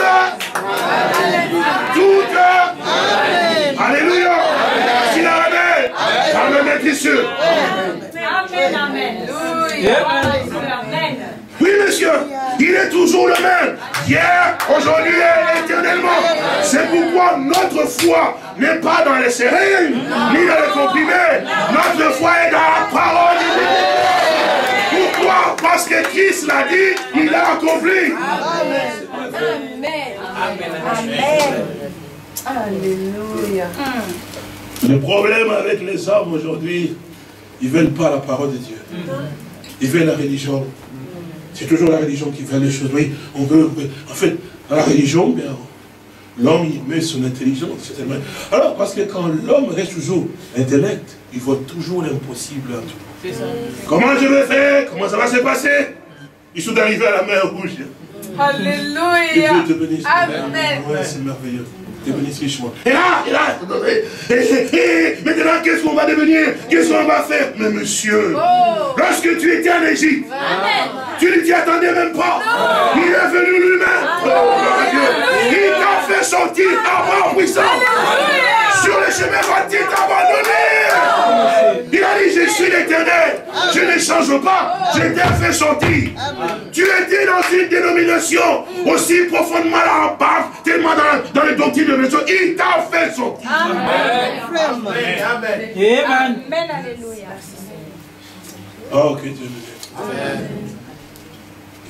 toute, alléluia. Voici les remèdes, par mes métissures. Amen. Amen. Amen. Oui, monsieur, il est toujours le même. Hier, aujourd'hui et éternellement. C'est pourquoi notre foi n'est pas dans les seringues, ni dans les comprimés. Notre foi est dans la parole de Dieu. Pourquoi? Parce que Christ l'a dit, il l'a accompli. Amen. Amen. Alléluia. Le problème avec les hommes aujourd'hui, ils ne veulent pas la parole de Dieu. Ils veulent la religion. C'est toujours la religion qui veut les choses. Oui, on veut, on veut. En fait, dans la religion, l'homme, il met son intelligence, certainement. Alors, parce que quand l'homme reste toujours intellect, il voit toujours l'impossible en tout. Comment je vais faire? Comment ça va se passer? Ils sont arrivés à la mer rouge. Alléluia. Que Dieu te bénisse. Amen. Ouais, c'est merveilleux. Te bénisse richement. Et là, et là, et, et, et, maintenant, qu'est-ce qu'on va devenir? Qu'est-ce qu'on va faire? Mais monsieur, Oh. lorsque tu étais en Égypte, Amen. tu ne t'y attendais même pas. Il est venu lui-même. Oh, mon Dieu. Il t'a fait sortir avant puissant. Sur le chemin va-t-il t'abandonner? Il a dit, je suis l'Éternel. Je ne change pas. Je t'ai fait sortir. Tu étais dans une dénomination aussi profondément à part, tellement dans, dans les doctrines de Dieu. Il t'a fait sortir. Amen. Amen. Amen. Alléluia. Oh, que Dieu nous aide. Que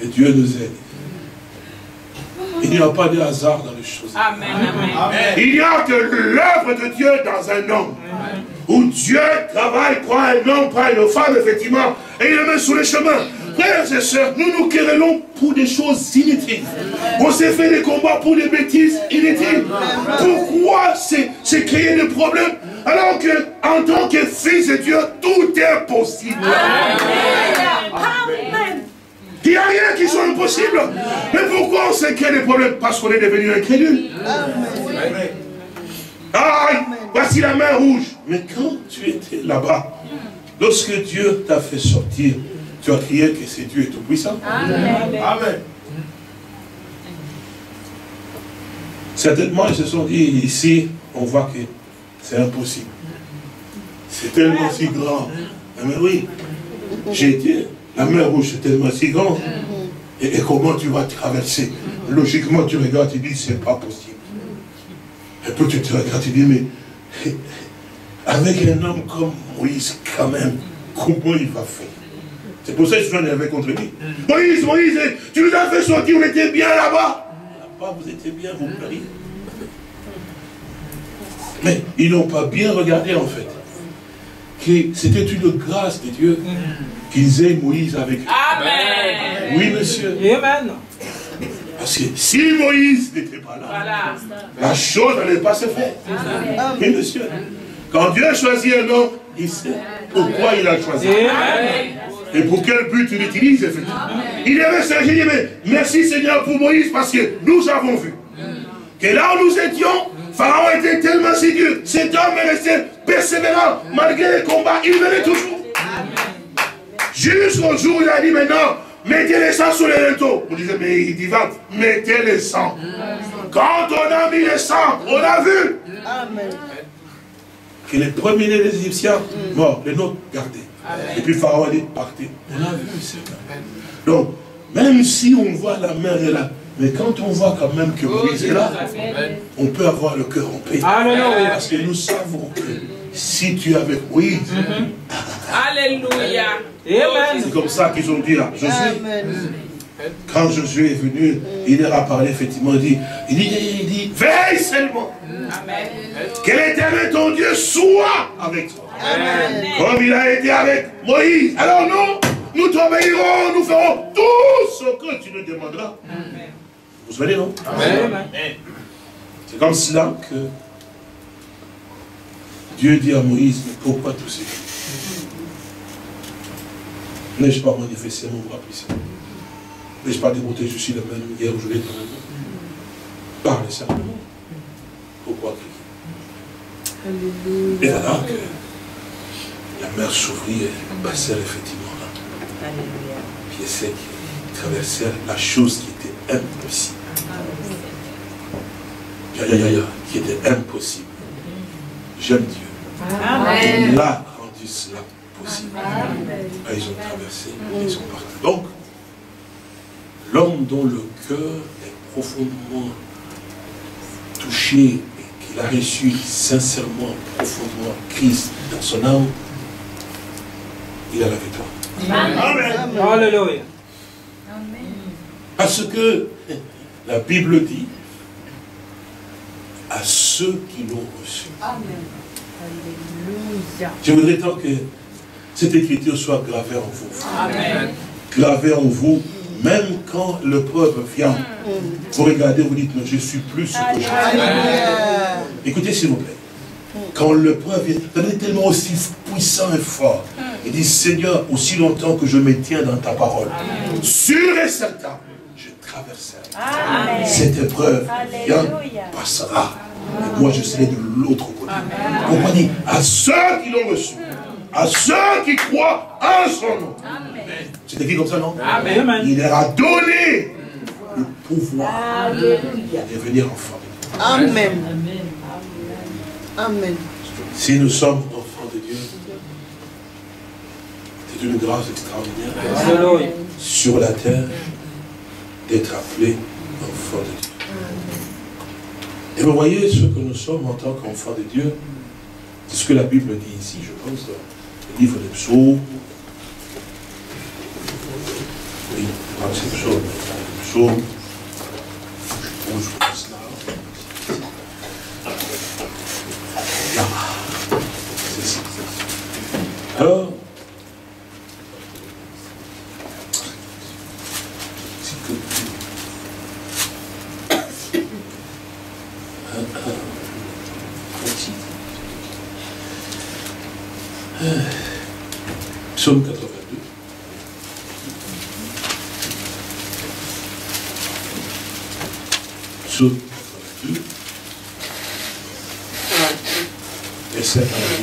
Dieu nous aide. Il n'y a pas de hasard dans les choses. Amen. Amen. Il n'y a que l'œuvre de Dieu dans un homme. Amen. Où Dieu travaille, prend un homme, prend une femme, effectivement, et il le met sur le chemin. Frères et sœurs, nous nous querellons pour des choses inutiles. On s'est fait des combats pour des bêtises inutiles. Pourquoi c'est créer des problèmes alors que, en tant que fils de Dieu, tout est possible. Amen. Il n'y a rien qui soit impossible. Mais pourquoi on s'est créé des problèmes? Parce qu'on est devenu incrédule. Ah, voici la main rouge. Mais quand tu étais là-bas, lorsque Dieu t'a fait sortir, tu as crié que c'est Dieu tout-puissant. Amen. Amen. Certainement, ils se sont dit, ici, on voit que c'est impossible. C'est tellement si grand. Mais oui, j'ai dit, la mer rouge, c'est tellement si grand. Et, et comment tu vas traverser? Logiquement, tu regardes, tu dis, c'est pas possible. Et puis tu te regardes, tu dis, mais avec un homme comme Moïse, quand même, comment il va faire? C'est pour ça que je suis énervé contre lui. Moïse, Moïse, tu nous as fait sortir, on était bien là-bas. Là-bas, vous étiez bien, vous pleuriez. Mais ils n'ont pas bien regardé, en fait, que c'était une grâce de Dieu qu'ils aient Moïse avec eux. Amen. Oui, monsieur. Amen. Parce que si Moïse n'était pas là, Voilà. la chose n'allait pas se faire. Oui, monsieur. Quand Dieu a choisi un homme, il sait pourquoi il a choisi. Amen. Et pour quel but il l'utilise, effectivement. Il avait ça, j'ai dit, mais merci Seigneur pour Moïse, parce que nous avons vu que là où nous étions, Pharaon était tellement si dur. Cet homme est resté persévérant, malgré les combats, il venait toujours. Jusqu'au jour où il a dit, maintenant, mettez les sangs sur les linteaux. Vous disiez, mais il dit, va, mettez les sangs. Quand on a mis les sangs, on a vu que les premiers-nés des Égyptiens, morts, les nôtres gardés. Et puis Pharaon a dit, partez. On a vu, Seigneur. Donc, même si on voit la mer est là, mais quand on voit quand même que Moïse est là, on peut avoir le cœur en paix. Alléluia. Parce que nous savons que si tu es avec Moïse, Alléluia. Amen. c'est comme ça qu'ils ont dit à Josué. Quand Josué est venu, il leur a parlé, effectivement, il dit, il dit, il dit veille seulement. Amen. Que l'Éternel ton Dieu soit avec toi. Amen. Comme il a été avec Moïse. Alors nous, nous t'obéirons, nous ferons tout ce que tu nous demanderas. Amen. Vous savez, non? Amen. C'est comme cela que Dieu dit à Moïse, mais pourquoi tout ça? N'ai-je pas manifesté mon bras puissant? N'ai-je pas démontré, je suis le même hier, aujourd'hui, dans le monde? Parlez simplement. Pourquoi crier? Et alors que la mer s'ouvrit et passèrent effectivement là. Puis c'est qu'ils traversèrent la chose qui était impossible. Ya, ya, ya, ya, qui était impossible. J'aime Dieu. Amen. Il a rendu cela possible. Et ils ont traversé, ils sont partis. Donc, l'homme dont le cœur est profondément touché et qu'il a reçu sincèrement, profondément Christ dans son âme, il a la victoire. Amen. Alléluia. Parce que la Bible dit à ceux qui l'ont reçu. Je voudrais tant que cette écriture soit gravée en vous. Amen. Gravée en vous, même quand l'épreuve vient. Vous regardez, vous dites, non, je ne suis plus ce que je suis. Écoutez, s'il vous plaît. Quand l'épreuve vient, vous êtes tellement aussi puissant et fort. Il dit, Seigneur, aussi longtemps que je me tiens dans ta parole, Amen. Sûr et certain, je traverserai. Amen. Cette épreuve vient, passera. Et moi, je serai de l'autre côté. Pourquoi dit, à ceux qui l'ont reçu, à ceux qui croient en son nom. C'est écrit comme ça, non? Amen. Il leur a donné le pouvoir de devenir enfants. Amen. Amen. Si nous sommes enfants de Dieu, c'est une grâce extraordinaire. Alléluia. Sur la terre, d'être appelés enfants de Dieu. Et vous voyez ce que nous sommes en tant qu'enfants de Dieu. C'est ce que la Bible dit ici, je pense, dans le livre des psaumes. Oui, crois que c'est le psaume. Psaume. Où je trouve cela? Là. C'est ça. Alors, Psaume quatre-vingt-deux. Psaume quatre-vingt-deux. Verset un.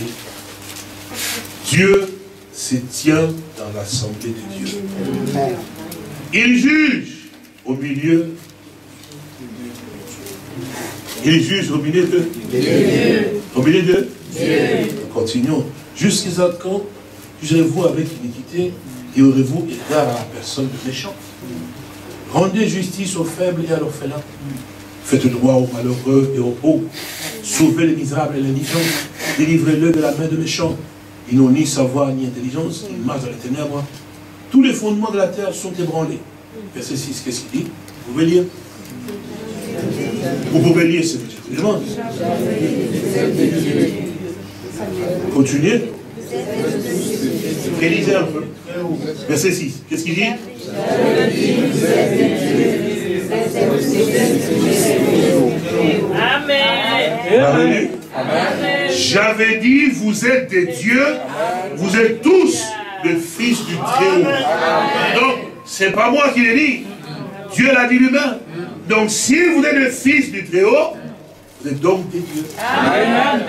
Dieu se tient dans l'assemblée de Dieu. Il juge au milieu. Il juge au milieu de Dieu. Au milieu de Dieu. Continuons. Jusqu'à quand jugerez-vous avec iniquité et aurez-vous égard à la personne de méchant? Rendez justice aux faibles et à l'orphelin. Faites droit aux malheureux et aux pauvres. Sauvez les misérables et les indigents. Délivrez-le de la main de méchants. Ils n'ont ni savoir ni intelligence. Ils marchent dans les ténèbres. Tous les fondements de la terre sont ébranlés. Verset six, qu'est-ce qu'il dit? Vous pouvez lire? Vous pouvez lire ce que je vous demande. Continuez. Réalisez un peu. Verset six. Qu'est-ce qu'il dit? Amen. Amen. J'avais dit, vous êtes des dieux, vous êtes tous des fils du Très-Haut. Donc, c'est pas moi qui l'ai dit. Dieu l'a dit lui-même. Donc, si vous êtes des fils du Très-Haut, vous êtes donc des dieux. Amen.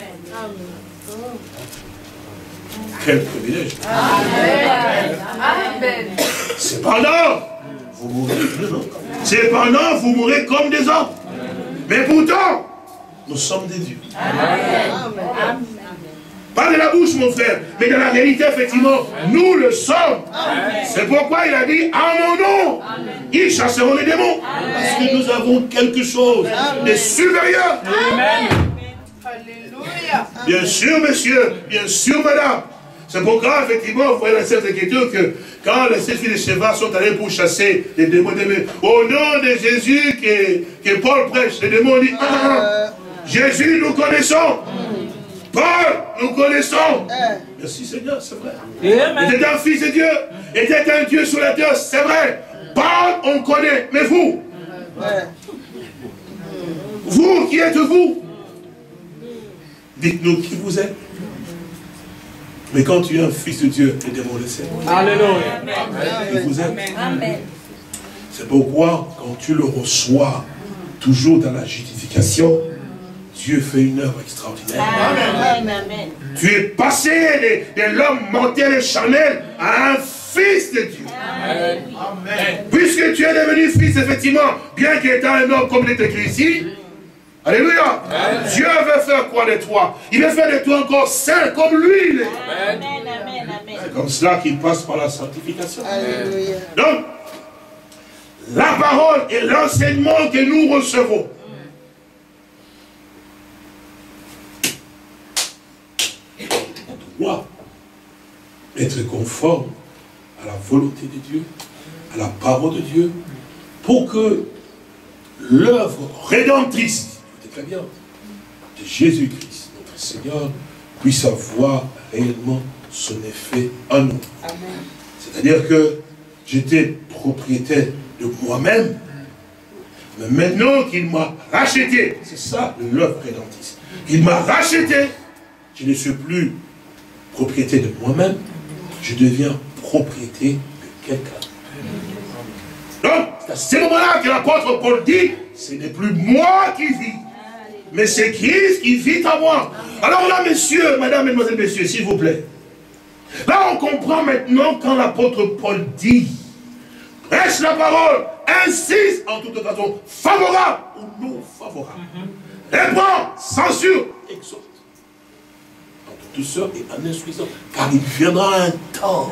Quel privilège. Amen. Amen. Cependant, vous mourrez, non. Cependant, vous mourrez comme des hommes. Mais pourtant, nous sommes des dieux. Amen. Pas de la bouche, mon frère, mais dans la réalité, effectivement, nous le sommes. C'est pourquoi il a dit, à mon nom, ils chasseront les démons. Parce que nous avons quelque chose de supérieur. Amen. Alléluia. Bien sûr, monsieur, bien sûr, madame. C'est pourquoi, effectivement, vous voyez dans cette écriture que quand les sept filles de Sheva sont allés pour chasser les démons, au nom de Jésus que, que Paul prêche, les démons disent, ah, ah, Jésus, nous connaissons. Paul, nous connaissons. Merci Seigneur, c'est vrai. Il était un fils de Dieu, il était un Dieu sur la terre, c'est vrai. Paul, on connaît, mais vous, vous, qui êtes-vous? Dites-nous qui vous êtes. Mais quand tu es un fils de Dieu, les démons le savent. Alléluia. Qui vous êtes. C'est pourquoi, quand tu le reçois, toujours dans la justification, Dieu fait une œuvre extraordinaire. Amen. Amen. Tu es passé de, de l'homme mortel et charnel à un fils de Dieu. Amen. Puisque tu es devenu fils, effectivement, bien qu'étant un homme comme il est écrit ici, alléluia. Amen. Dieu veut faire quoi de toi? Il veut faire de toi encore saint comme lui il est. Amen. Amen. Amen. C'est comme cela qu'il passe par la sanctification. Alléluia. Donc, la parole et l'enseignement que nous recevons, doit être conforme à la volonté de Dieu, à la parole de Dieu, pour que l'œuvre rédemptrice, très bien, de Jésus-Christ, notre Seigneur, puisse avoir réellement son effet en nous. C'est-à-dire que j'étais propriétaire de moi-même, mais maintenant qu'il m'a racheté, c'est ça l'œuvre rédemptrice, il m'a racheté, je ne suis plus propriété de moi-même, je deviens propriété de quelqu'un. Donc, c'est à ce moment-là que l'apôtre Paul dit, ce n'est plus moi qui vis, mais c'est Christ qui vit en moi. Alors là, messieurs, madame, mesdemoiselles, messieurs, s'il vous plaît, là on comprend maintenant quand l'apôtre Paul dit, prêche la parole, insiste en toute occasion, favorable ou non favorable, reprend, censure, exhorte. Douceur et en instruisant, car il viendra un temps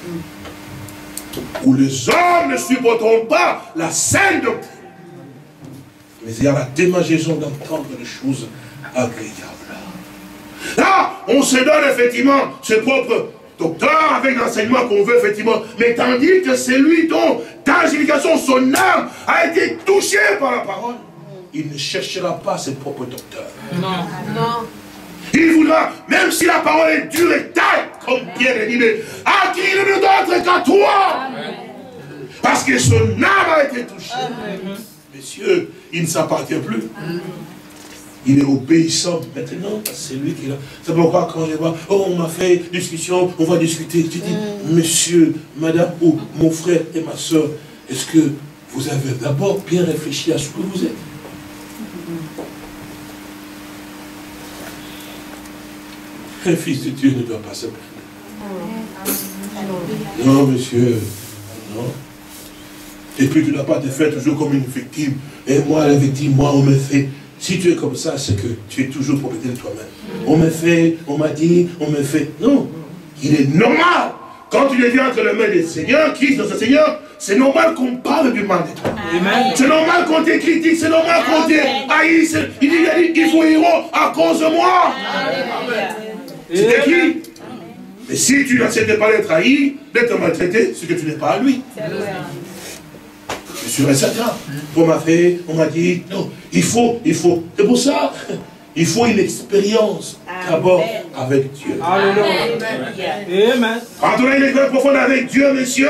où les hommes ne supporteront pas la saine doctrine, mais il y a la démangeaison d'entendre des choses agréables. Là, on se donne effectivement ses propres docteur avec l'enseignement qu'on veut, effectivement. Mais tandis que c'est lui dont, dans la justification, son âme a été touchée par la parole, il ne cherchera pas ses propres docteurs. Non. Non. Il voudra, même si la parole est dure et taille, comme Pierre a dit, mais à qui il ne d'autre qu'à toi? Amen. Parce que son âme a été touchée. Amen. Messieurs, il ne s'appartient plus. Amen. Il est obéissant maintenant, c'est lui qui est là. C'est pourquoi quand je vois, oh, on m'a fait discussion, on va discuter. Je dis, mm. monsieur, madame, ou mon frère et ma soeur, est-ce que vous avez d'abord bien réfléchi à ce que vous êtes? Un fils de Dieu ne doit pas se plaindre. Non, monsieur, non. Et puis tu ne dois pas te faire toujours comme une victime. Et moi, la victime, moi, on me fait. Si tu es comme ça, c'est que tu es toujours propriétaire de toi-même. On me fait, on m'a dit, on me fait. Non, il est normal. Quand tu deviens entre les mains des seigneurs, Christ dans ce Seigneur, c'est normal qu'on parle du mal de toi. C'est normal qu'on te critique, c'est normal qu'on te haïsse. Il dit, il dit, il faut héros à cause de moi. C'était qui? Mais si tu n'acceptes pas d'être haï, d'être maltraité, c'est que tu n'es pas à lui. Je suis sûr et certain. On m'a fait, on m'a dit, non, il faut, il faut. C'est pour ça, il faut une expérience d'abord avec Dieu. Alléluia. Amen. Quand on a une expérience profonde avec Dieu, messieurs,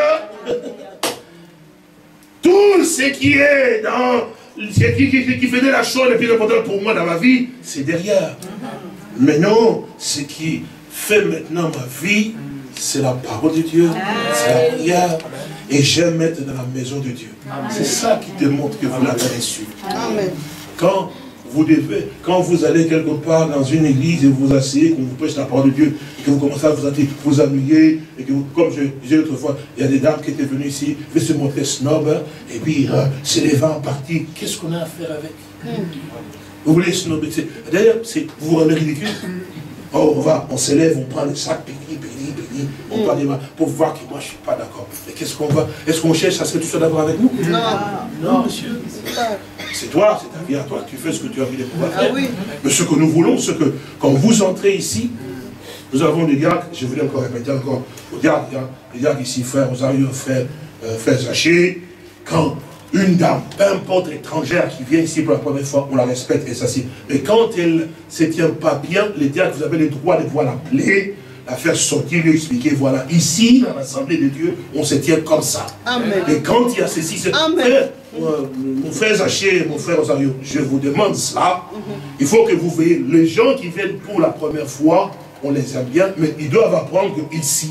tout ce qui est dans, ce qui, qui, qui faisait la chose la plus importante pour moi dans ma vie, c'est derrière. Mais non, ce qui fait maintenant ma vie, c'est la parole de Dieu, c'est la prière. Et j'aime être dans la maison de Dieu. C'est ça qui démontre que vous l'avez reçu. Quand vous devez, quand vous allez quelque part dans une église et vous vous asseyez, qu'on vous prêche la parole de Dieu, et que vous commencez à vous, vous ennuyer, et que vous, comme je disais l'autre fois, il y a des dames qui étaient venues ici, veulent se montrer snob, hein, et puis euh, c'est les vents partis. Qu'est-ce qu'on a à faire avec? Vous voulez snobber? D'ailleurs, vous vous rendez ridicule. Oh, on va, on s'élève, on prend les sacs, béni, béni, béni, on prend des mains pour voir que moi je ne suis pas d'accord. Mais qu'est-ce qu'on va? Est-ce qu'on cherche à ce que tu sois d'accord avec nous? Non. Non, monsieur. C'est toi, c'est ta vie à toi, tu fais ce que tu as envie de pouvoir faire. Ah, oui. Mais ce que nous voulons, c'est que quand vous entrez ici, nous avons des diacres, je voulais encore répéter encore, aux diacres, les diacres ici, frère Rosario, frère, euh, frère Zaché, quand une dame, peu importe étrangère qui vient ici pour la première fois, on la respecte et s'assied. Mais quand elle ne se tient pas bien, les diacres, vous avez le droit de pouvoir l'appeler, la faire sortir, lui expliquer, voilà, ici, dans l'Assemblée de Dieu, on se tient comme ça. Amen. Et quand il y a ceci, c'est frère, euh, mon frère Zaché, mon frère Rosario, je vous demande cela, mm-hmm. Il faut que vous veillez, les gens qui viennent pour la première fois, on les aime bien, mais ils doivent apprendre qu'ici,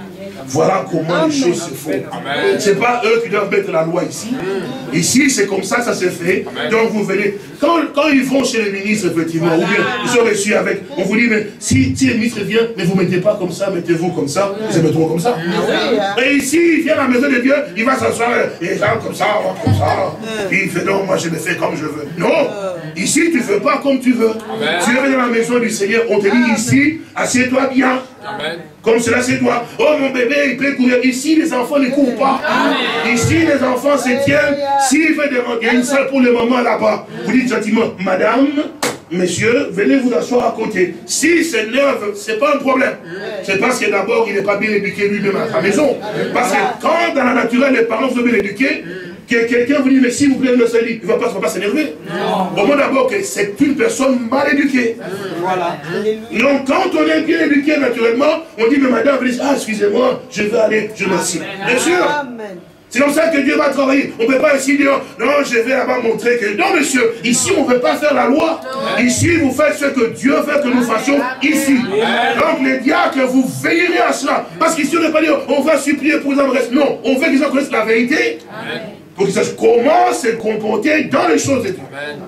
voilà comment Amen. Les choses se font. Ce n'est pas eux qui doivent mettre la loi ici. Amen. Ici, c'est comme ça, ça se fait. Amen. Donc vous venez. Quand, quand ils vont chez les ministres, effectivement, voilà. Ou bien ils sont reçus avec, on vous dit, mais si, si les ministres viennent, ne vous mettez pas comme ça, mettez-vous comme ça, ils se mettront comme ça. Ah, oui. Et ici, il vient à la maison de Dieu, il va s'asseoir, et les gens comme ça, comme ça. Puis il fait, non, moi je le fais comme je veux. Non, ici, tu ne fais pas comme tu veux. Amen. Tu es dans la maison du Seigneur, on te dit ici, assieds-toi bien. Amen. Comme cela c'est toi. Oh mon bébé, il peut courir. Ici, les enfants ne courent pas. Amen. Ici, les enfants se tiennent. S'il fait des rangs, il y a une salle pour les mamans là-bas. Vous dites gentiment, madame, messieurs, venez vous asseoir à côté. Si c'est neuf, c'est pas un problème. C'est parce que d'abord, il n'est pas bien éduqué lui-même à sa maison. Parce que quand dans la nature, les parents sont bien éduqués, que quelqu'un vous dit, mais s'il vous plaît, le salut, il ne va pas, pas s'énerver. Au moins d'abord que c'est une personne mal éduquée. Voilà. Donc quand on est bien éduqué naturellement, on dit, mais madame, vous dites, ah, excusez-moi, je vais aller, je m'assieds. Bien sûr. C'est comme ça que Dieu va travailler. On ne peut pas ici dire, non, je vais là-bas montrer que... Non, monsieur, ici, on ne peut pas faire la loi. Ici, vous faites ce que Dieu veut que nous fassions ici. Donc, les diacres, vous veillerez à cela. Parce qu'ici, on ne peut pas dire, on va supplier pour les hommes. Non, on veut qu'ils connaissent la vérité. Pour qu'ils sachent comment se comporter dans les choses de Dieu.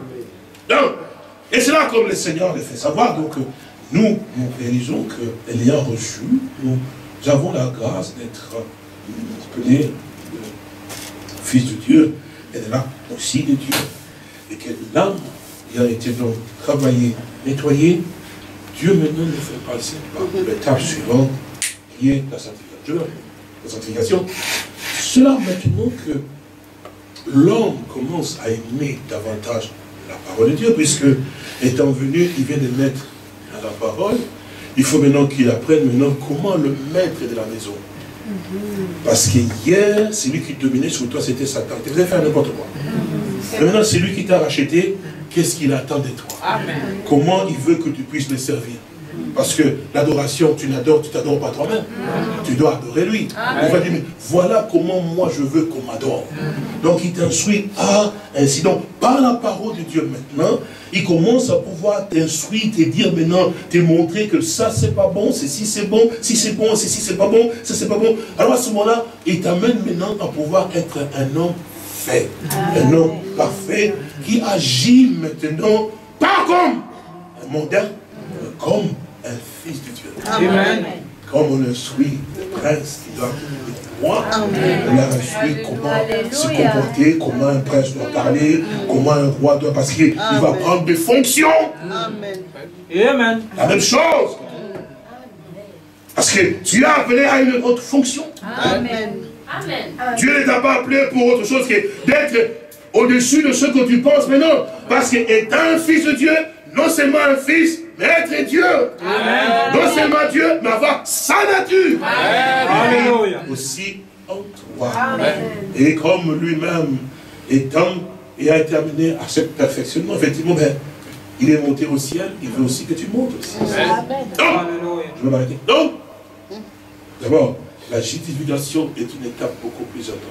Donc, et c'est là comme le Seigneur les fait savoir. Donc, nous, nous réalisons que, ayant reçu, nous avons la grâce d'être appelés fils de Dieu, et de l'âme aussi de Dieu. Et que l'âme ayant été donc travaillée, nettoyée, Dieu maintenant ne fait passer par l'étape suivante, qui est la sanctification. La sanctification. Cela maintenant que l'homme commence à aimer davantage la parole de Dieu, puisque étant venu, il vient de mettre à la parole, Il faut maintenant qu'il apprenne maintenant comment le maître de la maison. Parce que hier, celui qui dominait sur toi, c'était Satan. Tu faisais faire n'importe quoi. Mais maintenant, c'est lui qui t'a racheté. Qu'est-ce qu'il attend de toi? Amen. Comment il veut que tu puisses le servir? Parce que l'adoration, tu n'adores, tu t'adores pas toi-même. Tu dois adorer lui. On va dire, mais voilà comment moi je veux qu'on m'adore. Donc il t'instruit à ainsi. Donc par la parole de Dieu maintenant, il commence à pouvoir t'instruire, te dire maintenant, te montrer que ça c'est pas bon, ceci c'est bon, si c'est bon, ceci c'est pas bon, ça c'est pas bon. Alors à ce moment-là, il t'amène maintenant à pouvoir être un homme fait. Un homme parfait qui agit maintenant, pas comme un mondain, mais comme un fils de Dieu. Amen. Comme on instruit le prince qui doit être roi, on a instruit comment Alléluia. Se comporter, comment un prince doit parler, comment un roi doit, parce qu'il va prendre des fonctions. Amen. Amen. La même chose. Parce que tu l'as appelé à une autre fonction. Amen. Amen. Dieu ne t'a pas appelé pour autre chose que d'être au-dessus de ce que tu penses, mais non. Parce qu'étant un fils de Dieu, non seulement un fils, mais être Dieu. Amen. Non seulement Dieu, mais avoir sa nature. Alléluia. Aussi en toi. Amen. Et comme lui-même étant et a été amené à ce perfectionnement, effectivement, ben, il est monté au ciel, il veut aussi que tu montes aussi. Amen. Donc, je vais m'arrêter. Donc, d'abord, la justification est une étape beaucoup plus importante.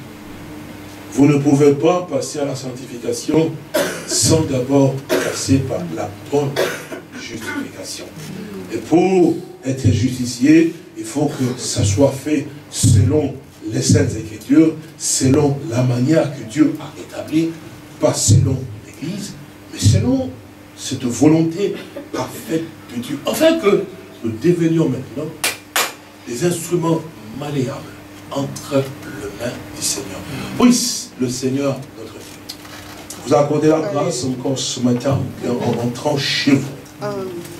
Vous ne pouvez pas passer à la sanctification sans d'abord passer par la bonne justification. Et pour être justicié, il faut que ça soit fait selon les Saintes Écritures, selon la manière que Dieu a établie, pas selon l'Église, mais selon cette volonté parfaite de Dieu. Afin que nous devenions maintenant des instruments malléables entre les mains du Seigneur. Puisse le Seigneur, notre Dieu, vous accorder la grâce encore ce matin, en entrant chez vous, euh,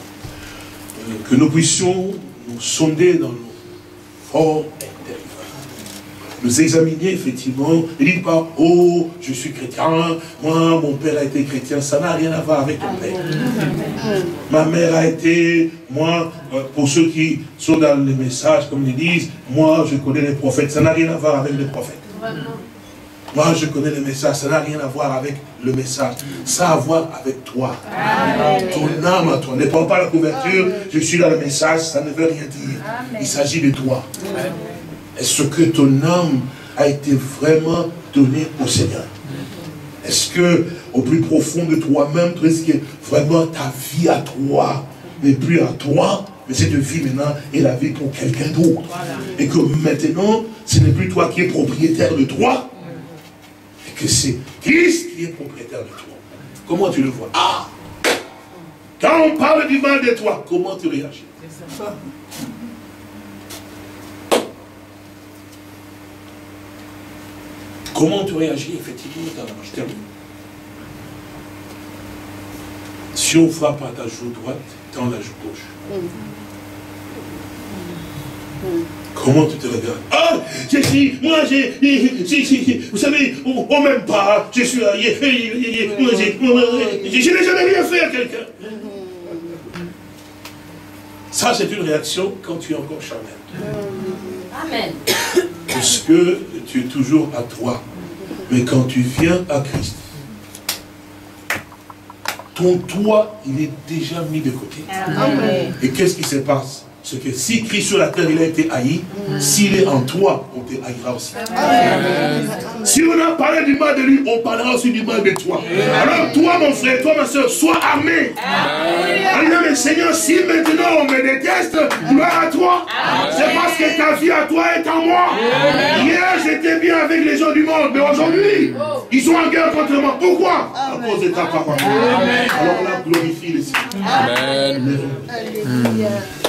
que nous puissions nous sonder dans nos forts intérieurs, nous examiner effectivement, et dites pas, oh, je suis chrétien, moi, mon père a été chrétien, ça n'a rien à voir avec ton père. Ma mère a été, moi, pour ceux qui sont dans les messages, comme ils disent, moi, je connais les prophètes, ça n'a rien à voir avec les prophètes. Moi, je connais le message, ça n'a rien à voir avec le message. Ça a à voir avec toi. Amen. Ton âme à toi. Ne prends pas la couverture, Amen. Je suis dans le message, ça ne veut rien dire. Amen. Il s'agit de toi. Est-ce que ton âme a été vraiment donnée au Seigneur? Est-ce que, au plus profond de toi-même, tu est-ce que vraiment ta vie à toi n'est plus à toi, mais cette vie maintenant est la vie pour quelqu'un d'autre. Voilà. Et que maintenant, ce n'est plus toi qui es propriétaire de toi, que c'est Christ qui est propriétaire de toi. Comment tu le vois? Ah! Quand on parle du mal de toi, comment tu réagis? Comment tu réagis effectivement dans la marche? Si on frappe à ta joue droite, tends la joue gauche. Mm. Mm. Comment tu te regardes? Ah, je suis, moi j'ai, si, si, si, vous savez, on, on m'aime pas, je suis là, je n'ai jamais rien fait à quelqu'un. Ça, c'est une réaction quand tu es encore charnel. Amen. Parce que tu es toujours à toi. Mais quand tu viens à Christ, ton toi, il est déjà mis de côté. Amen. Et qu'est-ce qui se passe? C'est que si Christ sur la terre, il a été haï, mm. s'il est en toi, on te haïra aussi. Amen. Si on a parlé du mal de lui, on parlera aussi du mal de toi. Amen. Alors toi, mon frère, toi, ma soeur, sois armé. Alors, mais Seigneur, si maintenant on me déteste, gloire à toi. C'est parce que ta vie à toi est en moi. Amen. Hier, j'étais bien avec les gens du monde, mais aujourd'hui, ils sont en guerre contre moi. Pourquoi? À cause de ta parole. Amen. Alors là, glorifie le Seigneur. Amen. Alléluia.